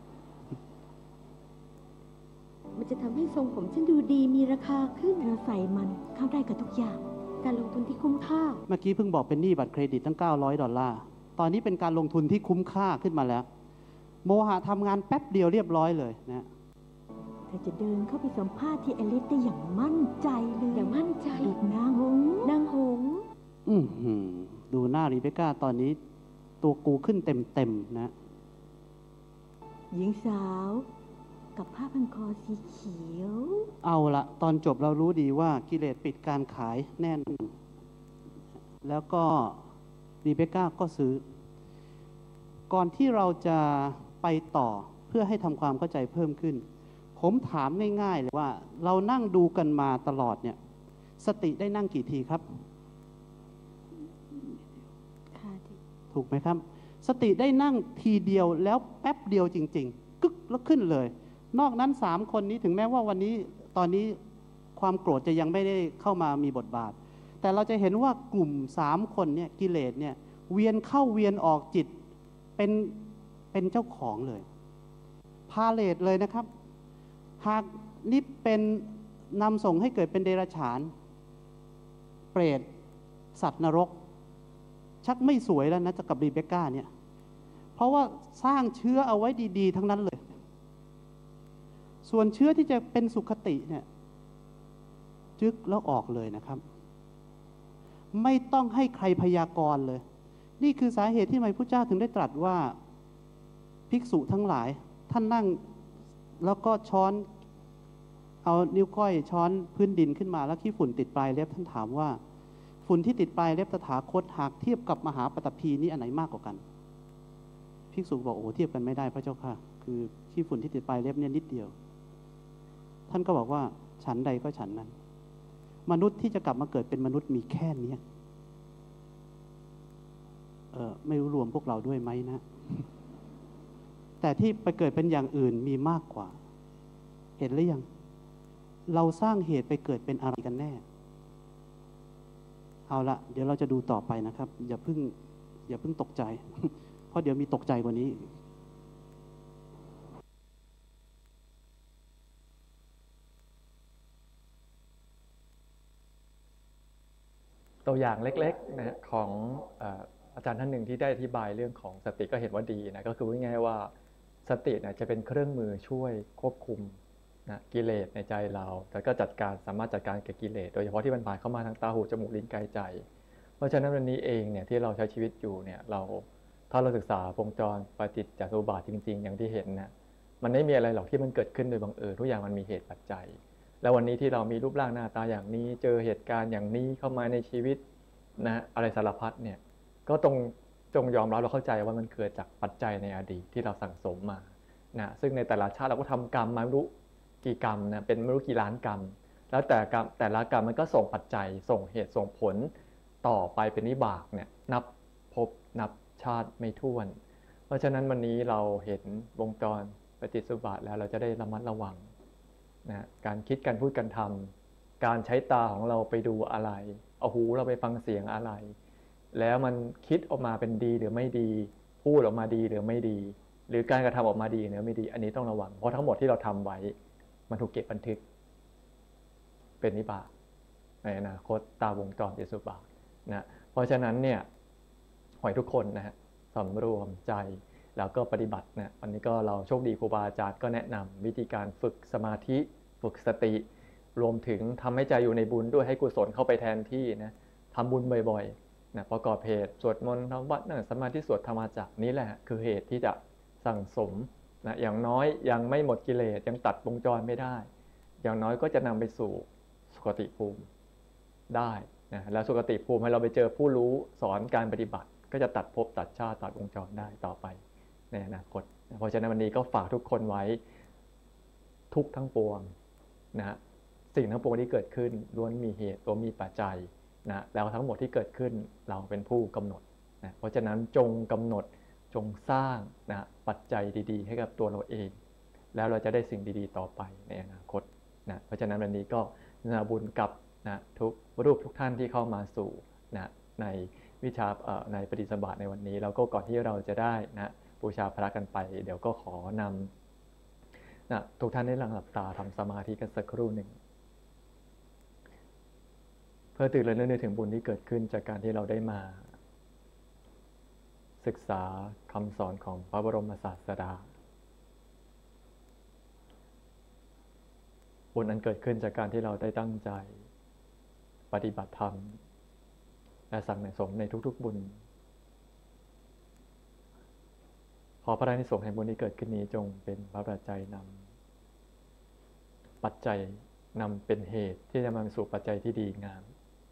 มันจะทำให้ทรงผมฉันดูดีมีราคาขึ้นเธอใส่มันเข้าได้กับทุกอย่างการลงทุนที่คุ้มค่าเมื่อกี้เพิ่งบอกเป็นหนี้บัตรเครดิตตั้งเก้าร้อยดอลลาร์ตอนนี้เป็นการลงทุนที่คุ้มค่าขึ้นมาแล้วโมหะทำงานแป๊บเดียวเรียบร้อยเลยนะเธอจะเดินเข้าไปสัมภาษณ์ที่เอลิสได้อย่างมั่นใจเลยอย่างมั่นใจดูนางหงนางหงอือหือดูหน้ารีเบคก้าตอนนี้ตัวกูขึ้นเต็มเต็มนะหญิงสาวกับผ้าพันคอสีเขียวเอาละตอนจบเรารู้ดีว่ากิเลสปิดการขายแน่นแล้วก็รีเบคก้าก็ซื้อก่อนที่เราจะไปต่อเพื่อให้ทำความเข้าใจเพิ่มขึ้นผมถามง่ายๆเลยว่าเรานั่งดูกันมาตลอดเนี่ยสติได้นั่งกี่ทีครับถูกไหมครับสติได้นั่งทีเดียวแล้วแป๊บเดียวจริงๆกึกแล้วขึ้นเลยนอกนั้นสามคนนี้ถึงแม้ว่าวันนี้ตอนนี้ความโกรธจะยังไม่ได้เข้ามามีบทบาทแต่เราจะเห็นว่ากลุ่มสามคนเนี่ยกิเลสเนี่ยเวียนเข้าเวียนออกจิตเป็นเป็นเจ้าของเลยพาเลทเลยนะครับหากนี่เป็นนำส่งให้เกิดเป็นเดรัจฉานเปรตสัตว์นรกชักไม่สวยแล้วนะจะกับรีเบคก้าเนี่ยเพราะว่าสร้างเชื้อเอาไว้ดีๆทั้งนั้นเลยส่วนเชื้อที่จะเป็นสุขติเนี่ยจึ๊กแล้วออกเลยนะครับไม่ต้องให้ใครพยากรณ์เลยนี่คือสาเหตุที่พระพุทธเจ้าถึงได้ตรัสว่าภิกษุทั้งหลายท่านนั่งแล้วก็ช้อนเอานิ้วก้อยช้อนพื้นดินขึ้นมาแล้วขี้ฝุ่นติดปลายเล็บท่านถามว่าฝุ่นที่ติดปลายเล็บตถาคตหากเทียบกับมหาปฐพีนี้อันไหนมากกว่ากันภิกษุบอกโอ้เทียบกันไม่ได้พระเจ้าค่ะคือขี้ฝุ่นที่ติดปลายเล็บเนี่ยนิดเดียวท่านก็บอกว่าฉันใดก็ฉันนั้นมนุษย์ที่จะกลับมาเกิดเป็นมนุษย์มีแค่นี้เออไม่รู้รวมพวกเราด้วยไหมนะแต่ที่ไปเกิดเป็นอย่างอื่นมีมากกว่าเห็นหรือยังเราสร้างเหตุไปเกิดเป็นอะไรกันแน่เอาละเดี๋ยวเราจะดูต่อไปนะครับอย่าเพิ่งอย่าเพิ่งตกใจเพราะเดี๋ยวมีตกใจกว่านี้ตัวอย่างเล็กๆนะของอาจารย์ท่านหนึ่งที่ได้อธิบายเรื่องของสติก็เห็นว่าดีนะก็คือว่าง่ายๆว่าสตินะจะเป็นเครื่องมือช่วยควบคุมนะกิเลสในใจเราแล้วก็จัดการสามารถจัดการกับกิเลสโดยเฉพาะที่มันผ่านเข้ามาทางตาหูจมูกลิ้นกายใจเพราะฉะนั้นวันนี้เองเนี่ยที่เราใช้ชีวิตอยู่เนี่ยเราถ้าเราศึกษาวงจรปฏิจจสมุปบาทจริงๆอย่างที่เห็นนะมันไม่มีอะไรหรอกที่มันเกิดขึ้นโดยบังเอิญทุกอย่างมันมีเหตุปัจจัยแล้ววันนี้ที่เรามีรูปร่างหน้าตาอย่างนี้เจอเหตุการณ์อย่างนี้เข้ามาในชีวิตนะอะไรสารพัดเนี่ยก็ตรงจงยอมรับเราเข้าใจว่ามันเกิดจากปัจจัยในอดีตที่เราสั่งสมมานะซึ่งในแต่ละชาติเราก็ทำกรรมมาไม่รู้กี่กรรมนะเป็นไม่รู้กี่ล้านกรรมแล้วแต่กรรมแต่ละกรรมมันก็ส่งปัจจัยส่งเหตุส่งผลต่อไปเป็นวิบากเนี่ยนับพบนับชาติไม่ถ้วนเพราะฉะนั้นวันนี้เราเห็นวงจรปฏิจจสมุปบาทแล้วเราจะได้ระมัดระวังนะการคิดการพูดการทำการใช้ตาของเราไปดูอะไรเอาหูเราไปฟังเสียงอะไรแล้วมันคิดออกมาเป็นดีหรือไม่ดีพูดออกมาดีหรือไม่ดีหรือการกระทำออกมาดีหรือไม่ดีอันนี้ต้องระวังเพราะทั้งหมดที่เราทำไว้มันถูกเก็บบันทึกเป็นวิบากในอนาคตตามวงจรปฏิจจสมุปบาทนะเพราะฉะนั้นเนี่ยขอให้ทุกคนนะฮะสำรวมใจแล้วก็ปฏิบัตินะวันนี้ก็เราโชคดีครูบาอาจารย์ก็แนะนำวิธีการฝึกสมาธิฝึกสติรวมถึงทำให้ใจอยู่ในบุญด้วยให้กุศลเข้าไปแทนที่นะทำบุญบ่อยๆนะประกอบเหตุสวดมนต์ทำวัดนั่งสมาธิสวดธรรมจักรนี้แหละคือเหตุที่จะสั่งสมนะอย่างน้อยยังไม่หมดกิเลสยังตัดวงจรไม่ได้อย่างน้อยก็จะนำไปสู่สุคติภูมิได้นะแล้วสุคติภูมิให้เราไปเจอผู้รู้สอนการปฏิบัติก็จะตัดภพตัดชาติตัดวงจรได้ต่อไปในอนาคตเพราะฉะนั้นวันนี้ก็ฝากทุกคนไว้ทุกทั้งปวงนะสิ่งทั้งปวงที่เกิดขึ้นล้วนมีเหตุล้วนมีปัจจัยนะแล้วทั้งหมดที่เกิดขึ้นเราเป็นผู้กำหนดนะเพราะฉะนั้นจงกำหนดจงสร้างนะปัจจัยดีๆให้กับตัวเราเองแล้วเราจะได้สิ่งดีๆต่อไปในอนาคตนะเพราะฉะนั้นวันนี้ก็นาบุญกับนะทุกรูปทุกท่านที่เข้ามาสู่นะในวิชาในปฏิสัมบาทในวันนี้แล้วก็ก่อนที่เราจะได้นะบูชาพระกันไปเดี๋ยวก็ขอนำนะทุกท่านได้หลับตาทำสมาธิกันสักครู่หนึ่งเพื่อตื่นเต้นนึกถึงบุญที่เกิดขึ้นจากการที่เราได้มาศึกษาคำสอนของพระบรมศาสดาบุญอันเกิดขึ้นจากการที่เราได้ตั้งใจปฏิบัติธรรมและสั่งสมในทุกๆบุญขอพระอานิสงส์แห่งบุญที่เกิดขึ้นนี้จงเป็นพระปัจจัยนำปัจจัยนำเป็นเหตุที่จะมาสู่ปัจจัยที่ดีงาม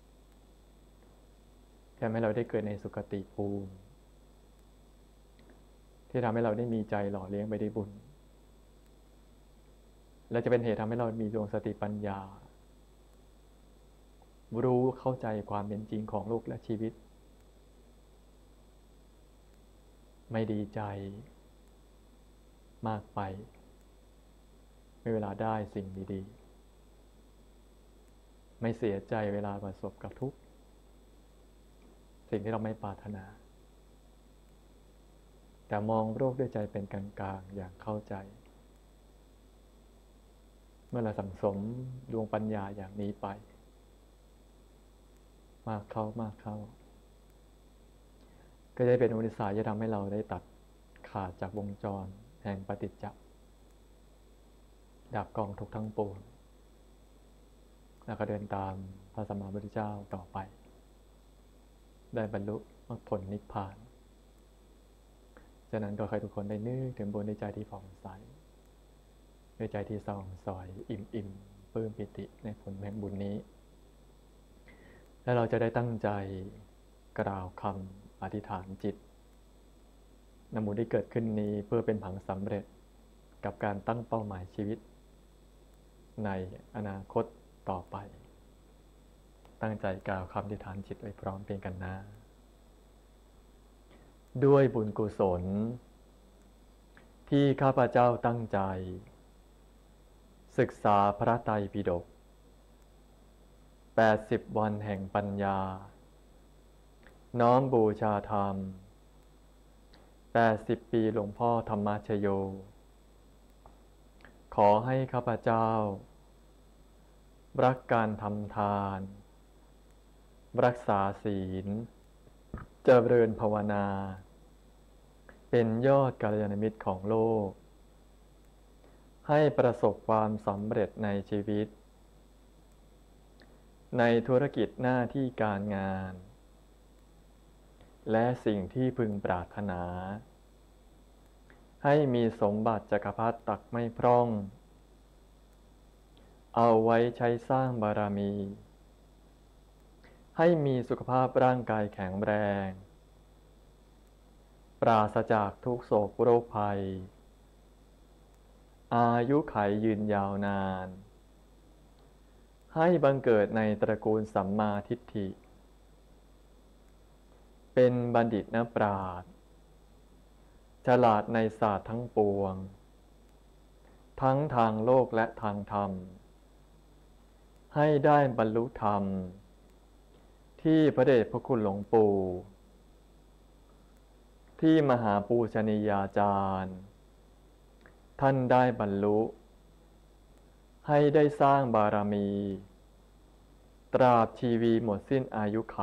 ที่ทำให้เราได้เกิดในสุคติภูมิที่ทำให้เราได้มีใจหล่อเลี้ยงไปด้วยบุญและจะเป็นเหตุทำให้เรามีดวงสติปัญญารู้เข้าใจความเป็นจริงของโลกและชีวิตไม่ดีใจมากไปไม่เวลาได้สิ่งดีๆไม่เสียใจเวลาประสบกับทุกสิ่งที่เราไม่ปรารถนาแต่มองโลกด้วยใจเป็นกลางๆอย่างเข้าใจเมื่อเราสั่งสมดวงปัญญาอย่างนี้ไปมากเข้ามากเข้าก็จะเป็นอุปนิสัยจะทำให้เราได้ตัดขาดจากวงจรแห่งปฏิจจ์ดับกองทุกข์ทั้งปวงแล้วก็เดินตามพระสัมมาสัมพุทธเจ้าต่อไปได้บรรลุมรรคผลนิพพานฉะนั้นก็ขอให้ทุกคนได้นึกถึงบุญในใจที่ผ่องใสในใจที่ส่องสวยอิ่มอิ่มปลื้มปิติในผลแห่งบุญนี้และเราจะได้ตั้งใจกล่าวคำอธิษฐานจิตนำบุญที่เกิดขึ้นนี้เพื่อเป็นผังสำเร็จกับการตั้งเป้าหมายชีวิตในอนาคตต่อไปตั้งใจกล่าวคำอธิษฐานจิตไว้พร้อมเพรียงกันนะด้วยบุญกุศลที่ข้าพเจ้าตั้งใจศึกษาพระไตรปิฎกแปดสิบวันแห่งปัญญาน้อมบูชาธรรมแปดสิบปีหลวงพ่อธรรมชโยขอให้ข้าพเจ้ารักการทำทานรักษาศีลเจริญภาวนาเป็นยอดกัลยาณมิตรของโลกให้ประสบความสำเร็จในชีวิตในธุรกิจหน้าที่การงานและสิ่งที่พึงปรารถนาให้มีสมบัติจักรพรรดิตักไม่พร่องเอาไว้ใช้สร้างบารมีให้มีสุขภาพร่างกายแข็งแรงปราศจากทุกโศกโรคภัยอายุขัยยืนยาวนานให้บังเกิดในตระกูลสัมมาทิฏฐิเป็นบัณฑิตนักปราชญ์ฉลาดในศาสตร์ทั้งปวงทั้งทางโลกและทางธรรมให้ได้บรรลุธรรมที่พระเดชพระคุณหลวงปู่ที่มหาปูชนียาจารย์ท่านได้บรรลุให้ได้สร้างบารมีตราบชีวีหมดสิ้นอายุไข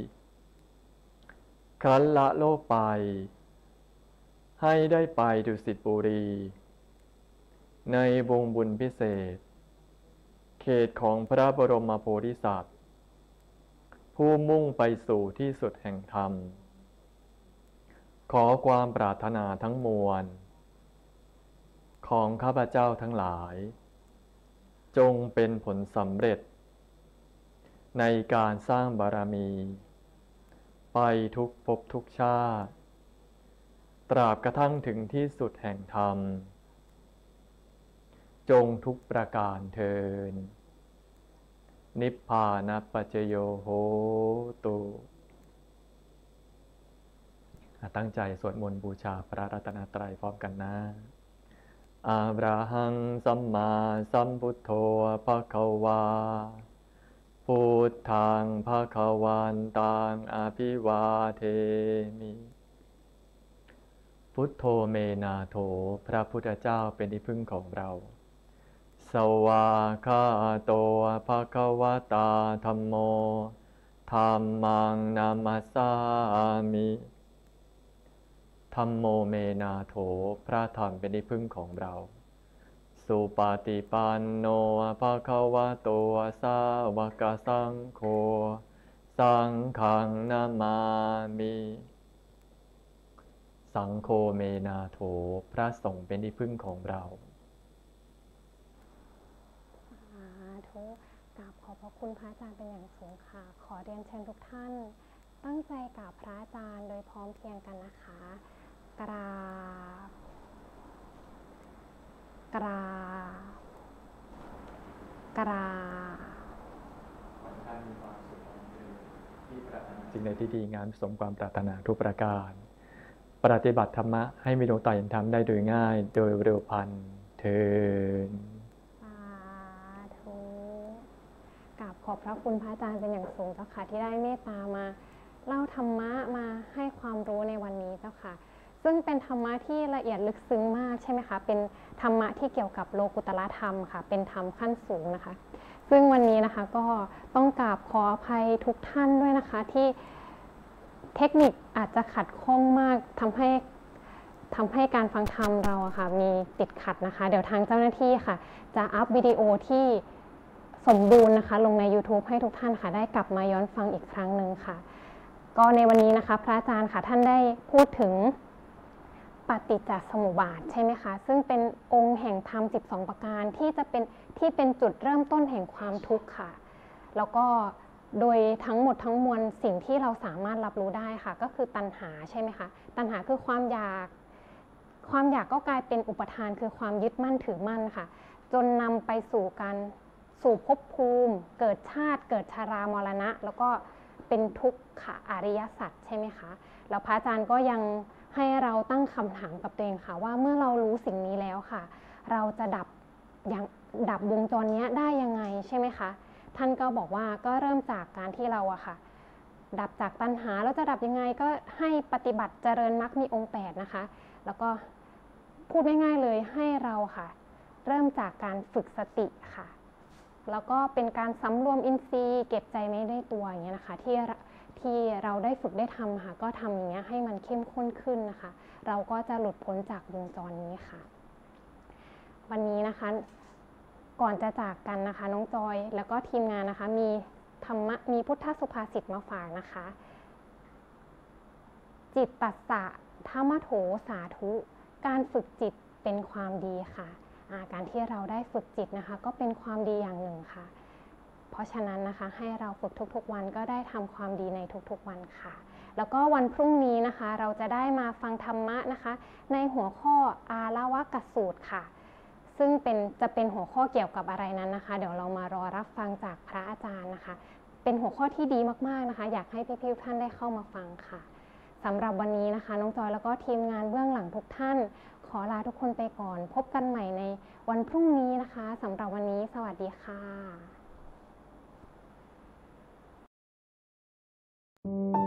ครั้นละโลกไปให้ได้ไปดุสิตบุรีในวงบุญพิเศษเขตของพระบรมโพธิสัตว์ผู้มุ่งไปสู่ที่สุดแห่งธรรมขอความปรารถนาทั้งมวลของข้าพเจ้าทั้งหลายจงเป็นผลสำเร็จในการสร้างบารมีไปทุกภพทุกชาติตราบกระทั่งถึงที่สุดแห่งธรรมจงทุกประการเทินนิพพานัปปัจจโยโหตุตั้งใจสวดมนต์บูชาพระรัตนตรัยพร้อมกันนะอะระหังสัมมาสัมพุทโธภควาพุทธังภควันตังอภิวาเทมิพุทโธเมนาโถพระพุทธเจ้าเป็นที่พึ่งของเราสวากขาโตภควตาธัมโมธัมมังนามัสสามิธัมโมเมนาโถพระธรรมเป็นที่พึ่งของเราสุปฏิปันโนภควโตสาวกสังโฆสังฆังนามามิสังโฆเมนาโถพระสงฆ์เป็นที่พึ่งของเราสาธุกราบขอบพระคุณพระอาจารย์เป็นอย่างสูงค่ะขอเรียนเชิญทุกท่านตั้งใจกราบพระอาจารย์โดยพร้อมเพรียงกันนะคะกราบกราบกราบสิ่งใดที่ดีงามสมความปรารถนาทุกประการปฏิบัติธรรมะให้มีดวงตาเห็นธรรมได้โดยง่ายโดยเร็วพลันเทินสาธุกราบขอบพระคุณพระอาจารย์เป็นอย่างสูงเจ้าค่ะที่ได้เมตตามาเล่าธรรมะมาให้ความรู้ในวันนี้เจ้าค่ะซึ่งเป็นธรรมะที่ละเอียดลึกซึ้งมากใช่ไหมคะเป็นธรรมะที่เกี่ยวกับโลกุตตรธรรมค่ะเป็นธรรมขั้นสูงนะคะซึ่งวันนี้นะคะก็ต้องกราบขออภัยทุกท่านด้วยนะคะที่เทคนิคอาจจะขัดข้องมากทำให้ทำให้การฟังธรรมเราอะค่ะมีติดขัดนะคะเดี๋ยวทางเจ้าหน้าที่ค่ะจะอัพวิดีโอที่สมบูรณ์นะคะลงใน YouTube ให้ทุกท่านค่ะได้กลับมาย้อนฟังอีกครั้งหนึ่งค่ะก็ในวันนี้นะคะพระอาจารย์ค่ะท่านได้พูดถึงปฏิจจสมุปบาทใช่ไหมคะซึ่งเป็นองค์แห่งธรรมสิบสองประการที่จะเป็นที่เป็นจุดเริ่มต้นแห่งความทุกข์ค่ะแล้วก็โดยทั้งหมดทั้งมวลสิ่งที่เราสามารถรับรู้ได้ค่ะก็คือตัณหาใช่ไหมคะตัณหาคือความอยากความอยากก็กลายเป็นอุปทานคือความยึดมั่นถือมั่นค่ะจนนำไปสู่การสู่ภพภูมิเกิดชาติเกิดชรามรณะแล้วก็เป็นทุกขอริยสัจใช่ไหมคะแล้วพระอาจารย์ก็ยังให้เราตั้งคำถามกับตัวเองค่ะว่าเมื่อเรารู้สิ่งนี้แล้วค่ะเราจะดับอย่างดับวงจรนี้ได้ยังไงใช่ไหมคะท่านก็บอกว่าก็เริ่มจากการที่เราอะค่ะดับจากตัณหาแล้วจะดับยังไงก็ให้ปฏิบัติเจริญมรรคมีองค์แปดนะคะแล้วก็พูดง่ายๆเลยให้เราค่ะเริ่มจากการฝึกสติค่ะแล้วก็เป็นการสำรวมอินทรีย์เก็บใจไม่ได้ตัวอย่างเงี้ยนะคะที่ที่ที่เราได้ฝึกได้ทำค่ะก็ทำอย่างเงี้ยให้มันเข้มข้นขึ้นนะคะเราก็จะหลุดพ้นจากวงจรนี้ค่ะวันนี้นะคะก่อนจะจากกันนะคะน้องจอยแล้วก็ทีมงานนะคะมีธรรมะมีพุทธสุภาษิตมาฝากนะคะจิตตัสสะธรรมโถสาธุการฝึกจิตเป็นความดีค่ะการที่เราได้ฝึกจิตนะคะก็เป็นความดีอย่างหนึ่งค่ะเพราะฉะนั้นนะคะให้เราฝึกทุกๆวันก็ได้ทำความดีในทุกๆวันค่ะแล้วก็วันพรุ่งนี้นะคะเราจะได้มาฟังธรรมะนะคะในหัวข้ออาลวกสูตรค่ะซึ่งเป็นจะเป็นหัวข้อเกี่ยวกับอะไรนั้นนะคะเดี๋ยวเรามารอรับฟังจากพระอาจารย์นะคะเป็นหัวข้อที่ดีมากๆนะคะอยากให้พี่ๆทุกท่านได้เข้ามาฟังค่ะสำหรับวันนี้นะคะน้องจอยแล้วก็ทีมงานเบื้องหลังทุกท่านขอลาทุกคนไปก่อนพบกันใหม่ในวันพรุ่งนี้นะคะสำหรับวันนี้สวัสดีค่ะ